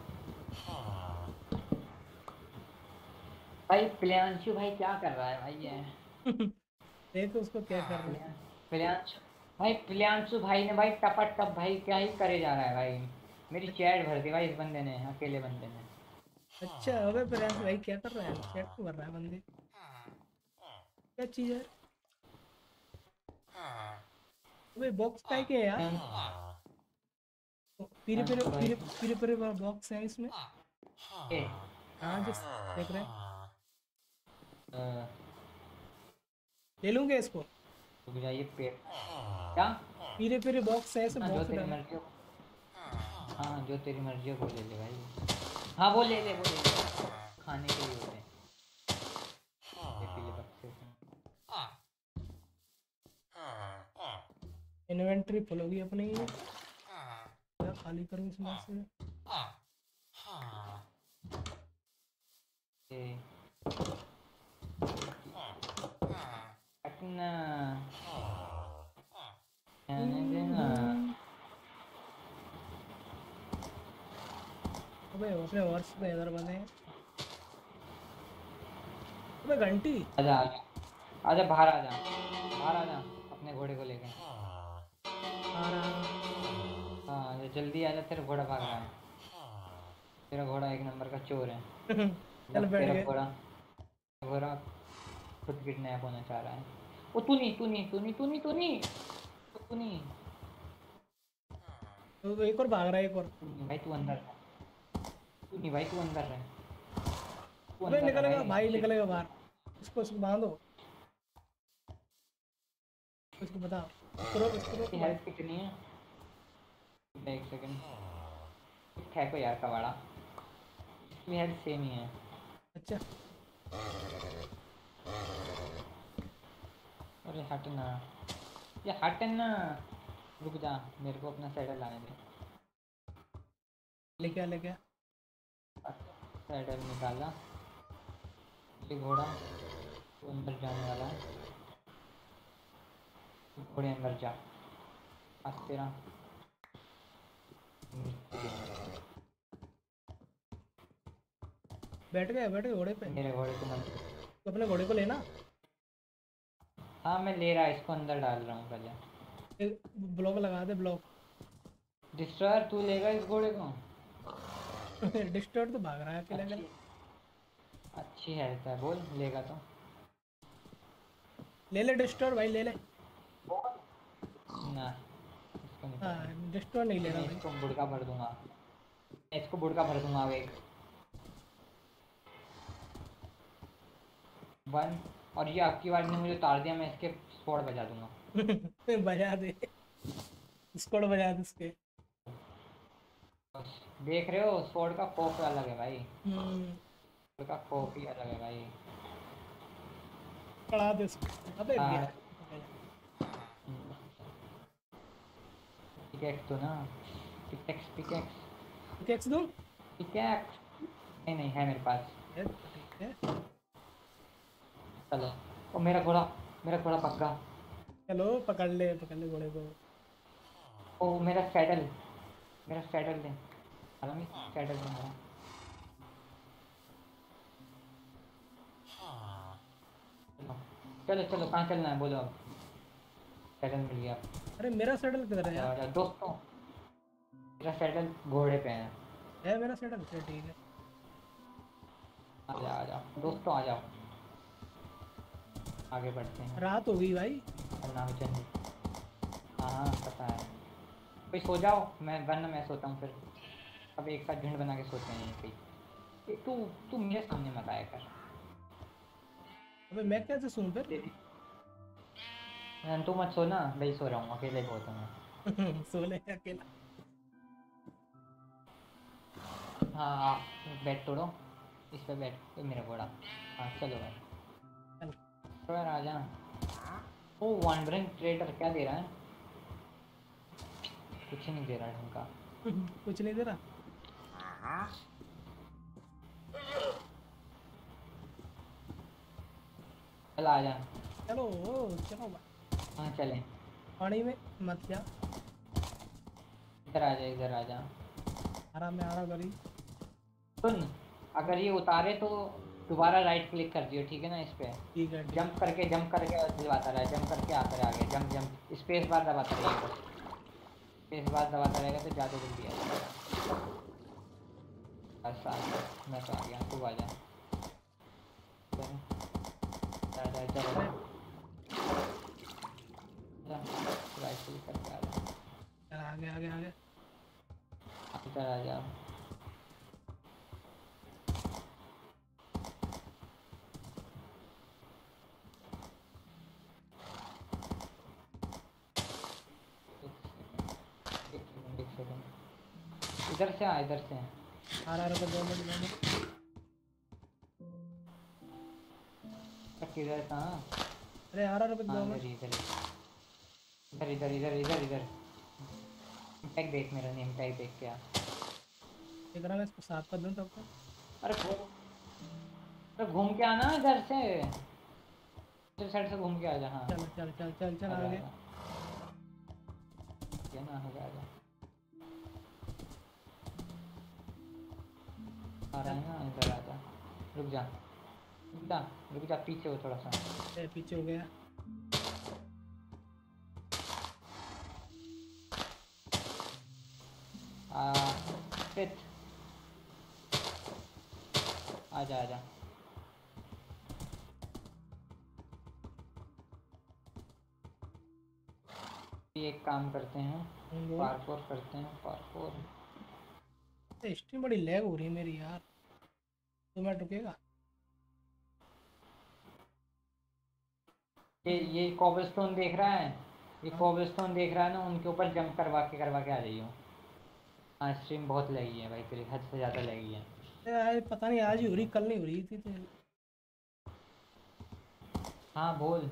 भाई प्रियांशु भाई क्या कर रहा है भाई ये? देख उसको क्या कर रहे हैं। प्रियांशु भाई प्रियांशु भाई ने भाई टपट टप भाई क्या ही करे जा रहा है भाई। मेरी चैट भर दी भाई इस बंदे ने, अकेले बंदे ने। अच्छा अबे प्रयास भाई क्या कर रहा है? चेक तो कर रहा है बंदे, क्या चीज है? अबे बॉक्स का के है यार? पीरे पीरे पीरे पीरे पीरे बॉक्स है इसमें। ए, हाँ जिस देख रहे हैं। अ, ले लूँ क्या इसको? रुक जाइए पेट क्या? पीरे पीरे बॉक्स है, ऐसे हाँ जो बॉक्स तेरी डाल। मर्जी हो। हाँ जो तेरी मर्जी हो वो ले ले भाई। हाँ वो ले ले वो ले ले खाने के लिए होते हैं ये पीले बक्से से। इन्वेंटरी फुल होगी अपनी। क्या खाली करूँ इसमें से? ये अपना जाने देना। अबे अपने वर्ष पे इधर बने हैं। अबे घंटी। आजा आजा आजा बाहर आजा बाहर आजा अपने घोड़े को लेके। आ रहा। हाँ आजा जल्दी आजा तेरा घोड़ा भाग रहा है। तेरा घोड़ा एक नंबर का चोर है। चल जब बैठ तेरा गए। घोड़ा घोड़ा खुद किडनैप होना चाह रहा है। ओ तू नहीं तू नहीं तू नहीं तू नहीं तू नहीं तू नहीं तो एक और भाग रहा है, एक और। तू नहीं भाई तू अंदर रह। तू नहीं भाई तू अंदर रह। तू अबे अंदर रह निकलेगा भाई, Shit. निकलेगा बाहर। इसको इसको बांधो। इसको बताओ। इसको रोक, इसको रोक। इसकी हेल्थ कितनी है? एक सेकंड फेंको यार कबाड़ा। इसकी हेल्थ सेम ही है। अच्छा अरे हट ना ये हट ना रुक जा मेरे को अपना सैडल लाने दे। लेके आ, लेके आ। सैडल निकाला। ये घोड़ा तो अंदर जाने वाला है। घोड़े अंदर जा आज तेरा बैठ गए, बैठ गए घोड़े पे। मेरे घोड़े को मत। तो अपने घोड़े को लेना। हाँ मैं ले रहा इसको अंदर डाल रहा हूँ पहले। एक ब्लॉक लगा दे, ब्लॉक। डिस्ट्रॉयर तू लेगा इस घोड़े को? डिस्टर्ब तो भाग रहा है अकेले अकेले। अच्छी अच्छी हेल्थ है बोल लेगा तो। ले ले डिस्टर्ब भाई, ले ले। ना इसको नहीं हाँ पकड़। डिस्टर्ब नहीं ले रहा मैं भाई। इसको बुड़का भर दूंगा मैं इसको बुड़का भर दूंगा अब एक वन। और ये आपकी बार ने मुझे उतार दिया मैं इसके स्पॉट बजा दूंगा। बजा दे, स्क्वाड बजा दे इसके। देख रहे हो स्वॉर्ड का खौफ अलग है भाई। हम्म, स्वॉर्ड का खौफ ही अलग है भाई। पड़ा दे उसको। अबे हाँ। गया। पिकैक्स तो ना पिकैक्स पिकैक्स कैक्स दूं? पिकैक्स नहीं नहीं है मेरे पास। है, ठीक है। चलो ओ मेरा घोड़ा मेरा घोड़ा पक्का। चलो पकड़ ले, पकड़ ले घोड़े को। ओ मेरा सैडल मेरा सैडल दे हरामी सैडल दे मेरा। चलो चलो चलो कहाँ चलना है बोलो अब। सैडल मिल गया। अरे मेरा सैडल किधर है यार? और दोस्तों मेरा सैडल घोड़े पे है। है मेरा सैडल? चल ठीक है। आ जाओ आ जाओ दोस्तों आ जाओ आगे बढ़ते हैं। रात हो गई भाई। वरना हो चल। हाँ हाँ पता है। कोई सो जाओ मैं वरना मैं सोता हूँ फिर। अब एक साथ झुंड बना के सोते हैं यहीं पे। ए, तू तू मेरे सामने मत आया कर। अबे मैं कैसे सुन फिर? नन, तू मत सो ना भाई सो रहा हूँ अकेले बहुत हूँ मैं। सो ले अकेला। हाँ हाँ बैठ तोड़ो इस पे बैठ ये मेरा घोड़ा। हाँ चलो भाई चल। तो यार आ जा। ओ वंडरिंग ट्रेडर क्या दे रहा है? कुछ नहीं दे रहा ढंग का। कुछ नहीं दे रहा। चल आ जा। चलो चलो भाई। हाँ चलें। पानी में मत जा। इधर आ जा इधर आ जा। आराम में आराम करी। सुन अगर ये उतारे तो दोबारा राइट क्लिक कर दियो ठीक है ना इस पे। ठीक है ठीक है। जंप करके जंप करके दिलवाता रहा जंप करके आता रहा जंप जंप स्पेस बार दबाता रहेगा बस। स्पेस बार दबाता रहेगा तो ज़्यादा जल्दी आ जाएगा। बस आ गया मैं तो आ गया तू आ जा। चल जा जा चल राइट क्लिक करके आ जा। चल आगे आगे आगे। इधर आ जा। इधर से आ, इधर से आ रहा रुको दो मिनट दो मिनट किधर था? अरे आ रहा रुको हाँ दो इधर मिनट। ही, इधर इधर इधर इधर इधर इधर टैग देख, मेरा नेम टैग देख के आ। देख रहा मैं इसको साफ कर दूं तब तक। अरे घूम, अरे घूम के आना इधर से, इधर साइड से घूम के आ जा। हाँ चल चल चल चल चल आगे। क्या ना हो गया, आ रहा है ना, इधर आ जा। रुक जा रुक जा रुक जा, पीछे हो थोड़ा सा। ए, पीछे हो गया। आ फिट, आ जा आ जा। एक काम करते हैं, बोल। पार्कोर करते हैं, पार्कोर। स्ट्रीम बड़ी लैग हो रही है मेरी यार, दो मिनट रुकेगा। ये ये कॉबलस्टोन देख रहा है, ये कॉबलस्टोन देख रहा है ना, उनके ऊपर जंप करवा के करवा के आ जाइए। हाँ स्ट्रीम बहुत लगी है भाई तेरी, हद से ज़्यादा लगी है। यार पता नहीं आज ही हो रही, कल नहीं हो रही थी तो। हाँ बोल।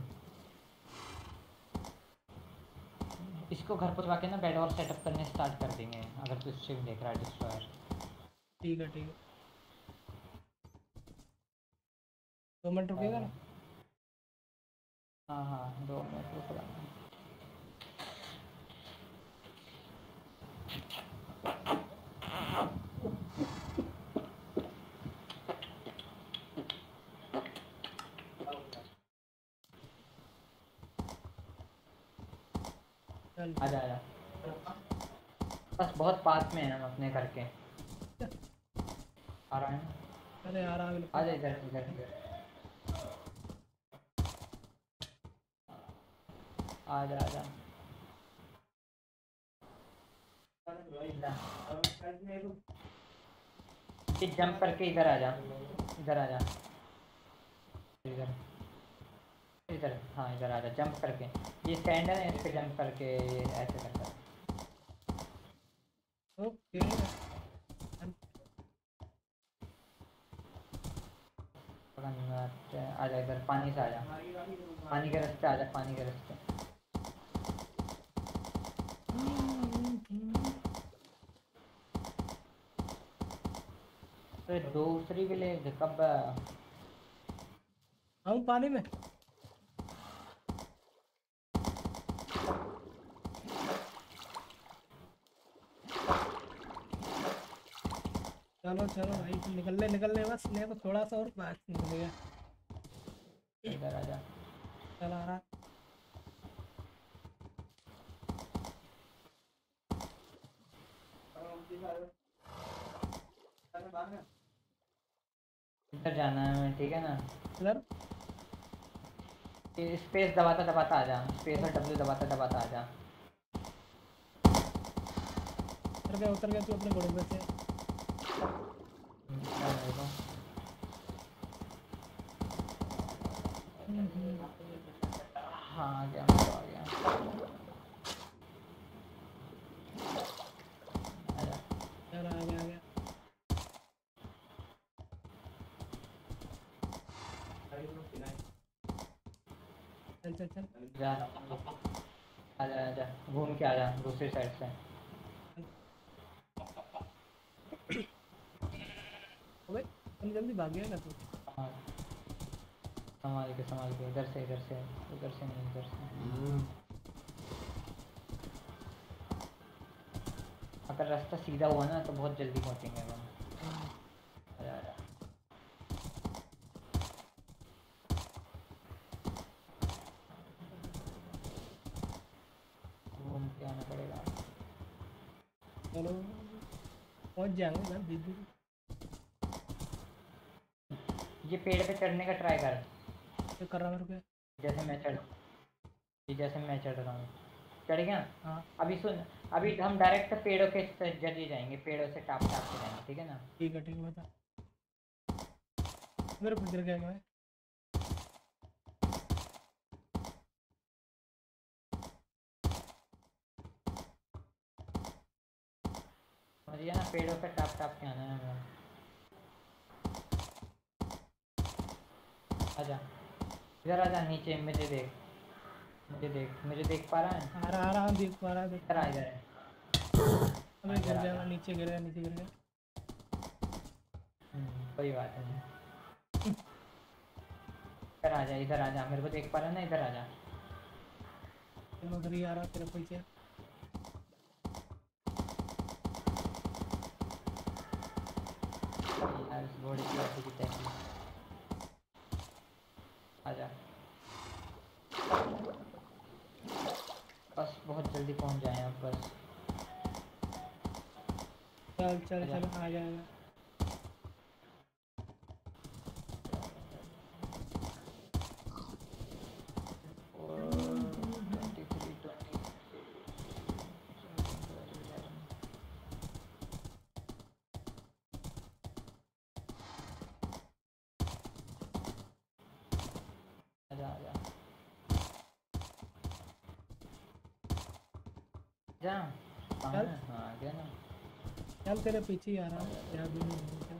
इसको घर पहुंचवा के ना बेड और सेटअप करने स्टार्ट कर देंगे, अगर तू स्ट्रीम देख रहा है डिस्ट्रॉयर। ठीक है ठीक है, दो मिनट रुकेगा ना। हाँ हाँ दो मिनट रुक रहा। चल आजा आजा, बस बहुत पास में है हम अपने घर के। आ रहा है ना? अरे आ रहा है आजा इधर इधर इधर, आजा आजा। ये जंप करके इधर आ जा, इधर आ जा, इधर इधर। हाँ इधर आ जा, जंप करके। ये स्टैंड है ना, इस पे जंप करके ये ऐसे करता है। ओके। आ जा इधर, पानी से आ जा, पानी के रास्ते आ जा, पानी के रास्ते। तो दूसरी विलेज कब? आऊँ पानी में? चलो चलो भाई, निकल ले निकल ले, बस मेरे को थोड़ा सा और बात निकलेगा। इधर आ जा। चल आ रहा। इधर जाना है हमें, ठीक है ना? इधर स्पेस दबाता दबाता आ जा, स्पेस और डब्ल्यू दबाता दबाता आ जा। उतर गया उतर गया तू अपने घोड़े पे से। हाँ आ गया, आ गया। चल आ गया आ गया। चल चल चल जा आजा आजा, घूम के आजा दूसरी साइड से। अबे जल्दी जल्दी भाग गया तू। हाँ संभाल के संभाल के, इधर से इधर से उधर से नहीं, इधर से। अगर रास्ता सीधा हुआ ना तो बहुत जल्दी पहुंचेंगे हम। आजा आजा। घूम के आना पड़ेगा। चलो पहुंच जाएंगे ना दीदी। ये पेड़ पे चढ़ने का ट्राई कर, क्या कर रहा मेरे को? जैसे मैं चढ़ ये जैसे मैं चढ़ रहा हूँ। चढ़ गया? हाँ अभी सुन, अभी हम डायरेक्ट पेड़ों के जरिए जाएंगे, पेड़ों से टाप टाप के जाएंगे, ठीक है ना? ठीक है ठीक है, बता मेरे को गिर गया मैं। समझ ये ना पेड़ों पे टाप टाप के आना है हमें। आजा इधर आजा, नीचे मुझे देख, मुझे देख, मुझे देख पा रहा है? आ रहा आ रहा देख पा रहा देख इधर आ, इधर है। अबे गिर जाएगा, नीचे गिर गया, नीचे गिर गया। हम्म, कोई बात नहीं। इधर आजा, इधर आजा, मेरे को देख पा रहा है ना? इधर आजा। चलो उधर ही आ रहा तेरे पीछे। यार इस घोड़े की ऐसी की तैसी। आजा, बस बहुत जल्दी पहुंच जाए अब बस। चल चल आजा। चल आ जाएगा। आजा आजा जा, कहाँ चल। है? हाँ आ गया ना। चल तेरे पीछे ही आ रहा है, तेरा भी नहीं है।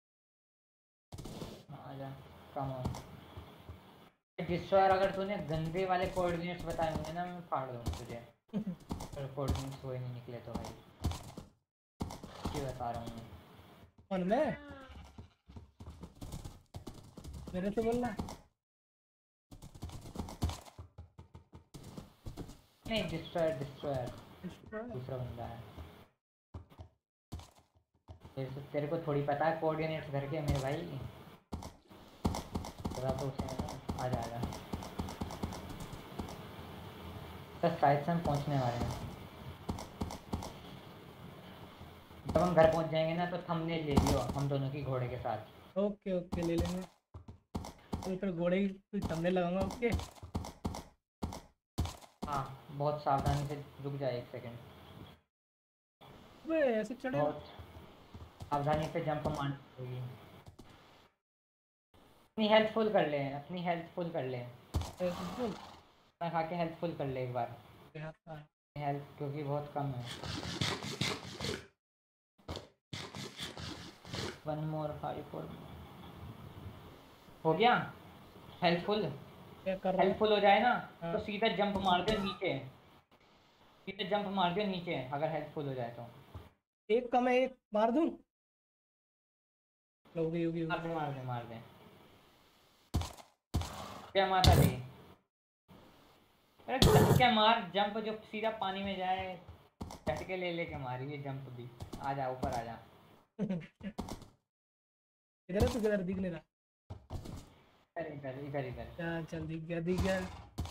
हाँ, आजा, कम ऑन। डिस्ट्रॉयर अगर तूने गंदे वाले कोऑर्डिनेट्स बताए होंगे ना, मैं फाड़ दूंगा तुझे। पर कोऑर्डिनेट्स वो ही नहीं निकले तो भाई क्या बता रहा हूँ मैं। कौन मैं? मेरे से बोलना। नहीं डिस्ट्रॉयर, डिस्ट्रॉयर Destroyer? दूसरा बंदा है। तेरे से- तेरे को थोड़ी पता है कोऑर्डिनेट्स घर के मेरे भाई। थोड़ा तो उसे आ जाएगा। बस साइड से हम पहुंचने वाले हैं। जब हम घर पहुंच जाएंगे ना तो थंबनेल ले लियो हम दोनों की घोड़े के साथ। ओके ओके ले लेंगे। चल फिर घोड़े की थंबनेल लगाऊंगा। ओके हाँ बहुत सावधानी से, रुक जाए एक सेकंड। अबे ऐसे चढ़े बहुत सावधानी से जंप मारनी होगी। अपनी हेल्थ फुल कर ले, अपनी हेल्थ फुल कर ले। ऐसे बोल। खाना खा के हेल्थ फुल कर ले एक बार। हाँ, हेल्थ क्योंकि बहुत कम है। वन मोर फाइव फोर हो गया हेल्थ फुल। क्या कर रहा हेल्थ फुल हो जाए ना हाँ। तो सीधा जंप मार दो नीचे, सीधा जंप मार दो नीचे अगर हेल्थ फुल हो जाए तो। है? एक कम है, एक मार दूं? लो, होगी होगी मार होगी। दे मार दे मार दे। क्या माता दी, अरे झटके मार, जंप जो सीधा पानी में जाए झटके ले लेके मारी ये जंप भी। आ जा ऊपर आ जा। इधर है तू, किधर दिख नहीं रहा? इधर इधर इधर इधर। चल चल दिख गया दिख गया।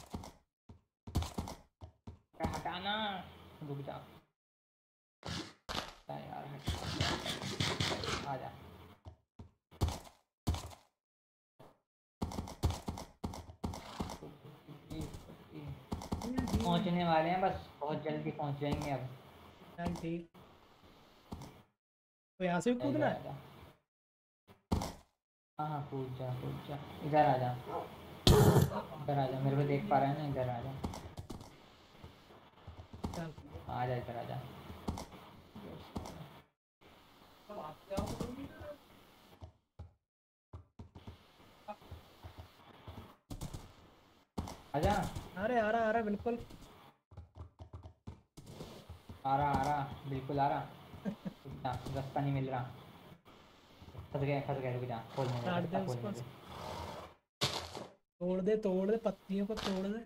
क्या हटाना, रुक जा क्या यार हट। आ जा पहुंचने वाले हैं बस, बहुत जल्दी पहुंच जाएंगे अब। चल ठीक। तो यहाँ से भी कूदना है? आजा। हाँ हाँ कूद जा कूद जा, इधर आ जा, इधर आ जा, मेरे को देख पा रहा है ना? इधर आ जा, चल आ जा इधर आ जा। आजा, अरे आ रहा आ रहा बिल्कुल। आ रहा आ रहा बिल्कुल आ रहा। रुक जा, रास्ता नहीं मिल रहा, फंस गया फंस गया, रुक जा, खोलने दे काट दे रास्ता खोलने उसको। दे। तोड़ दे तोड़ दे, पत्तियों को तोड़ दे।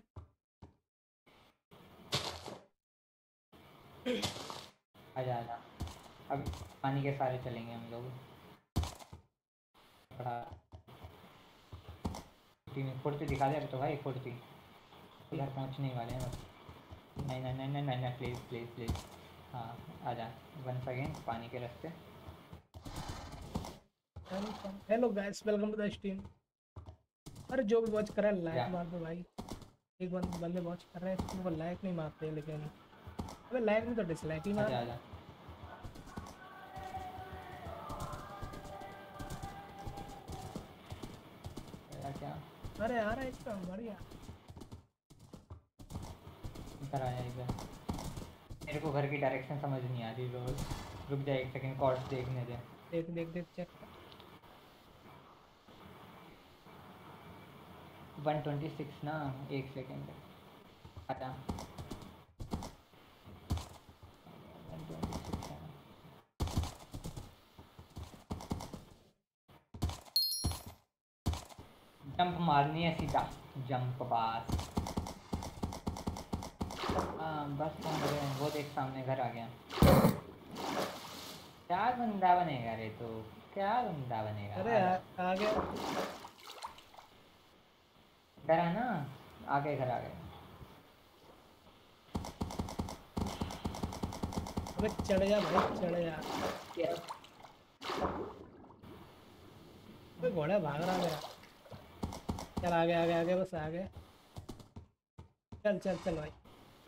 आजा आजा, अब पानी के सारे चलेंगे हम लोग। बड़ा फुर्ती में फुर्ती दिखा दे अब तो भाई, फुर्ती। इधर पहुंचने ही वाले हैं बस। नहीं नहीं नहीं नहीं नहीं नहीं प्लीज़ प्लीज़ प्लीज़। हाँ आजा वंस अगेन पानी के रास्ते। Hello guys, welcome to the stream. अरे जो भी वॉच कर रहा है लाइक क्या? मार दो भाई। एक बंद बंदे वॉच कर रहे हैं, इसको वो लाइक नहीं मारते लेकिन। अबे लाइक नहीं तो डिसलाइक ही मार। आजा आजा, मेरा क्या, अरे आ रहा है इसका बढ़िया। इधर आया इधर। मेरे को घर की डायरेक्शन समझ नहीं आ रही रोज। रुक जा एक सेकंड, कॉर्ड्स देखने दे। देख देख देख चेक। वन ट्वेंटी सिक्स ना, एक सेकंड आजा। वन ट्वेंटी सिक्स है। जंप मारनी है सीधा, जंप बास। हाँ बस हम गए, वो देख सामने घर आ गया। क्या बंदा बनेगा रे तू, क्या बंदा बनेगा। अरे आ, आ गया। घर है ना, आगे घर आ गए। अबे चढ़ जा भाई, चढ़ जा। अबे घोड़ा भाग रहा मेरा। चल आगे आगे आगे, बस आगे। चल चल चल भाई।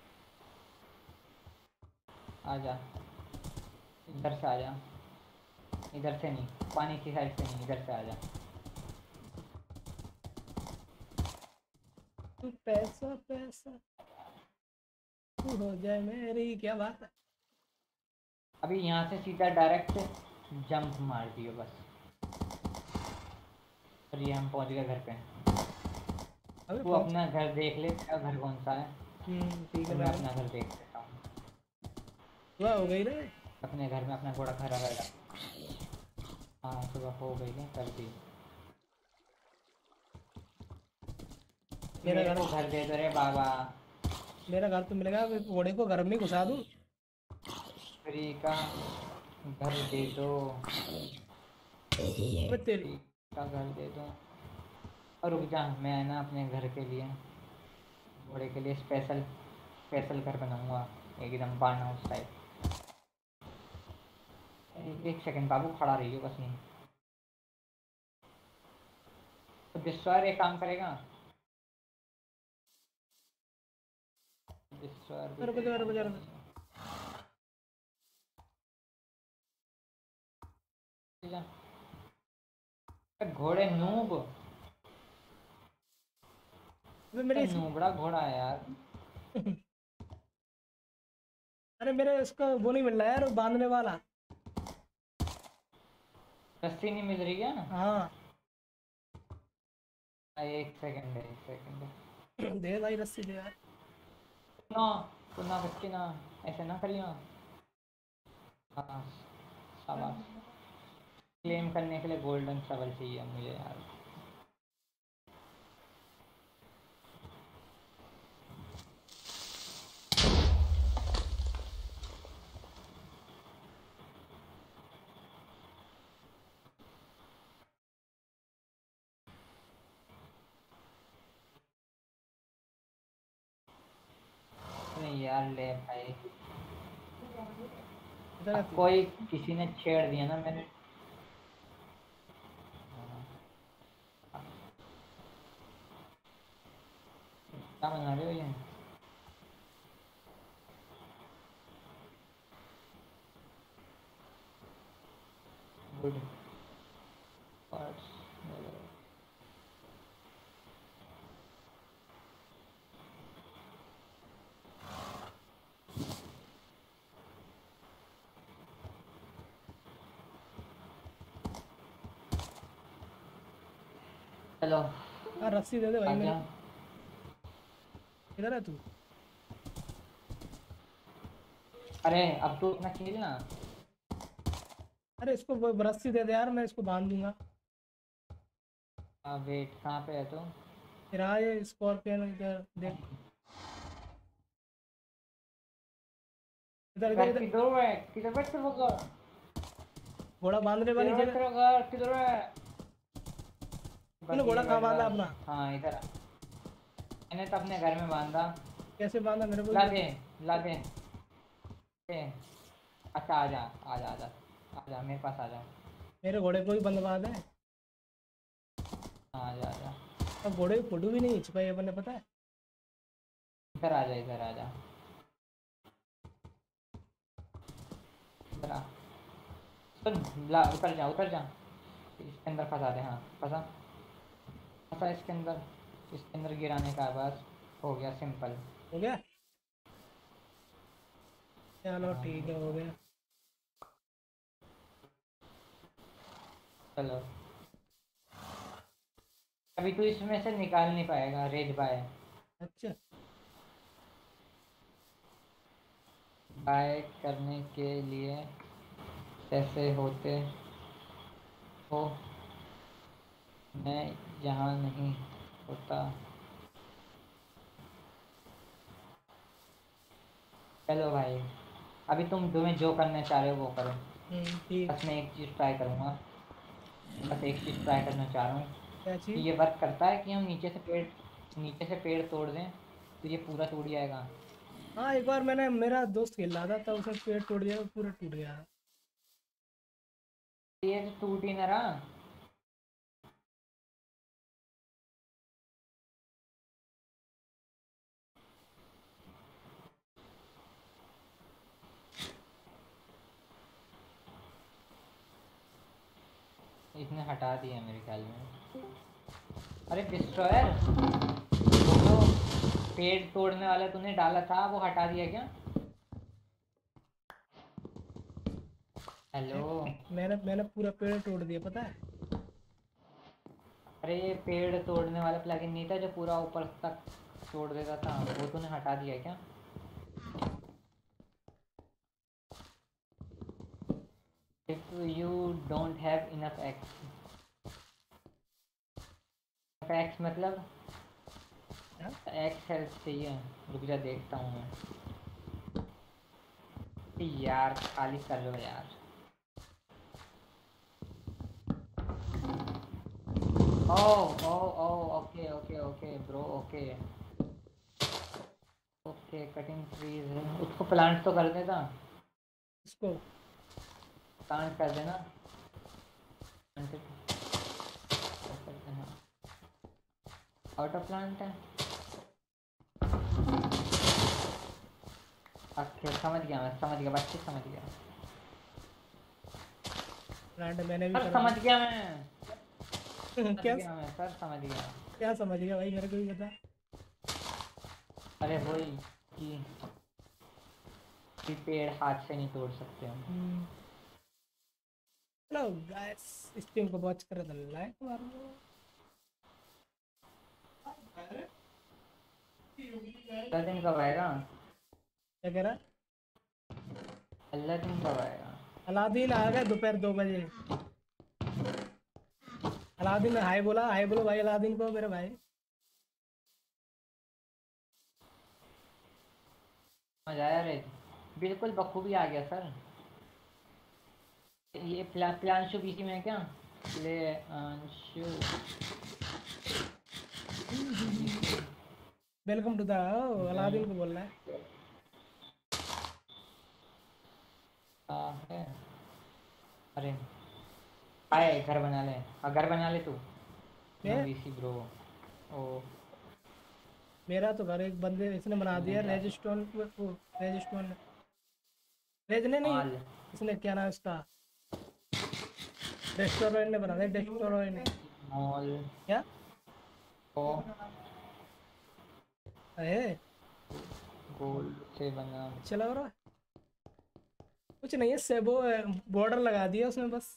आजा, इधर से आजा, इधर से नहीं, पानी की साइड से नहीं, इधर से आजा। तू पैसा पैसा तू हो जाए मेरी, क्या बात है। अभी यहाँ से सीधा डायरेक्ट जंप मार दियो बस। और ये हम पहुँच गए घर पे। अबे तू पहुंच। अपना घर देख ले, तेरा घर कौन सा है। हम्म ठीक तो है मैं भाई। अपना घर देख लेता हूँ। सुबह हो गई रे। अपने घर में अपना घोड़ा खड़ा रहेगा। हाँ सुबह हो गई है, कर दी। मेरा मेरे घर को घर दे दो रे बाबा। मेरा घर तो मिलेगा, अबे घोड़े को घर में घुसा दूँ। फ्री का घर दे दो, अबे तेरी फ्री का घर दे दो। और रुक जा, मैं ना अपने घर के लिए, घोड़े के लिए स्पेशल स्पेशल घर बनाऊंगा, एकदम फार्म हाउस टाइप। एक सेकंड बाबू, खड़ा रहियो बस नहीं तो डिस्ट्रॉयर एक काम करेगा। डिस्ट्रॉयर भी रुक जा रुक जा रुक जा। जा। घोड़े नूब, अबे मेरे इस... नूबड़ा घोड़ा है यार। अरे मेरे इसका वो नहीं मिल रहा यार, बांधने वाला। रस्सी नहीं मिल रही क्या। हाँ एक सेकंड है, एक सेकंड। दे भाई रस्सी दे यार। ना तो ना बच्चे ना, ऐसे ना करियो। हाँ शाबाश। क्लेम करने के लिए गोल्डन शवल चाहिए मुझे यार। नहीं यार ले भाई, इधर अब आती। कोई किसी ने छेड़ दिया ना मैंने। क्या बना रहे हो ये। Good parts. चलो हाँ रस्सी दे दे भाई मेरे। आजा। इधर है तू। अरे अब तो अपना खेल ना। अरे इसको वो रस्सी दे दे यार, मैं इसको बांध दूंगा। वेट कहाँ पे है तो। फिर आ ये स्कॉर्पियन इधर देख। इधर इधर घर इधर। किधर है, किधर बैठ वो घर, घोड़ा बांधने वाली किधर जगह। बैठ घर, किधर है। तूने घोड़ा कहाँ बांधा अपना? हाँ इधर आ। मैंने तो अपने घर में बांधा। कैसे बांधा मेरे को? ला दे ला दे दे। अच्छा आजा आजा आजा आजा मेरे पास आजा। मेरे घोड़े को भी बंधवा दे। हाँ आजा आजा, अब घोड़े की फोटो भी नहीं खींच पाई अपने, पता है। इधर आजा इधर आजा इधर आ। तो ला उतर जा उतर जा, इसके अंदर फंसा दे। हाँ फंसा फंसा इसके अंदर, इसके अंदर गिराने का बस हो गया, सिंपल। हो गया। चलो ठीक है, हो गया। चलो अभी तू इसमें से निकाल नहीं पाएगा रेज बाय। अच्छा बाय करने के लिए कैसे होते हो मैं यहाँ नहीं होता। चलो भाई अभी तुम तुम्हें जो करना चाह रहे हो वो करो। हम्म, ठीक। बस मैं एक चीज़ ट्राई करूँगा। बस एक चीज़ ट्राई करना चाह रहा हूँ क्या कि चीज? ये वर्क करता है कि हम नीचे से पेड़ नीचे से पेड़ तोड़ दें तो ये पूरा टूट जाएगा। हाँ एक बार मैंने मेरा दोस्त खेल रहा था तब उसने पेड़ तोड़ दिया, पूरा टूट गया। ये तो टूट ही ना रहा। इसने हटा दिया मेरे ख्याल में। अरे डिस्ट्रॉयर वो जो पेड़ तोड़ने वाला तूने डाला था वो हटा दिया क्या? हेलो मैंने मैंने पूरा पेड़ तोड़ दिया पता है। अरे ये पेड़ तोड़ने वाला प्लगइन नहीं था जो पूरा ऊपर तक तोड़ देता था, वो तूने हटा दिया क्या? If you don't have enough X X मतलब क्या? X हेल्थ चाहिए। रुक जा देखता हूँ मैं। यार खाली कर लो यार। Oh oh oh okay okay okay bro okay okay cutting trees है उसको प्लांट तो कर देना। इसको प्लांट कर देना। आउट ऑफ प्लांट है। ओके समझ गया मैं समझ गया बच्चे समझ गया। प्लांट मैंने भी सर करा समझ गया मैं समझ क्या? गया मैं सर समझ गया। क्या समझ गया भाई, मेरे को भी बता। अरे वही कि कि पेड़ हाथ से नहीं तोड़ सकते हम। हम्म, चलो गाइस स्ट्रीम को वॉच कर दो, लाइक मारो। अगला दिन कब आएगा? क्या कह रहा? अगला दिन कब आएगा? अलादीन आ गया दोपहर दो बजे। अलादीन ने हाय बोला, हाय बोलो भाई अलादीन को मेरे भाई। मजा आया रे बिल्कुल बखूबी आ गया सर। ये प्ला, प्लांशु बीसी में है क्या? ले Anshu welcome to the Aladdin को बोलना है। हाँ है। अरे आए घर बना ले। हाँ घर बना ले तू। नो मैं बीसी ब्रो। ओ मेरा तो घर एक बंदे इसने बना दिया, नहीं रेजिस्टोन वो रेजिस्टोन रेज ने नहीं, माल इसने क्या नाम इसका, डेस्ट्रॉयर ने बना दिया, डेस्ट्रॉयर ने। मॉल क्या? ओ अरे गोल्ड से बना। अच्छा लग रहा है। कुछ नहीं है, सेबो बॉर्डर लगा दिया उसमें बस।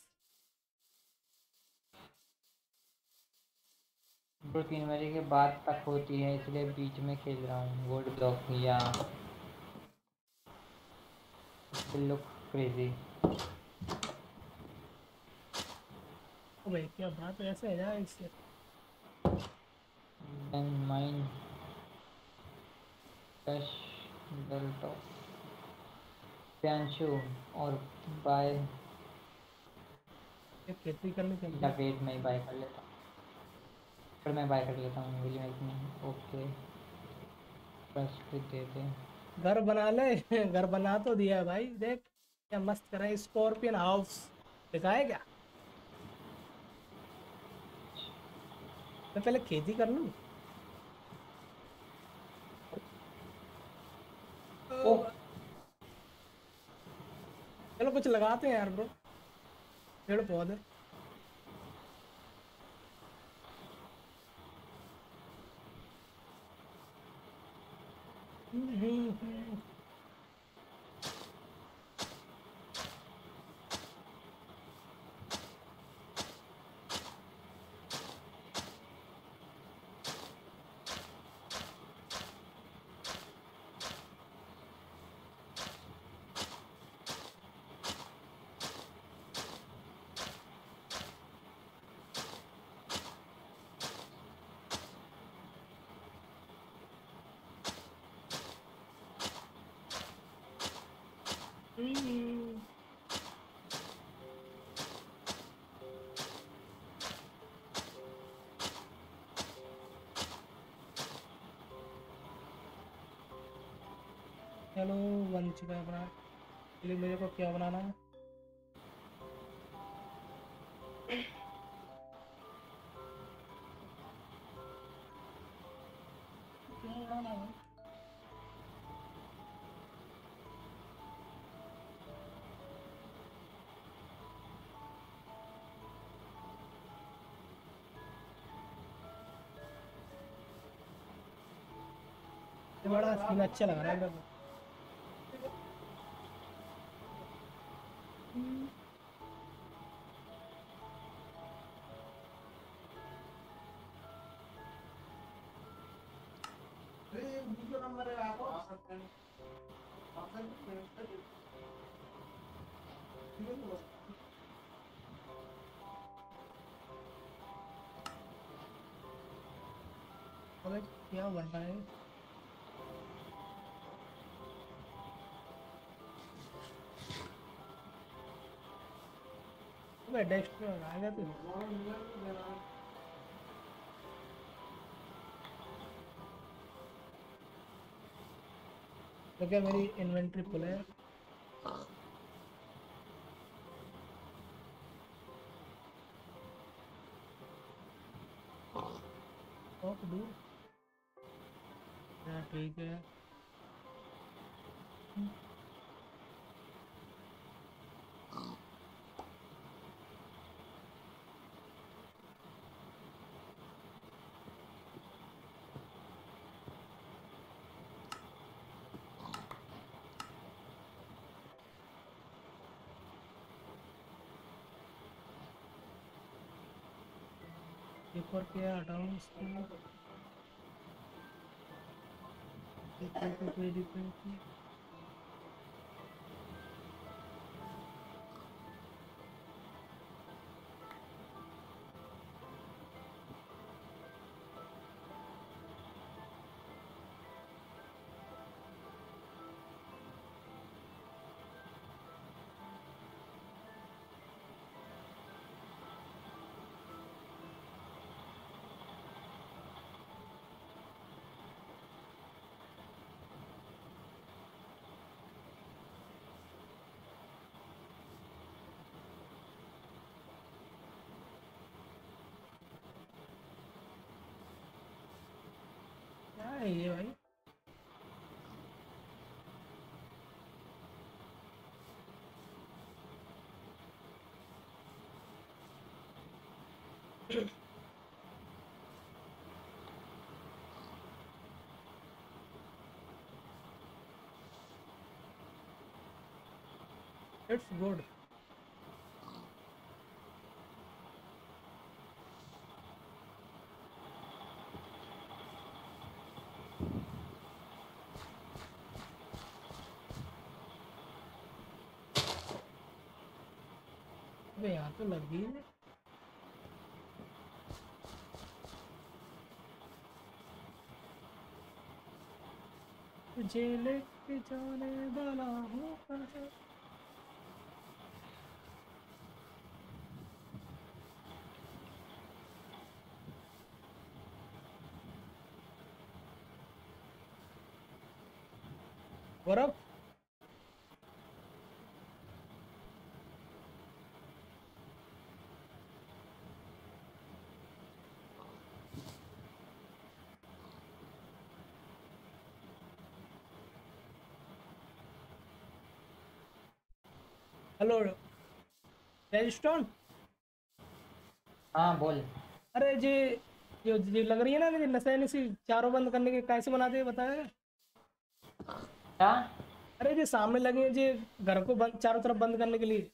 ब्रो तीन बजे के बाद तक होती है इसलिए बीच में खेल रहा हूँ। गोल्ड ब्लॉक या लुक क्रेजी। ओ भाई क्या बात है, ऐसे है यार इससे। देन माइन फ्रेश डेल्टो प्यांशु और बाय ये खेती करने के या लिए वेट में ही बाय कर लेता हूँ। फिर मैं बाय कर लेता हूँ will make me okay first दे दे। घर बना ले घर बना तो दिया है भाई, देख क्या मस्त करा है, स्कॉर्पियन हाउस दिखा है क्या? मैं पहले खेती कर लूँ। ओ चलो कुछ लगाते हैं यार ब्रो, पेड़ पौधे। चलो बन चुका है अपना। चलिए मेरे को क्या बनाना है? क्या बनाना है? ये बड़ा सीन अच्छा लग रहा है मेरे को। अबे क्या बन रहा है? अबे डेस्क आ गया तू। तो क्या मेरी इन्वेंटरी फुल है? बहुत दूर। हाँ ठीक है। एक और क्या हटाऊं इसको? एक और को कोई दिक्कत नहीं। क्या है ये भाई? It's good. अबे यहाँ तो लग गई है। तुझे लेके जाने वाला हूँ कहाँ। Gaurav hello redstone. हाँ बोल। अरे जी जो जो लग रही है ना मुझे नशे सी चारों बंद करने के कैसे बनाते हैं बताया? क्या? अरे जी सामने लगे हैं जी घर को बंद चारों तरफ बंद करने के लिए।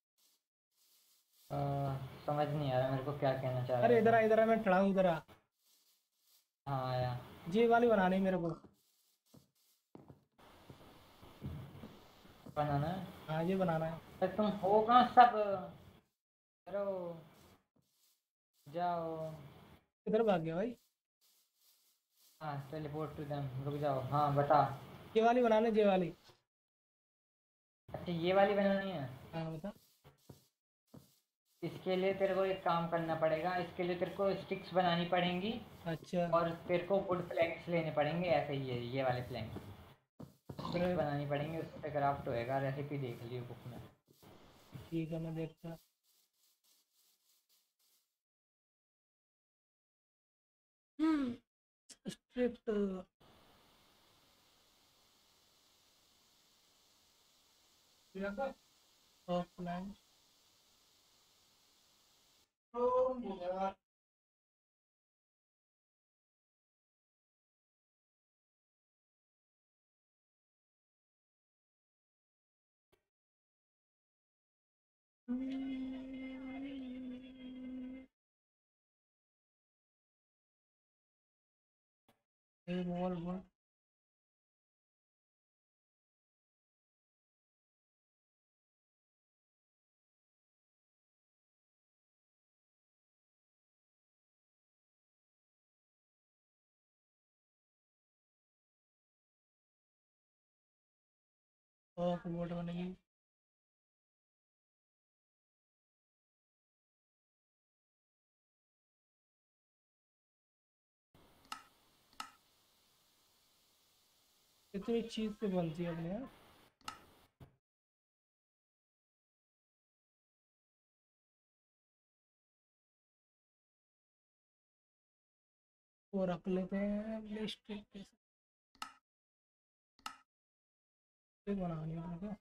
अ, समझ नहीं आ रहा मेरे को क्या कहना चाह अरे रहा इधर आ है। इधर आ मैं खड़ा हूँ इधर आ। हाँ आया। जी वाली बनानी है मेरे को। बनाना है? हाँ ये बनाना है। तो तुम हो कहाँ सब? करो, जाओ। किधर भाग गया भाई? हाँ टेलीपोर्ट टू देम, रुक जाओ। हाँ बता। ये वाली बनाना है ये वाली। अच्छा ये वाली बनानी है। हाँ बता। इसके लिए तेरे को एक काम करना पड़ेगा, इसके लिए तेरे को स्टिक्स बनानी पड़ेंगी अच्छा और तेरे को वुड प्लैंक्स लेने पड़ेंगे, ऐसे ही है ये वाले प्लैंक्स स्टिक्स फिर बनानी पड़ेंगी, उससे क्राफ्ट होएगा। रेसिपी देख लियो बुक में। ठीक है मैं देखता। स्ट्रिक्ट ऑफलाइन बोल बोल। ऑफ बोर्ड बनेगी। कितनी चीज से बनती है अपने यहाँ। वो रख लेते हैं लिस्ट पे बनानी है अपने को।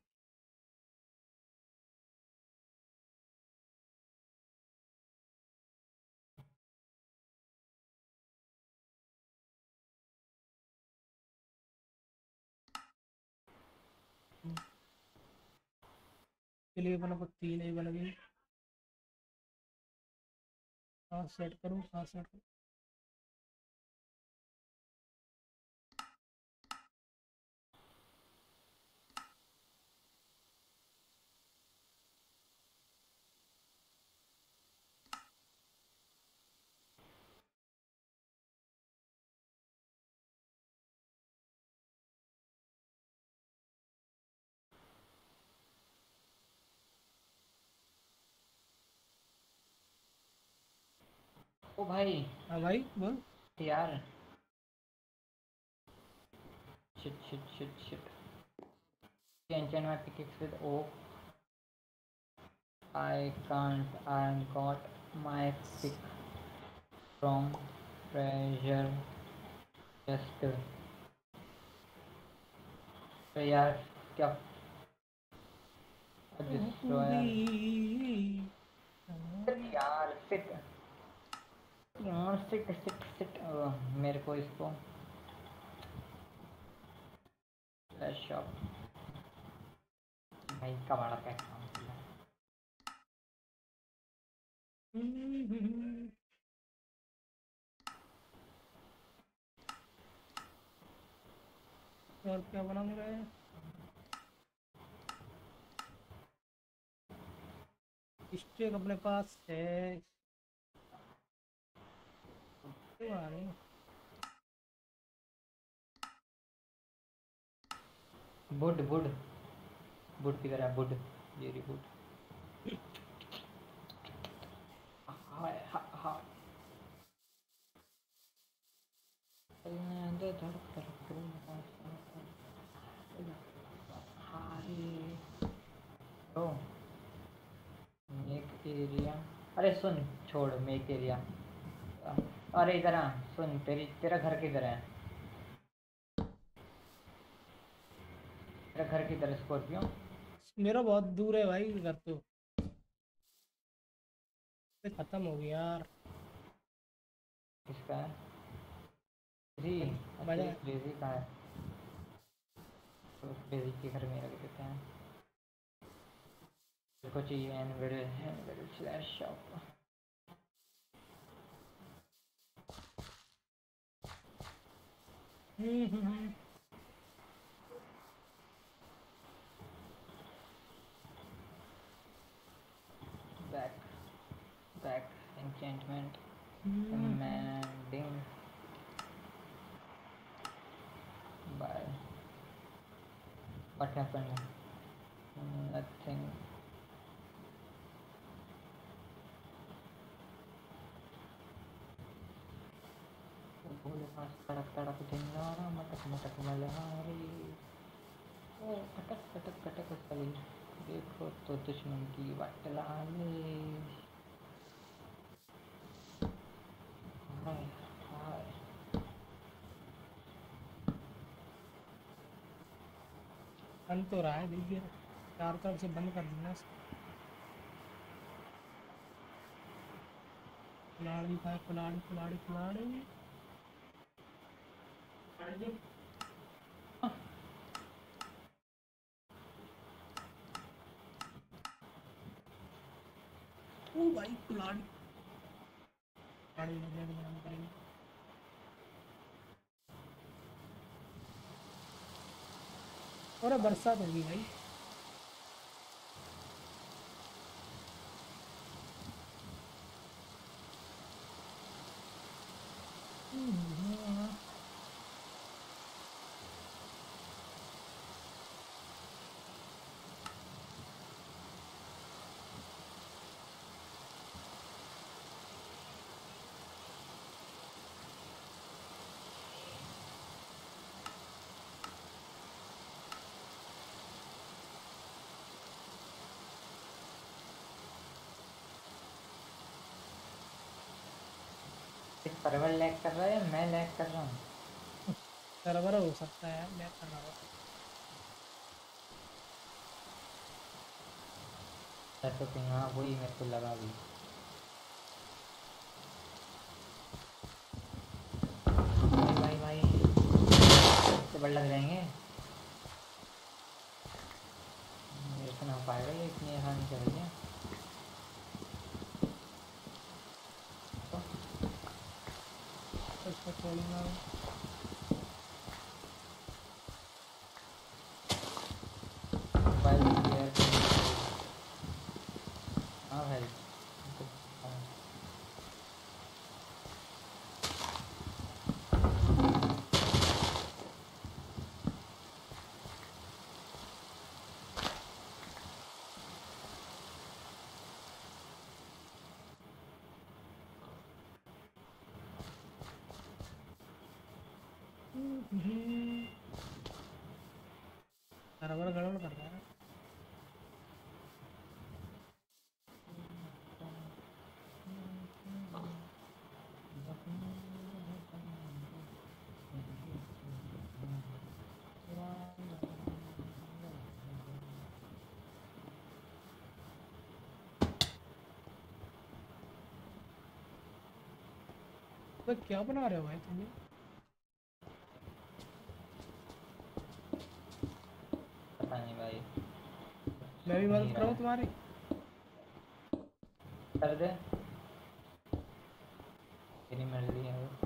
के लिए अपने को तीन ही बन गई। कहाँ सेट करूँ कहाँ सेट करूँ। ओ भाई हाँ भाई बोल। यार, shit shit shit shit. Enchant my pickaxe with oak. I can't. I got my pick from treasure chest. तो यार क्या डिस्ट्रॉयर यार, सिट यार, सिट सिट सिट। मेरे को इसको फ्लैश शॉप भाई का बड़ा क्या काम किया। और क्या बना मेरा है। स्टेक अपने पास है। क्यों आ रही है? वुड वुड वुड की तरह wood, very wood. Hi hi hi. ओ मेक एरिया। अरे सुन, छोड़ मेक एरिया। अरे इधर आ, सुन, तेरी तेरा घर किधर है? तेरा घर किधर है स्कॉर्पियो? मेरा बहुत दूर है भाई घर तो। ये खत्म हो गया यार। किसका है? जी अच्छा, बजा। इस क्रेजी का है। तो उस क्रेजी के घर में रख देते हैं। इसको चाहिए anvil anvil slash shop. Hmm hmm hmm. Back back enchantment hmm, commanding by what happened nothing. Bhole पास तड़क तड़क ढिंगारा मटक मटक मल्हारी। ओ खटक खटक खटक सली, देखो तो दुश्मन की वाट लाले। हाय हाय। बंद तो रहा है, देखिए चार तरफ से बंद कर देना इसको। कुल्हाड़ी का है, कुल्हाड़ी कुल्हाड़ी कुल्हाड़ी। ओ भाई कुल्हाड़ी कुल्हाड़ी लगे बनानी पड़ेगी। और बरसात होगी भाई। सर्वर लैग कर रहा है या मैं लैग कर रहा हूँ? सर्वर हो सकता है, मैं कर रहा हूँ। ऐसा तो हाँ वही मेरे को लगा भी। भाई भाई भाई इससे बड़ लग जाएंगे। मेरे को ना हो पाएगा ये, इतनी आसानी से भैया। इसको छोड़ूंगा मैं। मोबाइल हाँ भाई। सर्वर गड़बड़ कर रहा है। तो क्या बना रहे हो भाई तुम? पता नहीं भाई। मैं भी मदद करूँ तुम्हारी? कर दे, तेरी मर्जी है वो।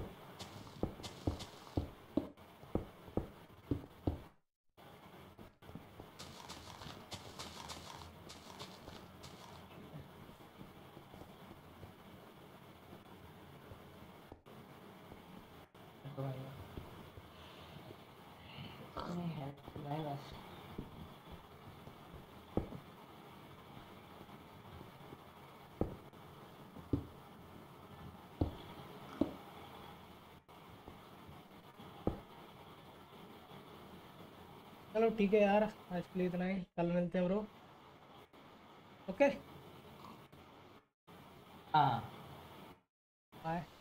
तो भाई नहीं है भाई बस। चलो ठीक है यार, आज के लिए इतना ही, कल मिलते हैं ब्रो। ओके हाँ बाय।